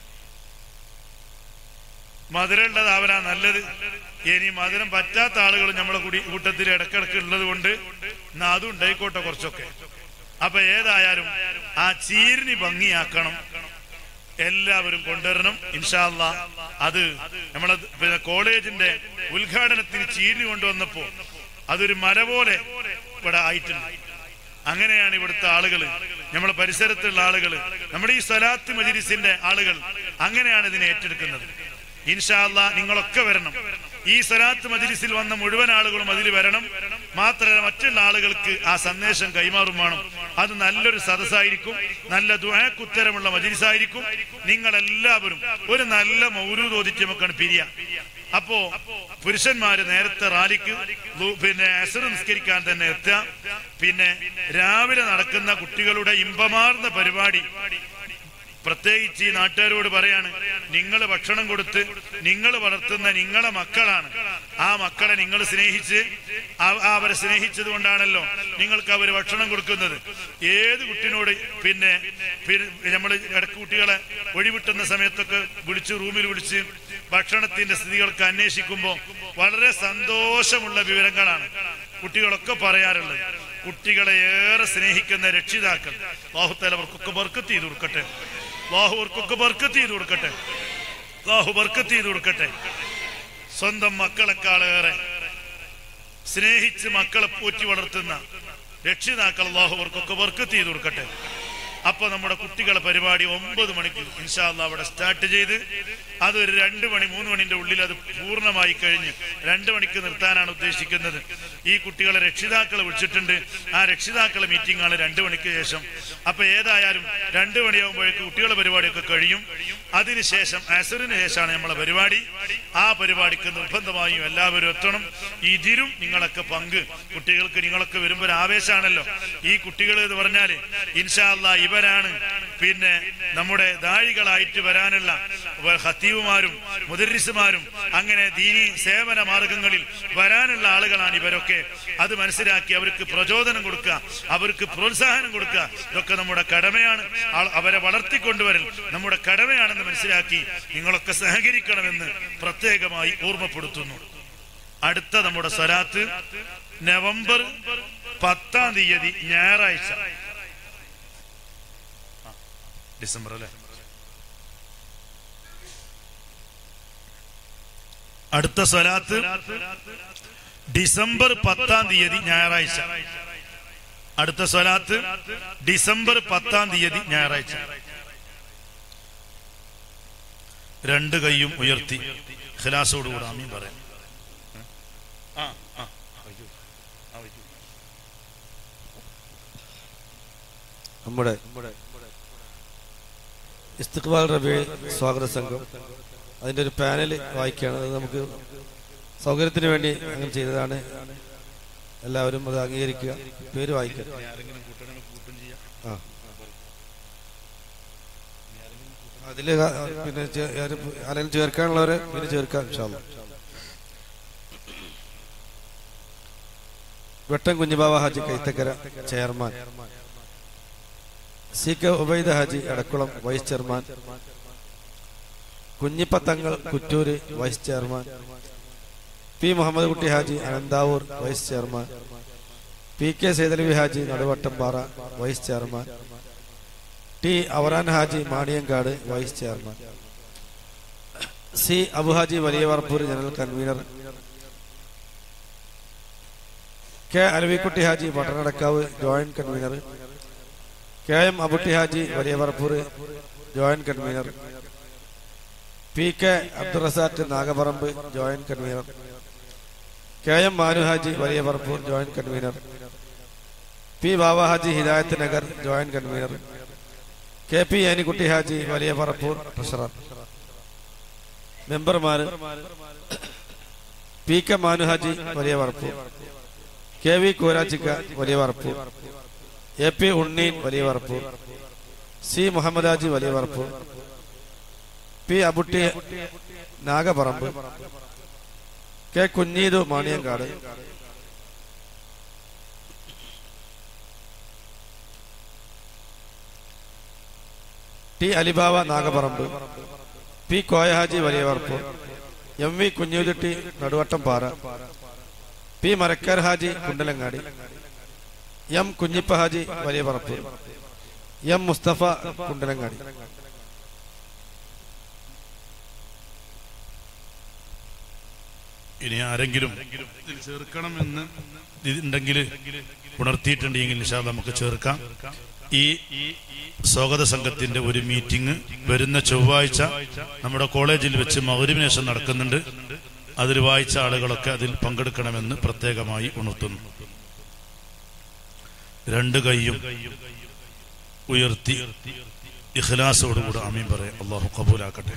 മധുരമുള്ളത് അവരാ നല്ലത്. ഇനി മധുരം പറ്റാത്ത ആളുകൾ നമ്മളെ കൂടി കൂട്ടത്തിൽ ഇടക്കിടക്ക് ഉള്ളത് കൊണ്ട് അതും ഉണ്ടായിക്കോട്ടെ കുറച്ചൊക്കെ. അപ്പൊ ഏതായാലും ആ ചീരിനി ഭംഗിയാക്കണം, എല്ലാവരും കൊണ്ടുവരണം ഇൻഷാ അല്ലാഹ്. അത് നമ്മളെ പിന്നെ കോളേജിന്റെ ഉദ്ഘാടനത്തിന് ചീരിനി കൊണ്ടുവന്നപ്പോ അതൊരു മല പോലെ ഇവിടെ ആയിട്ടുണ്ട്. അങ്ങനെയാണ് ഇവിടുത്തെ ആളുകൾ, നമ്മളെ പരിസരത്തുള്ള ആളുകൾ, നമ്മുടെ ഈ സ്വലാത്ത് മജ്‌ലിസിന്റെ ആളുകൾ അങ്ങനെയാണ് ഇതിനെ ഏറ്റെടുക്കുന്നത്. ഇൻഷാ അല്ലാഹ് നിങ്ങളൊക്കെ വരണം. ഈ സ്വലാത്ത് മജ്‌ലിസിൽ വന്ന മുഴുവൻ ആളുകളും അതിൽ വരണം. മാത്രമല്ല മറ്റുള്ള ആളുകൾക്ക് ആ സന്ദേശം കൈമാറും വേണം. അത് നല്ലൊരു സദസ്സായിരിക്കും, നല്ല ദുആക്കുത്തരമുള്ള മജ്‌ലിസായിരിക്കും. നിങ്ങൾ എല്ലാവരും ഒരു നല്ല മൗലൂദ് ഓതിച്ച് നമുക്കാണ് പിരിയ. അപ്പോ പുരുഷന്മാര് നേരത്തെ റാലിക്ക് പിന്നെ അസ്ർ നിസ്കരിക്കാൻ തന്നെ എത്തുക. പിന്നെ രാവിലെ നടക്കുന്ന കുട്ടികളുടെ ഇമ്പമാർന്ന പരിപാടി പ്രത്യേകിച്ച് ഈ നാട്ടുകാരോട് പറയാണ്, നിങ്ങൾ ഭക്ഷണം കൊടുത്ത് നിങ്ങൾ വളർത്തുന്ന നിങ്ങളെ മക്കളാണ്. ആ മക്കളെ നിങ്ങൾ സ്നേഹിച്ച് അവരെ സ്നേഹിച്ചത് കൊണ്ടാണല്ലോ നിങ്ങൾക്ക് അവർ ഭക്ഷണം കൊടുക്കുന്നത്. ഏത് കുട്ടിനോട് പിന്നെ നമ്മൾ ഇടക്ക് കുട്ടികളെ ഒഴിവിട്ടുന്ന സമയത്തൊക്കെ വിളിച്ച് റൂമിൽ വിളിച്ച് ഭക്ഷണത്തിന്റെ സ്ഥിതികൾക്ക് അന്വേഷിക്കുമ്പോൾ വളരെ സന്തോഷമുള്ള വിവരങ്ങളാണ് കുട്ടികളൊക്കെ പറയാറുള്ളത്. കുട്ടികളെ ഏറെ സ്നേഹിക്കുന്ന രക്ഷിതാക്കൾ അല്ലാഹു തആല അവർക്കൊക്കെ ബർക്കത്ത് ചെയ്തു കൊടുക്കട്ടെ. അല്ലാഹു അവർക്കൊക്കെ ബർക്കത്ത് ചെയ്തു കൊടുക്കട്ടെ. അല്ലാഹു ബർക്കത്ത് ചെയ്തു കൊടുക്കട്ടെ. സ്വന്തം മക്കളെക്കാളേറെ സ്നേഹിച്ച് മക്കളെ പോറ്റി വളർത്തുന്ന രക്ഷിതാക്കൾ അല്ലാഹു അവർക്കൊക്കെ ബർക്കത്ത് ചെയ്തു കൊടുക്കട്ടെ. അപ്പൊ നമ്മുടെ കുട്ടികളെ പരിപാടി ഒമ്പത് മണിക്ക് ഇൻഷാ അല്ലാഹ് അവിടെ സ്റ്റാർട്ട് ചെയ്ത് അതൊരു രണ്ട് മണി മൂന്ന് മണിന്റെ ഉള്ളിൽ അത് പൂർണ്ണമായി കഴിഞ്ഞ് രണ്ട് മണിക്ക് നിർത്താനാണ് ഉദ്ദേശിക്കുന്നത്. ഈ കുട്ടികളെ രക്ഷിതാക്കളെ വിളിച്ചിട്ടുണ്ട്. ആ രക്ഷിതാക്കളെ മീറ്റിംഗ് ആണ് രണ്ട് മണിക്ക് ശേഷം. അപ്പൊ ഏതായാലും രണ്ട് മണിയാകുമ്പോഴേക്ക് കുട്ടികളുടെ പരിപാടിയൊക്കെ കഴിയും. അതിനുശേഷം അസറിന് ശേഷമാണ് നമ്മളെ പരിപാടി. ആ പരിപാടിക്ക് നിർബന്ധമായും എല്ലാവരും എത്തണം. ഇതിലും നിങ്ങളൊക്കെ പങ്ക്, കുട്ടികൾക്ക് നിങ്ങളൊക്കെ വരുമ്പോൾ ഒരു ആവേശമാണല്ലോ. ഈ കുട്ടികൾ എന്ന് പറഞ്ഞാല് ഇൻഷാ അല്ലാഹ് ഇവരാണ് പിന്നെ നമ്മുടെ ദാഴികളായിട്ട് വരാനുള്ള ഖതീബുമാരും മുദർരിസുമാരും അങ്ങനെ ദീനി സേവന മാർഗങ്ങളിൽ വരാനുള്ള ആളുകളാണ് ഇവരൊക്കെ. അത് മനസ്സിലാക്കി അവർക്ക് പ്രചോദനം കൊടുക്കുക, അവർക്ക് പ്രോത്സാഹനം കൊടുക്കുക, ഇതൊക്കെ നമ്മുടെ കടമയാണ്. അവരെ വളർത്തിക്കൊണ്ടുവരൽ നമ്മുടെ കടമയാണെന്ന് മനസ്സിലാക്കി നിങ്ങളൊക്കെ സഹകരിക്കണമെന്ന് പ്രത്യേകമായി ഓർമ്മപ്പെടുത്തുന്നു. അടുത്ത നമ്മുടെ സ്വലാത്ത് നവംബർ പത്താം തീയതി ഞായറാഴ്ച, ഡിസംബർ അല്ലെ, അടുത്ത സ്വലാത്ത് ഡിസംബർ പത്താം തീയതി ഞായറാഴ്ച. അടുത്ത സ്വലാത്ത് ഡിസംബർ പത്താം തീയതി ഞായറാഴ്ച. രണ്ട് കൈയും ഉയർത്തി ഖിലാസോടുകൂടെ ആമീൻ പറയാം. നമ്മുടെ ഇസ്തിഖ്ബാൽ റബീ സ്വാഗത സംഘം അതിന്റെ ഒരു പാനൽ വായിക്കുകയാണ്. അത് നമുക്ക് സൗകര്യത്തിന് വേണ്ടി അങ്ങനെ ചെയ്തതാണ്. എല്ലാവരും അത് അംഗീകരിക്കുക. പേര് വായിക്കുക. ആ അതില് പിന്നെ ആരെങ്കിലും ചേർക്കാനുള്ളവരെ പിന്നെ ചേർക്കാം ഇൻഷാ അല്ലാഹ്. Vettam Kunhubava Haji Kaithakkara chairman. C K Ubaida Haji Edakkulam vice chairman, Kunhippathangal Kuttur vice chairman, P Muhammad Kutty Haji Ananthavoor vice chairman, P K Saidalavi Haji Naduvattampara vice chairman, T Avaran Haji Maniyankad vice chairman, C Abuhaji Valiya Parappur general convener, K Alavikutty Haji Pattanadakkav joint convener, K M Abutty Haji Valiya Parappur joint convener, P K Abdurazak Nagaparamba joint convener, K M Manu Haji Valiya Parappur joint convener, P Baba Haji Hidayath Nagar joint convener, K P Enikutty Haji Valiya Parappur treasurer. മെമ്പർമാര് P K Manu Haji Valiya Parappur, K V കൂരാച്ചിക്ക വലിയ പറപ്പൂർ, എ പി ഉണ്ണീൻ വലിയ Parappur, C Muhammad Haji Valiya Parappur, P Abutty Nagaparamba, K Kunhidu Maniyankad, T Alibava Nagaparamba, P Koyahaji Valiya Parappur, M V Kunhuthitti Naduvattampara, P Marakkar Haji Kundalangadi, M Kunhippa Haji Valiya Parappur, M Mustafa കുണ്ടലങ്ങാടി. ഇനി ആരെങ്കിലും ഇതിൽ ചേർക്കണം എന്ന് ഉണ്ടെങ്കിൽ ഉണർത്തിയിട്ടുണ്ടെങ്കിൽ ഇൻഷാല്ലാ നമുക്ക് ചേർക്കാം. ഈ സ്വാഗത സംഘത്തിന്റെ ഒരു മീറ്റിംഗ് വരുന്ന ചൊവ്വാഴ്ച നമ്മുടെ കോളേജിൽ വെച്ച് മഗ്‌രിബിന് ശേഷം നടക്കുന്നുണ്ട്. അതിൽ വായിച്ച ആളുകളൊക്കെ അതിൽ പങ്കെടുക്കണമെന്ന് പ്രത്യേകമായി ഉണർത്തുന്നു. രണ്ട് കൈയും ഉയർത്തി ഇഖ്ലാസോടുകൂടി ആമീൻ പറയാം. അല്ലാഹു ഖബൂലാക്കട്ടെ.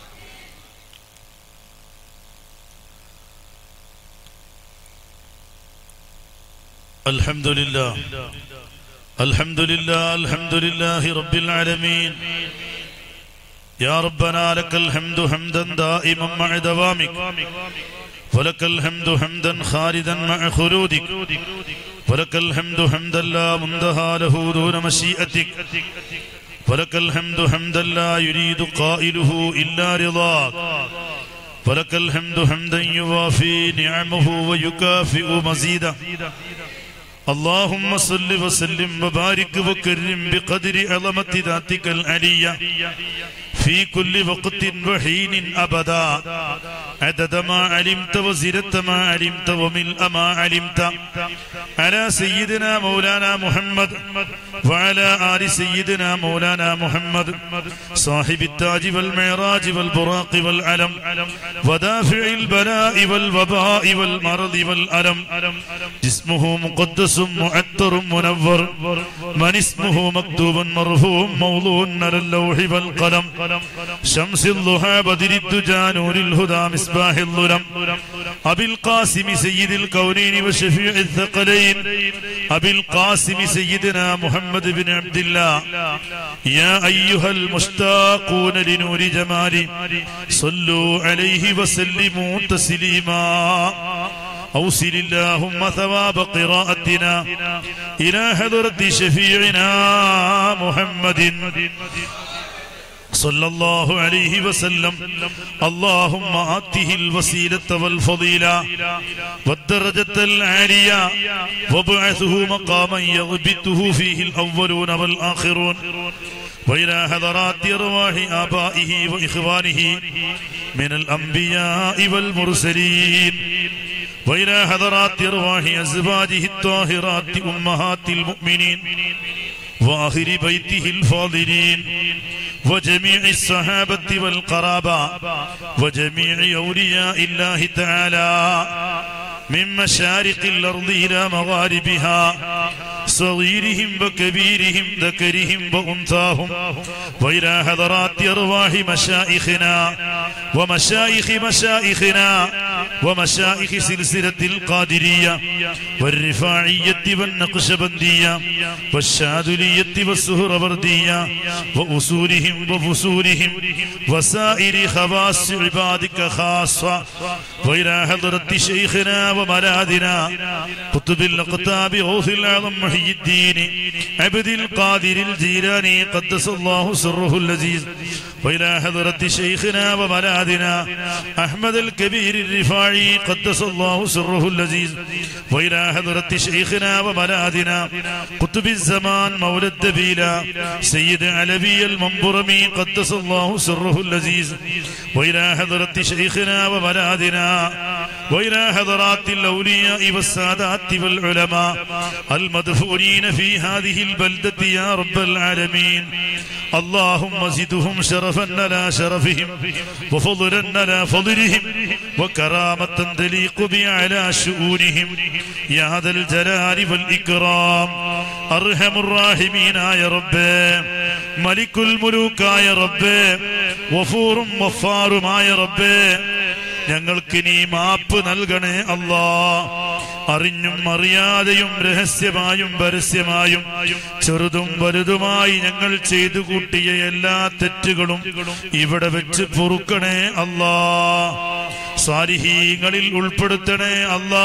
അൽഹംദുലില്ലാഹ് അൽഹംദുലില്ലാഹ് അൽഹംദുലില്ലാഹി റബ്ബിൽ ആലമീൻ. يا ربنا لك الحمد حمدا دائما مع دوامك، ولك الحمد حمدا خالدا مع خلودك، ولك الحمد حمدا لا منتهى له دون مشيئتك، ولك الحمد حمدا لا يريد قائله إلا رضاك، ولك الحمد حمدا يوافي نعمه ويكافئ مزيده. اللهم صل وسلم وبارك وكرم بقدر عظمة ذاتك العلية في كل وقت وحين أبدا، عدد ما علمت وزنة ما علمت وملء ما علمت، على سيدنا مولانا محمد وعلى آل سيدنا مولانا محمد صاحب التاج والمعراج والبراق والعلم ودافع البلاء والوباء والمرض والألم، جسمه مقدس معطر منور، من اسمه مكتوب مرفوع موضوع على اللوح والقلم، شمس الضحى بدر الدجى نور الهدى مصباح الظلم، أبي القاسم سيد الكونين وشفيع الثقلين، أبي القاسم سيدنا محمد بن عبد الله. يا أيها المشتاقون لنور جمالي صلوا عليه وسلموا تسليما. أوصل اللهم ثواب قراءتنا إلى حضرة شفيعنا محمد صلى الله عليه وسلم. اللهم آته الوسيلة والفضيلة والدرجة العالية وابعثه مقاما يغبطه فيه الأولون والآخرون، وإلى حضرات أرواح آبائه وإخوانه من الأنبياء والمرسلين، وإلى حضرات أرواح أزواجه الطاهرات أمهات المؤمنين وآخر بيته الفاضلين، وجميع الصحابة والقرابة وجميع أولياء الله تعالى من مشارق الأرض إلى مغاربها، صغيرهم وكبيرهم ذكرهم وأنثاهم، وإلى حضرات أرواح مشايخنا ومشايخ مشايخنا ومشائخ سلسلة القادرية والرفاعية والنقشبندية والشاذلية والسهروردية وأصولهم وفصولهم وسائر خواص عبادك خاصة وإلى حضرة شيخنا وملاذنا قطب الأقطاب غوث الأعظم محي الدين عبد القادر الجيلاني قدس الله سره اللذيذ وإلى حضرة شيخنا وملاذنا أحمد الكبير الرفاعي قدس الله سره اللذيذ وإلى حضرة شيخنا وملاذنا قطب الزمان مولى الدبيلة سيد علوي المنبرمي قدس الله سره اللذيذ وإلى حضرة شيخنا وملاذنا وإلى حضرات الأولياء والسادات والعلماء المدفونين في هذه البلدة يا رب العالمين اللهم زدهم شرفا على شرفهم وفضلا على فضلهم وكرامة تليق بأعلى شؤونهم يا ذا الجلال والإكرام أرحم الراحمين يا رب ملك الملوك يا رب وفور وفار يا رب ഞങ്ങൾക്ക് നീ മാപ്പ് നൽകണേ അല്ലാ അറിഞ്ഞും അറിയാതെയും രഹസ്യമായും പരസ്യമായും ചെറുതും വലുതുമായി ഞങ്ങൾ ചെയ്തു കൂട്ടിയ എല്ലാ തെറ്റുകളും ഇവിടെ വെച്ച് പൊറുക്കണേ അല്ലാ സാലിഹീങ്ങളിൽ ഉൾപ്പെടുത്തണേ അല്ലാ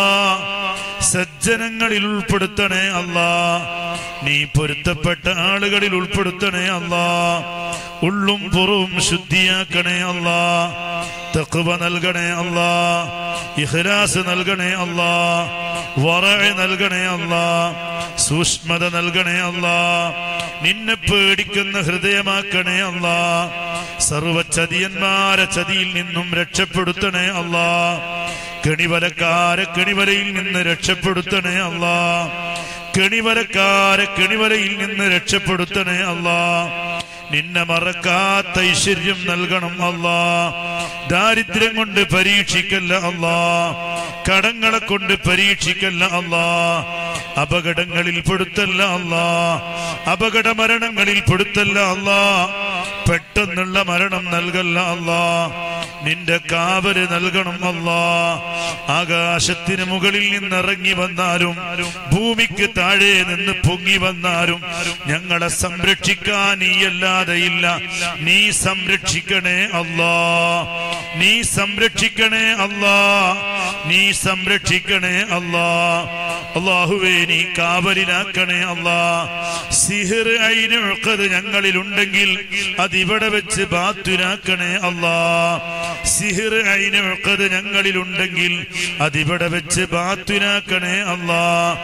സജ്ജനങ്ങളിൽ ഉൾപ്പെടുത്തണേ അല്ലാ നീ പൊരുത്തപ്പെട്ട ആളുകളിൽ ഉൾപ്പെടുത്തണേ അല്ലാ ഉള്ളും പുറവും ശുദ്ധിയാക്കണേ അല്ലാ തഖ്വ നൽകണേ അല്ലാ ഇഖ്ലാസ് നൽകണേ അല്ലാ വറഅ് നൽകണേ അല്ലാ സൂക്ഷ്മത നൽകണേ അല്ലാ നിന്നെ പേടിക്കുന്ന ഹൃദയമാക്കണേ അല്ലാ സർവ്വ ചതിയന്മാരെ ചതിയിൽ നിന്നും രക്ഷപ്പെടുത്തണേ അല്ലാ കെണിവലക്കാരെ കെണിവലയിൽ നിന്ന് രക്ഷപ്പെടുത്തണേ അല്ലാ കെണിവലക്കാരെ കെണിവലയിൽ നിന്ന് രക്ഷപ്പെടുത്തണേ അല്ലാ നിന്നെ മറക്കാത്ത ഐശ്വര്യം നൽകണം അല്ലാ ദാരിദ്ര്യം കൊണ്ട് പരീക്ഷിക്കല്ല അല്ലാ കടങ്ങളെ കൊണ്ട് പരീക്ഷിക്കല്ല അല്ലാ അപകടങ്ങളിൽ പെടുത്തല്ല അല്ലാ അപകട മരണങ്ങളിൽ പെടുത്തല്ല അല്ലാ പെട്ടെന്നുള്ള മരണം നൽകല്ല അല്ലാ നിന്റെ കാവല് നൽകണം അല്ലാ ആകാശത്തിന് മുകളിൽ നിന്നിറങ്ങി വന്നാലും ഭൂമിക്ക് താഴെ നിന്ന് പൊങ്ങി വന്നാലും ഞങ്ങളെ സംരക്ഷിക്കാൻ നീയല്ലാതെ ഇല്ല നീ സംരക്ഷിക്കണേ അല്ലാ നീ സംരക്ഷിക്കണേ അല്ലാ നീ സംരക്ഷിക്കണേ അല്ലാ അല്ലാഹുവേ നീ കാവലിലാക്കണേ അല്ലാ സിഹർ ഐന് ഉഖദ് ഞങ്ങളിൽ ഉണ്ടെങ്കിൽ അതിവിടെ വെച്ച് ബാത്തുലാക്കണേ അല്ലാ സിഹർ ഐന് ഉഖദ് ഞങ്ങളിൽ ഉണ്ടെങ്കിൽ അതിവിടെ വെച്ച് ബാത്തുലാക്കണേ അല്ലാ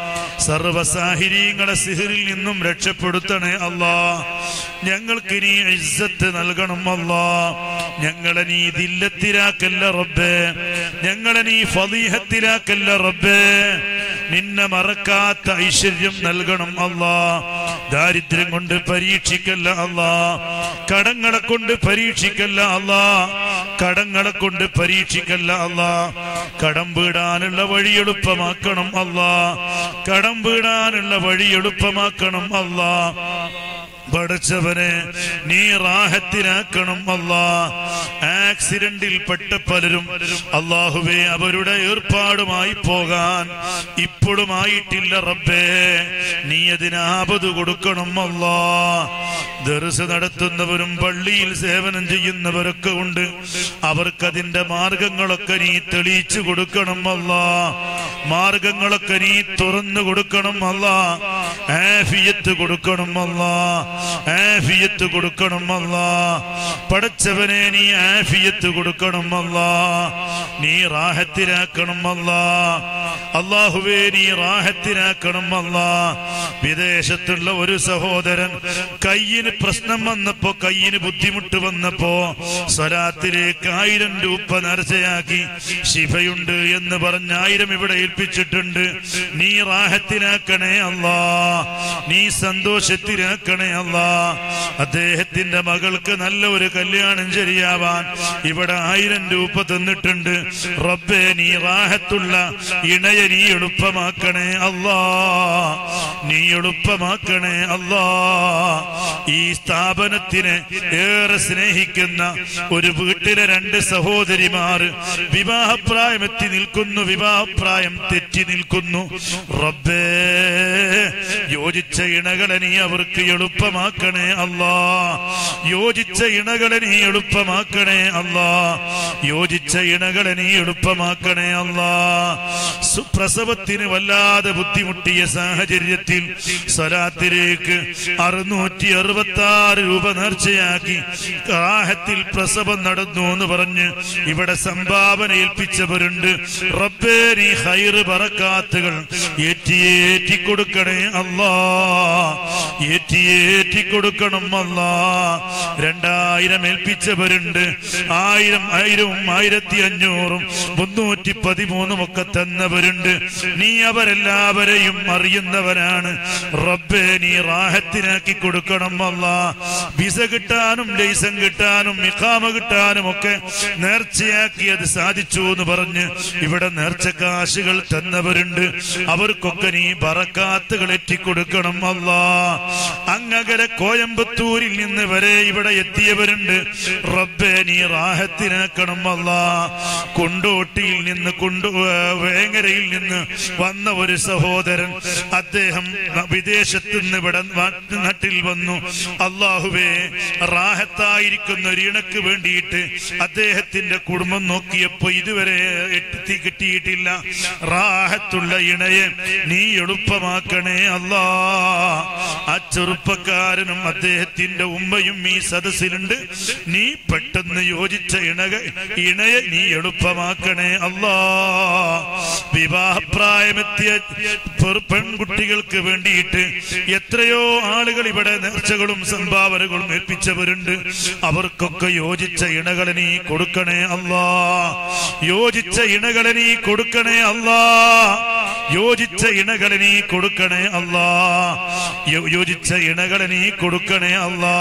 സർവസാഹിരീങ്ങളെ സിഹറിൽ നിന്നും രക്ഷപ്പെടുത്തണേ അല്ലാ ഞങ്ങൾക്ക് നീ ഇസ്സത്ത് നൽകണം അല്ലാ ഞങ്ങളെ നീ ദില്ലത്തിലാക്കല്ല റബ്ബേ ഞങ്ങളെ നീ ഫളീഹത്തിലാക്കല്ല റബ്ബേ നിന്നെ മറക്കാത്ത ഐശ്വര്യം നൽകണം അല്ലാ ദാരിദ്ര്യം കൊണ്ട് പരീക്ഷിക്കല്ല അല്ലാ കടങ്ങളെ കൊണ്ട് പരീക്ഷിക്കല്ല അല്ലാ കടങ്ങളെ കൊണ്ട് പരീക്ഷിക്കല്ല അല്ലാ കടം വീടാനുള്ള വഴി എളുപ്പമാക്കണം അല്ലാ കടം വീടാനുള്ള വഴി എളുപ്പമാക്കണം അല്ലാ പടച്ചവനെ നീ റാഹത്തിലാക്കണം അല്ലാ ആക്സിഡന്റിൽ പെട്ട പലരും അല്ലാഹുവേ അവരുടെ ഏർപ്പാടുമായി പോകാൻ ഇപ്പോഴുമായിട്ടില്ല റബ്ബേ നീ അതിന് ആപത് കൊടുക്കണം അല്ലാ ദർസ് നടത്തുന്നവരും പള്ളിയിൽ സേവനം ചെയ്യുന്നവരൊക്കെ ഉണ്ട് അവർക്കതിന്റെ മാർഗങ്ങളൊക്കെ നീ തെളിയിച്ചു കൊടുക്കണം അല്ലാ മാർഗങ്ങളൊക്കെ നീ തുറന്നു കൊടുക്കണം അല്ലാ ആഫിയത്ത് കൊടുക്കണം അല്ലാ ആഫിയത്ത് കൊടുക്കണം അല്ലാ പടച്ചവനെ നീ ആഫിയത്ത് കൊടുക്കണം അല്ലാ നീ റാഹത്തിലാക്കണം അല്ലാ അല്ലാഹുവേ നീ റാഹത്തിലാക്കണം അല്ലാ വിദേശത്തുള്ള ഒരു സഹോദരൻ കയ്യിന് പ്രശ്നം വന്നപ്പോ കയ്യിന് ബുദ്ധിമുട്ട് വന്നപ്പോ സ്വലാത്തിലേക്ക് ആയിരം രൂപ നേർച്ചയാക്കി ശിഫയുണ്ട് എന്ന് പറഞ്ഞ് ആയിരം ഇവിടെ ഏൽപ്പിച്ചിട്ടുണ്ട് നീ റാഹത്തിലാക്കണേ അല്ലാ നീ സന്തോഷത്തിലാക്കണേ അല്ലാ അദ്ദേഹത്തിന്റെ മകൾക്ക് നല്ല ഒരു കല്യാണം ശരിയാവാൻ ഇവിടെ ആയിരം രൂപ തന്നിട്ടുണ്ട് റബ്ബേ നീ റാഹത്തുള്ള ഇണയെ നീ എളുപ്പമാക്കണേ അല്ലാ നീ എളുപ്പമാക്കണേ അല്ലാ ഈ ഈ സ്ഥാപനത്തിനെ ഏറെ സ്നേഹിക്കുന്ന ഒരു വീട്ടിലെ രണ്ട് സഹോദരിമാർ വിവാഹപ്രായമെത്തി നിൽക്കുന്നു, വിവാഹപ്രായം തെറ്റി നിൽക്കുന്നു. റബ്ബേ, യോജിച്ച ഇണകളെ നീ അവർക്ക് എളുപ്പമാക്കണേ അല്ലാ. യോജിച്ച ഇണകളെ നീ എളുപ്പമാക്കണേ അല്ലാ. യോജിച്ച ഇണകളെ നീ എളുപ്പമാക്കണേ അല്ലാ. സുപ്രസവത്തിന് വല്ലാതെ ബുദ്ധിമുട്ടിയ സാഹചര്യത്തിൽ സ്വലാത്തിലേക്ക് അറുന്നൂറ്റി അറുപത്തി ആറ് രൂപ നേർച്ചയാക്കി റാഹത്തിൽ പ്രസവം നടന്നു എന്ന് പറഞ്ഞ് ഇവിടെ സംഭാവന ഏൽപ്പിച്ചവരുണ്ട്. റബ്ബേ, നീ ഖൈറ് ബറക്കാത്തുകൾ ഏറ്റിയേറ്റി കൊടുക്കണേ അല്ലാ. ഏറ്റിയേറ്റി കൊടുക്കണം അല്ലാ. രണ്ടായിരം ഏൽപ്പിച്ചവരുണ്ട്. ആയിരം ആയിരവും ആയിരത്തി അഞ്ഞൂറും മുന്നൂറ്റി പതിമൂന്നും ഒക്കെ തന്നവരുണ്ട്. നീ അവരെല്ലാവരെയും അറിയുന്നവരാണ് റബ്ബേ. നീ റാഹത്തിനാക്കി കൊടുക്കണം അല്ലാ. വിസ കിട്ടാനും ലൈസൻ കിട്ടാനും ഇഖാമ കിട്ടാനും ഒക്കെ നേർച്ചയാക്കി അത് സാധിച്ചു എന്ന് പറഞ്ഞ് ഇവിടെ നേർച്ച കാശുകൾ തന്നവരുണ്ട്. അവർക്കൊക്കെ നീ ബറക്കാത്തുകൾ എത്തിക്കൊടുക്കണം അല്ലാ. അങ്ങകലെ കോയമ്പത്തൂരിൽ നിന്ന് വരെ ഇവിടെ എത്തിയവരുണ്ട്. റബ്ബേ, നീ റാഹത്തിനാക്കണം അല്ലാ. കൊണ്ടോട്ടിയിൽ നിന്ന് കൊണ്ടു വേങ്ങരയിൽ നിന്ന് വന്ന ഒരു സഹോദരൻ, അദ്ദേഹം വിദേശത്ത് നിന്ന് ഇവിടെ നാട്ടിൽ വന്നു. അല്ലാഹുവേ, റാഹത്തായിരിക്കുന്ന ഒരു ഇണക്ക് വേണ്ടിയിട്ട് അദ്ദേഹത്തിന്റെ കുടുംബം നോക്കിയപ്പോ ഇതുവരെ എത്തി കിട്ടിയിട്ടില്ല. റാഹത്തുള്ള ഇണയെ നീ എളുപ്പമാക്കണേ അല്ലാ. ആ ചെറുപ്പക്കാരനും അദ്ദേഹത്തിന്റെ ഉമ്മയും ഈ സദസ്സിലുണ്ട്. നീ പെട്ടെന്ന് യോജിച്ച ഇണക ഇണയെ നീ എളുപ്പമാക്കണേ അല്ലാ. വിവാഹപ്രായമെത്തിയ പെൺകുട്ടികൾക്ക് വേണ്ടിയിട്ട് എത്രയോ ആളുകൾ ഇവിടെ നേർച്ചകളും സംഭാവനകളും ഏൽപ്പിച്ചവരുണ്ട്. അവർക്കൊക്കെ യോജിച്ച ഇണകളെ നീ കൊടുക്കണേ അല്ലാ. യോജിച്ച ഇണകളെ നീ കൊടുക്കണേ അല്ലാ. യോജിച്ച ഇണകളെ നീ കൊടുക്കണേ അല്ലാ. യോജിച്ച ഇണകളെ നീ കൊടുക്കണേ അല്ലാ.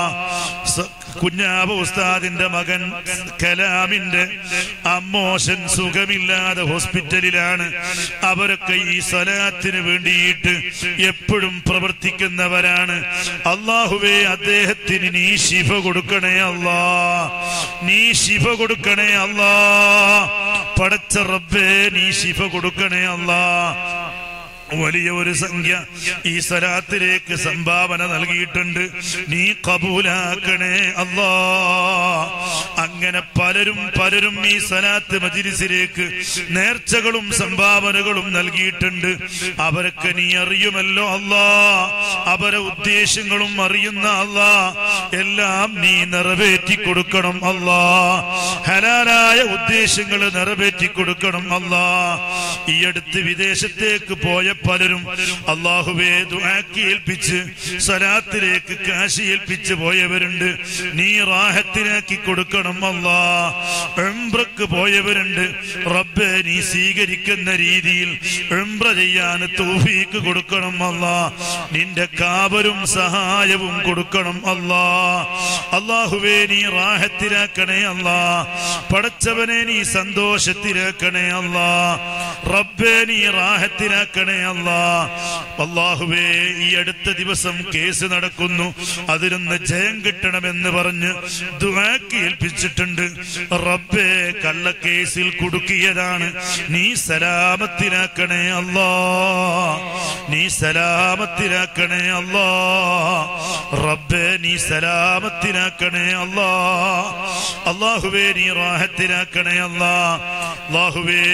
കുഞ്ഞാബ ഉസ്താദിന്റെ മകൻ കലാമിന്റെ അമ്മോശൻ സുഖമില്ലാതെ ഹോസ്പിറ്റലിലാണ്. അവരൊക്കെ ഈ സ്വലാത്തിന് വേണ്ടിയിട്ട് എപ്പോഴും പ്രവർത്തിക്കുന്നവരാണ്. അല്ലാഹുവേ, അദ്ദേഹത്തിന് നീ ശിഫ കൊടുക്കണേ അല്ലാ. നീ ശിഫ കൊടുക്കണേ അല്ലാ. പടച്ച റബ്ബേ, നീ ശിഫ കൊടുക്കണേ അല്ലാ. വലിയ ഒരു സംഖ്യ ഈ സ്വലാത്തിലേക്ക് സംഭാവന നൽകിയിട്ടുണ്ട്. നീ കബൂലാക്കണേ അല്ലാ. അങ്ങനെ പലരും പലരും ഈ സ്വലാത്ത് മജ്‌ലിസിലേക്ക് നേർച്ചകളും സംഭാവനകളും നൽകിയിട്ടുണ്ട്. അവരൊക്കെ നീ അറിയുമല്ലോ അല്ലാ. അവരെ ഉദ്ദേശങ്ങളും അറിയുന്ന അല്ലാ. എല്ലാം നീ നിറവേറ്റി കൊടുക്കണം അല്ലാ. ഹലാലായ ഉദ്ദേശങ്ങൾ നിറവേറ്റി കൊടുക്കണം അല്ലാ. ഈ അടുത്ത് വിദേശത്തേക്ക് പോയ പലരും അല്ലാഹുവേ ദുആക്ക് ഏൽപ്പിച്ച് സ്വലാത്തിലേക്ക് കാശ് ഏൽപ്പിച്ച് പോയവരുണ്ട്. നീ റാഹത്തിനാക്കി കൊടുക്കണം അല്ലാ. ഉംറക്ക് പോയവരുണ്ട്. റബ്ബേ, നീ സ്വീകരിക്കുന്ന രീതിയിൽ ഉംറ ചെയ്യാൻ തൗഫീക്ക് കൊടുക്കണം അല്ലാ. നിന്റെ കാവലും സഹായവും കൊടുക്കണം അല്ലാ. അല്ലാഹുവേ, നീ റാഹത്തിനാക്കണേ അല്ലാ. പടച്ചവനെ, നീ സന്തോഷത്തിലാക്കണേ അല്ലാ. റബ്ബേ, നീ റാഹത്തിനാക്കണേ അല്ലാ. അല്ലാഹുവേ, ഈ അടുത്ത ദിവസം കേസ് നടക്കുന്നു. അതിനൊന്ന് ജയം കിട്ടണമെന്ന് പറഞ്ഞ് ദുആക്ക് ഏൽപ്പിച്ചിട്ടുണ്ട്. റബ്ബേ, കള്ളക്കേസിൽ കുടുക്കിയതാണ്. നീ സലാമത്തിനാക്കണേ അല്ലാ. നീ സലാമത്തിനാക്കണേ അല്ലാ. റബ്ബേ, നീ സലാമത്തിനാക്കണേ അല്ലാ. അല്ലാഹുവേ, നീ റാഹത്തിനാക്കണേ അല്ലാ. അല്ലാഹുവേ,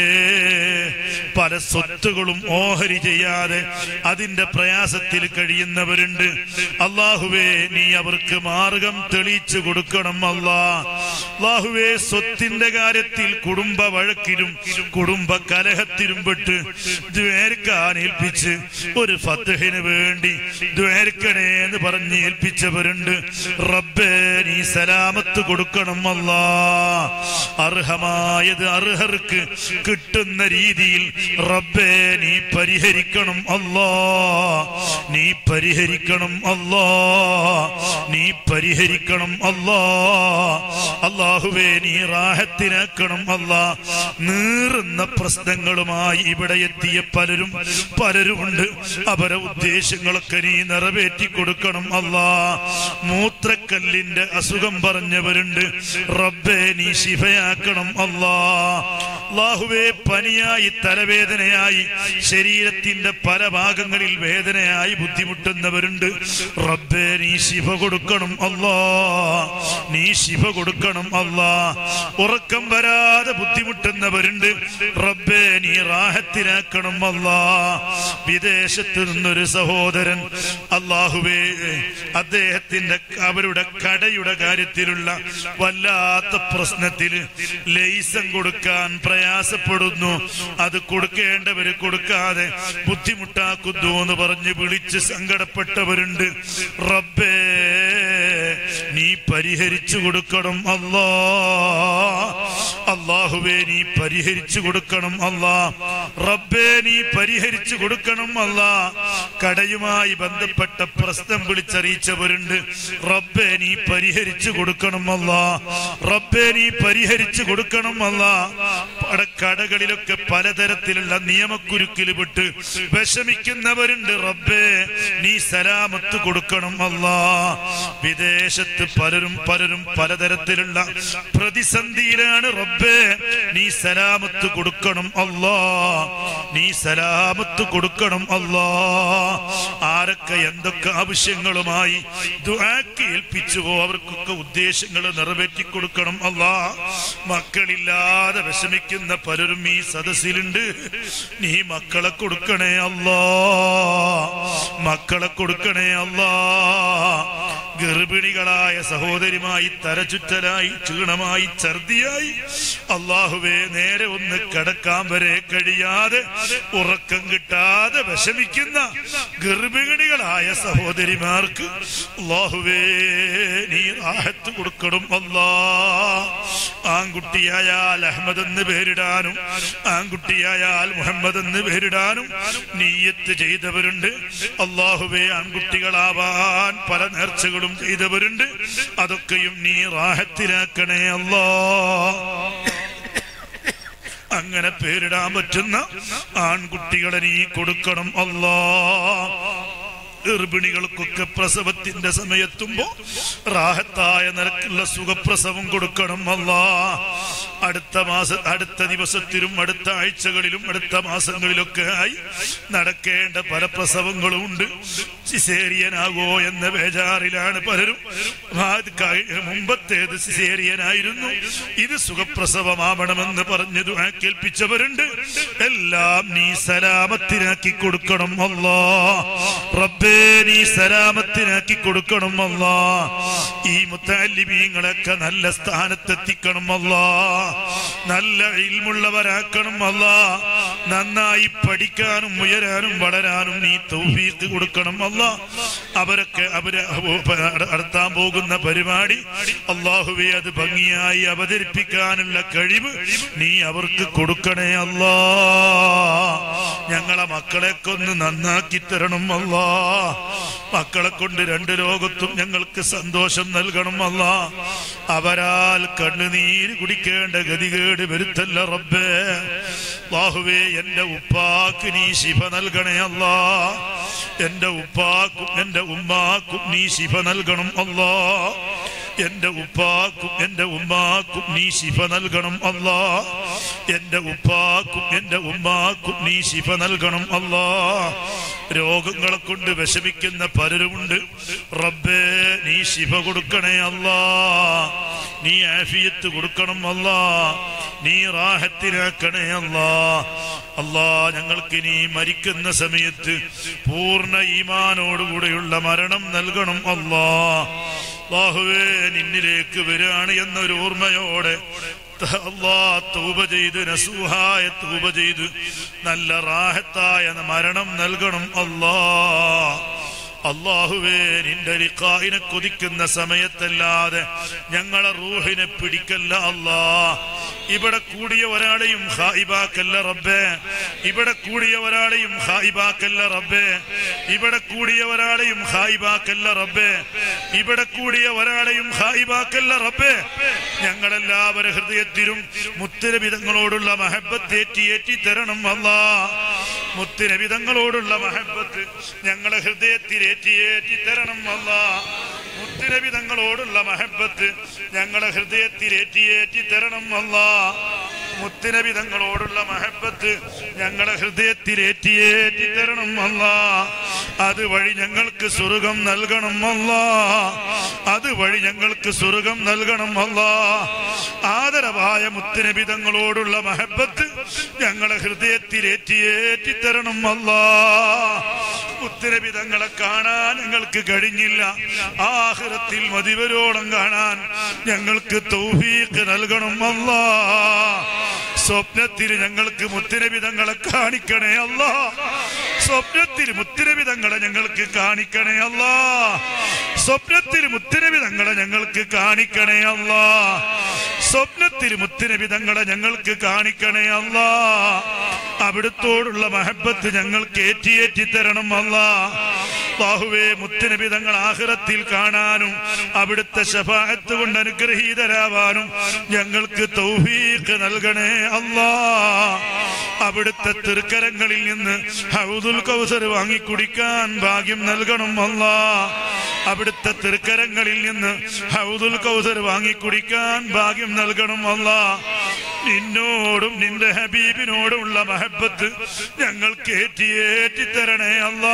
പല സ്വത്തുകളും ഓഹരി ചെയ്യാതെ അതിന്റെ പ്രയാസത്തിൽ കഴിയുന്നവരുണ്ട്. അല്ലാഹുവേ, നീ അവർക്ക് മാർഗം തെളിയിച്ചു കൊടുക്കണം അല്ലാ. അല്ലാഹുവേ, സ്വത്തിന്റെ കാര്യത്തിൽ കുടുംബ വഴക്കിലും കുടുംബ കലഹത്തിലും പെട്ട് ദ്വേർക്കാൻ ഏൽപ്പിച്ച് ഒരു ഫത്ഹിന് വേണ്ടി ദ്വേർക്കണേ എന്ന് പറഞ്ഞ് ഏൽപ്പിച്ചവരുണ്ട്. റബ്ബേ, നീ സലാമത്ത് കൊടുക്കണം അല്ലാ. അർഹമായത് അർഹർക്ക് കിട്ടുന്ന രീതിയിൽ റബ്ബേ, നീ പരിഹരിക്കണം അല്ലാ. നീ പരിഹരിക്കണം അല്ലാ. നീ പരിഹരിക്കണം അല്ലാ. അല്ലാഹുവേ നീ റാഹത്തിനാക്കണം അല്ലാ. നീറുന്ന പ്രശ്നങ്ങളുമായി ഇവിടെ എത്തിയ പലരും പലരുമുണ്ട്. അവരെ ഉദ്ദേശങ്ങളൊക്കെ നീ നിറവേറ്റി കൊടുക്കണം അല്ലാ. മൂത്രക്കല്ലിന്റെ അസുഖം പറഞ്ഞവരുണ്ട്. റബ്ബേ നീ ശിഫയാക്കണം അല്ലാ. അല്ലാഹുവേ പനിയായി തലവേദനയായി ശരീരത്തിന്റെ പല ഭാഗങ്ങളിൽ വേദനയായി ബുദ്ധിമുട്ടുന്നവരുണ്ട്. റബ്ബേ നീ ശിഫ കൊടുക്കണം അല്ലാ. നീ ശിഫ കൊടുക്കണം അല്ലാ. ഉറക്കം വരാതെ ബുദ്ധിമുട്ടുന്നവരുണ്ട്. റബ്ബേ നീ റാഹത്തിനാക്കണം അല്ലാ. വിദേശത്ത് നിന്നൊരു സഹോദരൻ അല്ലാഹുവേ അദ്ദേഹത്തിന്റെ അവരുടെ കടയുടെ കാര്യത്തിലുള്ള വല്ലാത്ത പ്രശ്നത്തില് ലൈസൻ കൊടുക്കാൻ പ്രയാസപ്പെടുന്നു. അത് കൊടുക്കേണ്ടവര് കൊടുക്കാതെ ബുദ്ധിമുട്ടാക്കുന്നു എന്ന് പറഞ്ഞ് വിളിച്ച് സങ്കടപ്പെട്ടവരുണ്ട്. റബ്ബേ നീ പരിഹരിച്ചു കൊടുക്കണം അല്ലാ. അല്ലാഹുവേ നീ പരിഹരിച്ചു കൊടുക്കണം അല്ലാ. റബ്ബേ നീ പരിഹരിച്ചു കൊടുക്കണം അല്ലാ. കടയുമായി ബന്ധപ്പെട്ട പ്രശ്നം വിളിച്ചറിയിച്ചവരുണ്ട്. റബ്ബേ നീ പരിഹരിച്ചു കൊടുക്കണം അല്ലാ. റബ്ബേ നീ പരിഹരിച്ചു കൊടുക്കണം അല്ലാ. കടകളിലൊക്കെ പലതരത്തിലുള്ള നിയമക്കുരുക്കിൽ വിട്ട് വിഷമിക്കുന്നവരുണ്ട്. റബ്ബേ നീ സലാമത്ത് കൊടുക്കണം അല്ലാ. വിദേശത്ത് പലരും പലരും പലതരത്തിലുള്ള പ്രതിസന്ധിയിലാണ്. റബ്ബേ നീ സലാമത്ത് കൊടുക്കണം അല്ലാ. നീ സലാമത്ത് കൊടുക്കണം അല്ലാ. ആരൊക്കെ എന്തൊക്കെ ആവശ്യങ്ങളുമായി ദുആക്ക് ഏൽപ്പിച്ചുവോ അവർക്കൊക്കെ ഉദ്ദേശങ്ങൾ നിറവേറ്റി കൊടുക്കണം അല്ലാ. മക്കളില്ലാതെ വിഷമിക്കുന്ന പലരും ഈ സദസ്സിലുണ്ട്. നീ മക്കളെ കൊടുക്കണേ അല്ലാ. മക്കളെ കൊടുക്കണേ അല്ലാ. ഗർഭിണികളായ സഹോദരിമായി തലചുറ്റലായി ക്ഷീണമായി ഛർദിയായി അല്ലാഹുവേ നേരെ ഒന്ന് കടക്കാൻ വരെ കഴിയാതെ ഉറക്കം കിട്ടാതെ വിഷമിക്കുന്ന ഗർഭിണികളായ സഹോദരിമാർക്ക് അല്ലാഹുവേ നീ റാഹത്ത് കൊടുക്കണം അല്ലാ. ആൺകുട്ടിയായാൽ അഹ്മദ് എന്ന് പേരിടാനും ആൺകുട്ടിയായാൽ മുഹമ്മദ് എന്ന് പേരിടാനും നിയ്യത്ത് ചെയ്തവരുണ്ട്. അല്ലാഹുവേ ആൺകുട്ടികളാവാൻ പല നേർച്ചകളും ചെയ്തവരുണ്ട്. അതൊക്കെയും നീ റാഹത്തിലാക്കണേ അല്ലാ. അങ്ങനെ പേരിടാൻ പറ്റുന്ന ആൺകുട്ടികളെ നീ കൊടുക്കണം അല്ലാ. ഗർഭിണികൾക്കൊക്കെ പ്രസവത്തിന്റെ സമയത്തുമ്പോ റാഹത്തായ നിരക്കുള്ള സുഖപ്രസവം കൊടുക്കണം അല്ലാ. അടുത്ത മാസ അടുത്ത ദിവസത്തിലും അടുത്ത ആഴ്ചകളിലും അടുത്ത മാസങ്ങളിലൊക്കെ ആയി നടക്കേണ്ട പല പ്രസവങ്ങളും ഉണ്ട്. സിസേറിയനാകോ എന്ന ബേജാറിലാണ് പലരും. മുമ്പത്തേത് സിസേറിയനായിരുന്നു, ഇത് സുഖപ്രസവമാവണമെന്ന് പറഞ്ഞു ദുആ കേൾപ്പിച്ചവരുണ്ട്. എല്ലാം നീ സലാമത്തിനാക്കി കൊടുക്കണം അല്ലാ. റബ്ബേ നീ സലാമത്തിനാക്കി കൊടുക്കണം അല്ലാ. ഈ മുത്തഅല്ലിമീങ്ങളൊക്കെ നല്ല സ്ഥാനത്തെത്തിക്കണം അല്ലാ. നല്ല ഇൽമുള്ളവരാക്കണം അല്ലാ. നന്നായി പഠിക്കാനും ഉയരാനും വളരാനും നീ തൗഫീഖ് കൊടുക്കണം അല്ലാ. അവരൊക്കെ അവര് നടത്താൻ പോകുന്ന പരിപാടി അല്ലാഹുവേ അത് ഭംഗിയായി അവതരിപ്പിക്കാനുള്ള കഴിവ് നീ അവർക്ക് കൊടുക്കണേ അല്ലാ. ഞങ്ങളെ മക്കളെയൊക്കെ ഒന്ന് നന്നാക്കി തരണം അല്ലാ. മക്കളെ കൊണ്ട് രണ്ട് ലോകത്തും ഞങ്ങൾക്ക് സന്തോഷം നൽകണം അല്ലാ. അവരാൽ കണ്ണുനീര് കുടിക്കേണ്ട ഗതികേട് വരുത്തല്ല റബ്ബേ. അല്ലാഹുവേ എന്റെ ഉപ്പാക്ക് നീ ശിഫ നൽകണേ അല്ലാ. എന്റെ ഉപ്പാക്കും എന്റെ ഉമ്മാക്കും നീ ശിഫ നൽകണം അല്ലാ. എന്റെ ഉപ്പാക്കും എന്റെ ഉമ്മാക്കും നീ ശിഫ നൽകണം അല്ലാ. എന്റെ ഉപ്പാക്കും എന്റെ ഉമ്മാക്കും നീ ശിഫ നൽകണം അല്ലാ. രോഗങ്ങളെ കൊണ്ട് വിഷമിക്കുന്ന പലരുമുണ്ട്. റബ്ബേ നീ ശിഫ കൊടുക്കണേ അല്ലാ. നീ ആഫിയത്ത് കൊടുക്കണം അല്ലാ. നീ റാഹത്തിനാക്കണേ അല്ലാ. അല്ലാ ഞങ്ങൾക്ക് നീ മരിക്കുന്ന സമയത്ത് പൂർണ്ണ ഈമാനോടുകൂടെയുള്ള മരണം നൽകണം അല്ലാ. അല്ലാഹുവേ നിന്നിലേക്ക് വരാണ് എന്നൊരു ഓർമ്മയോടെ അല്ലാ തൗബ ചെയ്ത് നസൂഹായ തൗബ ചെയ്ത് നല്ല റാഹത്തായ മരണം നൽകണം അല്ലാ. അല്ലാഹുവേ നിന്റെ ലിഖാഇനെ കൊതിക്കുന്ന സമയത്തല്ലാതെ ഞങ്ങളെ റൂഹിനെ പിടിക്കല്ല അല്ലാ. ഇവിടെ കൂടിയ ഒരാളെയും ഖായിബാക്കല്ല റബ്ബേ. ഇവിടെ കൂടിയ ഒരാളെയും ഖായിബാക്കല്ല റബ്ബേ. ഇവിടെ കൂടിയ ഒരാളെയും ഖായിബാക്കല്ല റബ്ബേ. ഇവിടെ കൂടിയ ഒരാളെയും ഖായിബാക്കല്ല റബ്ബേ. ഞങ്ങളെല്ലാവരുടെ ഹൃദയത്തിലും മുത്തുനബി തങ്ങളോടുള്ള മഹബ്ബത്ത് ഏറ്റി ഏറ്റി തരണം അല്ലാ. മുത്തുനബി തങ്ങളോടുള്ള മഹബ്ബത്ത് ഞങ്ങളെ ഹൃദയത്തിൽ ഏറ്റി ഏറ്റി തരണം അല്ലാ. മുത്തുനബി തങ്ങളോടുള്ള മഹബ്ബത്ത് ഞങ്ങളെ ഹൃദയത്തിൽ ഏറ്റി ഏറ്റി തരണം അല്ലാ. മുത്തുനബി തങ്ങളോടുള്ള മഹബ്ബത്ത് ഞങ്ങളെ ഹൃദയത്തിൽ ഏറ്റി ഏറ്റി തരണം അല്ലാ. അതുവഴി ഞങ്ങൾക്ക് സ്വർഗം നൽകണം അല്ലാ. അതുവഴി ഞങ്ങൾക്ക് സ്വർഗം നൽകണം അല്ലാ. ആദരവായ മുത്തുനബി തങ്ങളോടുള്ള മഹബ്ബത്ത് ഞങ്ങളെ ഹൃദയത്തിൽ ഏറ്റി ഏറ്റി തരണം അല്ലാ. മുത്തുനബി തങ്ങളെ കാണാൻ ഞങ്ങൾക്ക് കഴിഞ്ഞില്ല. ആഖിറത്തിൽ മദിവരോളം കാണാൻ ഞങ്ങൾക്ക് തൗഫീഖ് നൽകണം അല്ലാ. സ്വപ്നത്തിൽ ഞങ്ങൾക്ക് മുത്തുനബി തങ്ങളെ കാണിക്കണേ അല്ലാ. സ്വപ്നത്തിൽ മുത്തുനബി തങ്ങളെ ഞങ്ങൾക്ക് കാണിക്കണേ അല്ലാ. സ്വപ്നത്തിൽ മുത്തുനബി തങ്ങളെ ഞങ്ങൾക്ക് കാണിക്കണേ അല്ലാ. സ്വപ്നത്തിൽ മുത്തുനബി തങ്ങളെ ഞങ്ങൾക്ക് കാണിക്കണേ അല്ലാ. അവിടുത്തോടുള്ള മഹബ്ബത്ത് ഞങ്ങൾക്ക് ഏറ്റിയേറ്റി തരണം അല്ലാ. അല്ലാഹുവേ മുത്തുനബി തങ്ങൾ ആഖിറത്തിൽ കാണാനും അവിടുത്തെ ശഫാഅത്ത് കൊണ്ട് അനുഗ്രഹീതരാവാനും ഞങ്ങൾക്ക് തൗഫീഖ് നൽകണേ അല്ലാ. അവിടുത്തെ തൃക്കരങ്ങളിൽ നിന്ന് ഹൗദുൽ കൗസർ വാങ്ങിക്കുടിക്കാൻ ഭാഗ്യം നൽകണം അല്ലാ. അവിടുത്തെ തൃക്കരങ്ങളിൽ നിന്ന് ഹൗദുൽ കൗസർ വാങ്ങിക്കുടിക്കാൻ ഭാഗ്യം നൽകണം അല്ലാ. നിന്നോടും നിന്റെ ഹബീബിനോടുമുള്ള മഹബ്ബത്ത് ഞങ്ങൾക്ക് ഏറ്റിയേറ്റി തരണേ അല്ലാ.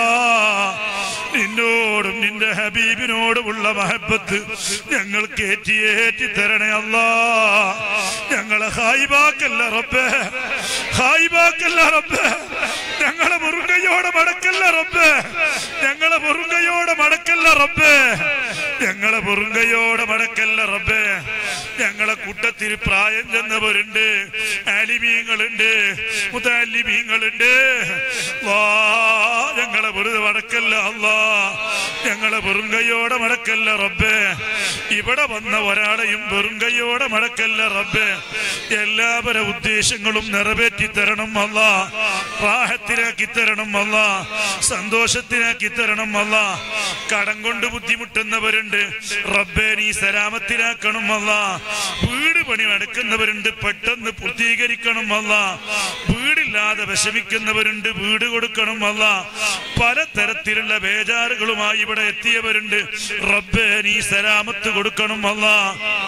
നിന്നോടും നിന്റെ ഹബീബിനോടുമുള്ള മഹബ്ബത്ത് ഞങ്ങൾക്ക് ഏറ്റിയേറ്റി തരണേ അല്ലാ. ഞങ്ങളെ ഖായിബാക്കല്ല റബ്ബേ. ഖായിബാക്കല്ല റബ്ബേ. ഞങ്ങളെ മുറുകയോടെ മടക്കല്ല റബ്ബേ. ഞങ്ങളെ മുറുകയോടെ മടക്കല്ല റബ്ബേ. ഞങ്ങളെ മുറുകയോടെ മടക്കല്ല റബ്ബേ. ഞങ്ങളെ കൂട്ടത്തിൽ പ്രായം ചെന്നവരുണ്ട്, ആലിമീങ്ങളുണ്ട്, മുതല്ലിമീങ്ങളുണ്ട്. വാ ഞങ്ങളെ വെറുതെ മടക്കല്ല അല്ലാ. ഞങ്ങളെ വെറുങ്കയോടെ മടക്കല്ല റബ്ബേ. ഇവിടെ വന്ന ഒരാളെയും വെറുങ്കയോടെ മടക്കല്ല റബ്ബേ. എല്ലാവരുടെ ഉദ്ദേശങ്ങളും നിറവേറ്റി തരണം അല്ലാ. റാഹത്തിനാക്കി തരണം അല്ലാ. സന്തോഷത്തിനാക്കി തരണം അല്ലാ. കടം കൊണ്ട് ബുദ്ധിമുട്ടുന്നവരുണ്ട് റബ്ബേ, നീ സലാമത്തിനാക്കണം അല്ലാ. വീട് പണി നടക്കുന്നവരുണ്ട്, പെട്ടെന്ന് പൂർത്തീകരിക്കണം അല്ലാ. വീടില്ലാതെ വിഷമിക്കുന്നവരുണ്ട്, വീട് കൊടുക്കണം അല്ലാ. പലതരത്തിലുള്ള ബേജാറുകളുമായി ഇവിടെ എത്തിയവരുണ്ട് റബ്ബേ, നീ സലാമത്ത് കൊടുക്കണം അല്ലാ.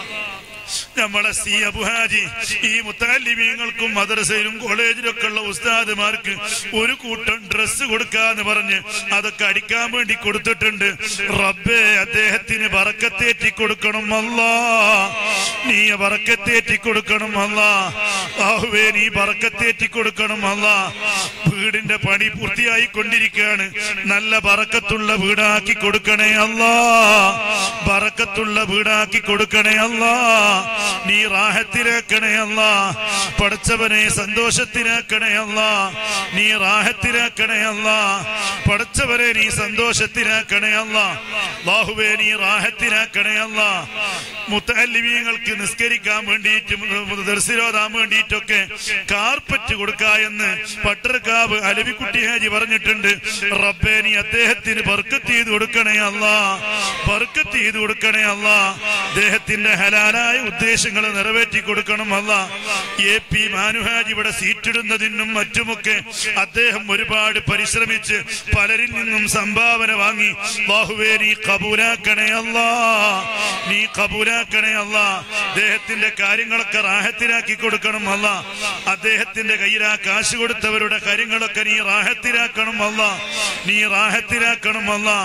നമ്മളെ സി അബുഹാജി ഈ മുത്തല്ലിമീങ്ങൾക്കും മദ്രസയിലും കോളേജിലൊക്കെ ഉള്ള ഉസ്താദുമാർക്ക് ഒരു കൂട്ടം ഡ്രസ്സ് കൊടുക്കാന്ന് പറഞ്ഞ് അതൊക്കെ അടിക്കാൻ വേണ്ടി കൊടുത്തിട്ടുണ്ട്. റബ്ബേ അദ്ദേഹത്തിന് ബറക്കത്തേറ്റി കൊടുക്കണം അല്ലാ. നീ ബറക്കത്തേറ്റി കൊടുക്കണം അല്ലാ. ആഹുവേ നീ ബറക്കത്തേറ്റി കൊടുക്കണം അല്ലാ. വീടിന്റെ പണി പൂർത്തിയായി കൊണ്ടിരിക്കുകയാണ്. നല്ല ബറക്കത്തുള്ള വീടാക്കി കൊടുക്കണേ അല്ലാ. ബറക്കത്തുള്ള വീടാക്കി കൊടുക്കണേ അല്ലാ. നീ റാഹത്തിലാക്കണേ അല്ലാ. പടച്ചവനെ സന്തോഷത്തിലാക്കണേ അല്ലാ. നീ റാഹത്തിലാക്കണേ അല്ലാ. പടച്ചവനെ നീ സന്തോഷത്തിലാക്കണേ അല്ലാ. അല്ലാഹുവേ നീ റാഹത്തിലാക്കണേ അല്ലാ. മുത്തല്ലിമീങ്ങൾക്ക് നിസ്കരിക്കാൻ വേണ്ടിയിട്ടും ദർസിലോതാൻ വേണ്ടിയിട്ടൊക്കെ കാർപ്പറ്റ് കൊടുക്കാ എന്ന് പട്ടർക്കാവ് അലവിക്കുട്ടി ഹാജി പറഞ്ഞിട്ടുണ്ട്. റബ്ബേ നീ അദ്ദേഹത്തിന് ബർക്കത്ത് ചെയ്ത് കൊടുക്കണേ അല്ലാ. ബർക്കത്ത് ചെയ്ത് കൊടുക്കണേ അല്ലാ. അദ്ദേഹത്തിന്റെ ഹലാലായ ഉദ്ദേശങ്ങൾ നിറവേറ്റി കൊടുക്കണം അല്ലാ. എ പി മാനുഹാജി ഇവിടെ സീറ്റിടുന്നതിനും മറ്റുമൊക്കെ അദ്ദേഹം ഒരുപാട് പരിശ്രമിച്ച് പലരിൽ നിന്നും സംഭാവന വാങ്ങി. അല്ലാഹുവേ നീ ഖബൂലാക്കണേ അല്ലാ. നീ ഖബൂലാക്കണേ അല്ലാ. അദ്ദേഹത്തിന്റെ കാര്യങ്ങളൊക്കെ റാഹത്തിലാക്കി കൊടുക്കണം അല്ലാ. അദ്ദേഹത്തിന്റെ കയ്യിൽ ആ കാശ് കൊടുത്തവരുടെ കാര്യങ്ങളൊക്കെ നീ റാഹത്തിലാക്കണം അല്ലാ. നീ റാഹത്തിലാക്കണം അല്ലാ.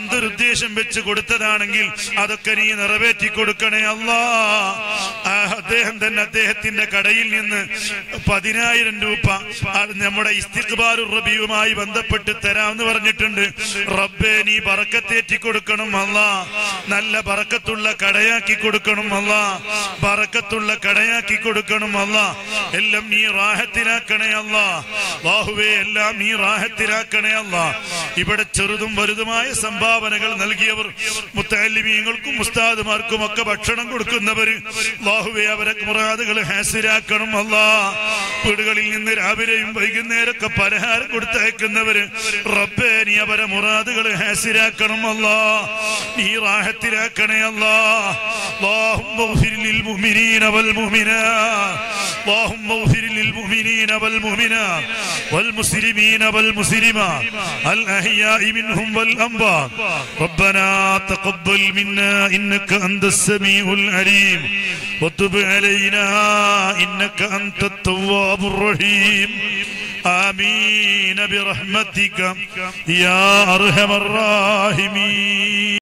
അവരെന്തൊരുദ്ദേശം വെച്ച് കൊടുത്തതാണെങ്കിൽ അതൊക്കെ നീ നിറവേറ്റി കൊടുക്കണേ അല്ലാ. അദ്ദേഹം തന്നെ അദ്ദേഹത്തിന്റെ കടയിൽ നിന്ന് പതിനായിരം രൂപ നമ്മുടെ ഇസ്തിഖ്ബാലുർ റബീഉമായി ബന്ധപ്പെട്ട് തരാമെന്ന് പറഞ്ഞിട്ടുണ്ട്. റബ്ബേ നീ ബറക്കത്തേറ്റി കൊടുക്കണം അല്ലാ, നല്ല ബറക്കത്തുള്ള കടയാക്കി കൊടുക്കണം അല്ലാ, ബറക്കത്തുള്ള കടയാക്കി കൊടുക്കണം അല്ലാ, എല്ലാം നീ റാഹത്തിലാക്കണേ അല്ലാ. അല്ലാഹുവേ എല്ലാം നീ റാഹത്തിലാക്കണേ അല്ലാ. ഇവിടെ ചെറുതും വലുതുമായ സംഭാവനകൾ നൽകിയവർ, മുത്തഅല്ലിമീങ്ങൾക്കും ഉസ്താദുമാർക്കും ഒക്കെ ഭക്ഷണം കൊടുക്കുന്നവര്, അല്ലാഹുവേ അവരെ മുറാദുകൾ ഹാസിലാക്കണം അല്ലാ. വീടുകളിൽ നിന്ന് രാവിലെയും വൈകുന്നേരമൊക്കെ പലഹാരം കൊടുത്തയക്കുന്നവര്, റബ്ബേ നീ അവരെ മുറാദുകൾ ഹാസിലാക്കണം അല്ലാ, നീ റാഹത്തിലാക്കണേ അല്ലാ. اللهم اغفر للمؤمنين والمؤمنات اللهم اغفر للمؤمنين والمؤمنات والمسلمين والمسلمات الأحياء منهم والأموات ربنا تقبل منا إنك أنت السميع العليم وتب علينا إنك أنت التواب الرحيم آمين برحمتك يا أرحم الراحمين.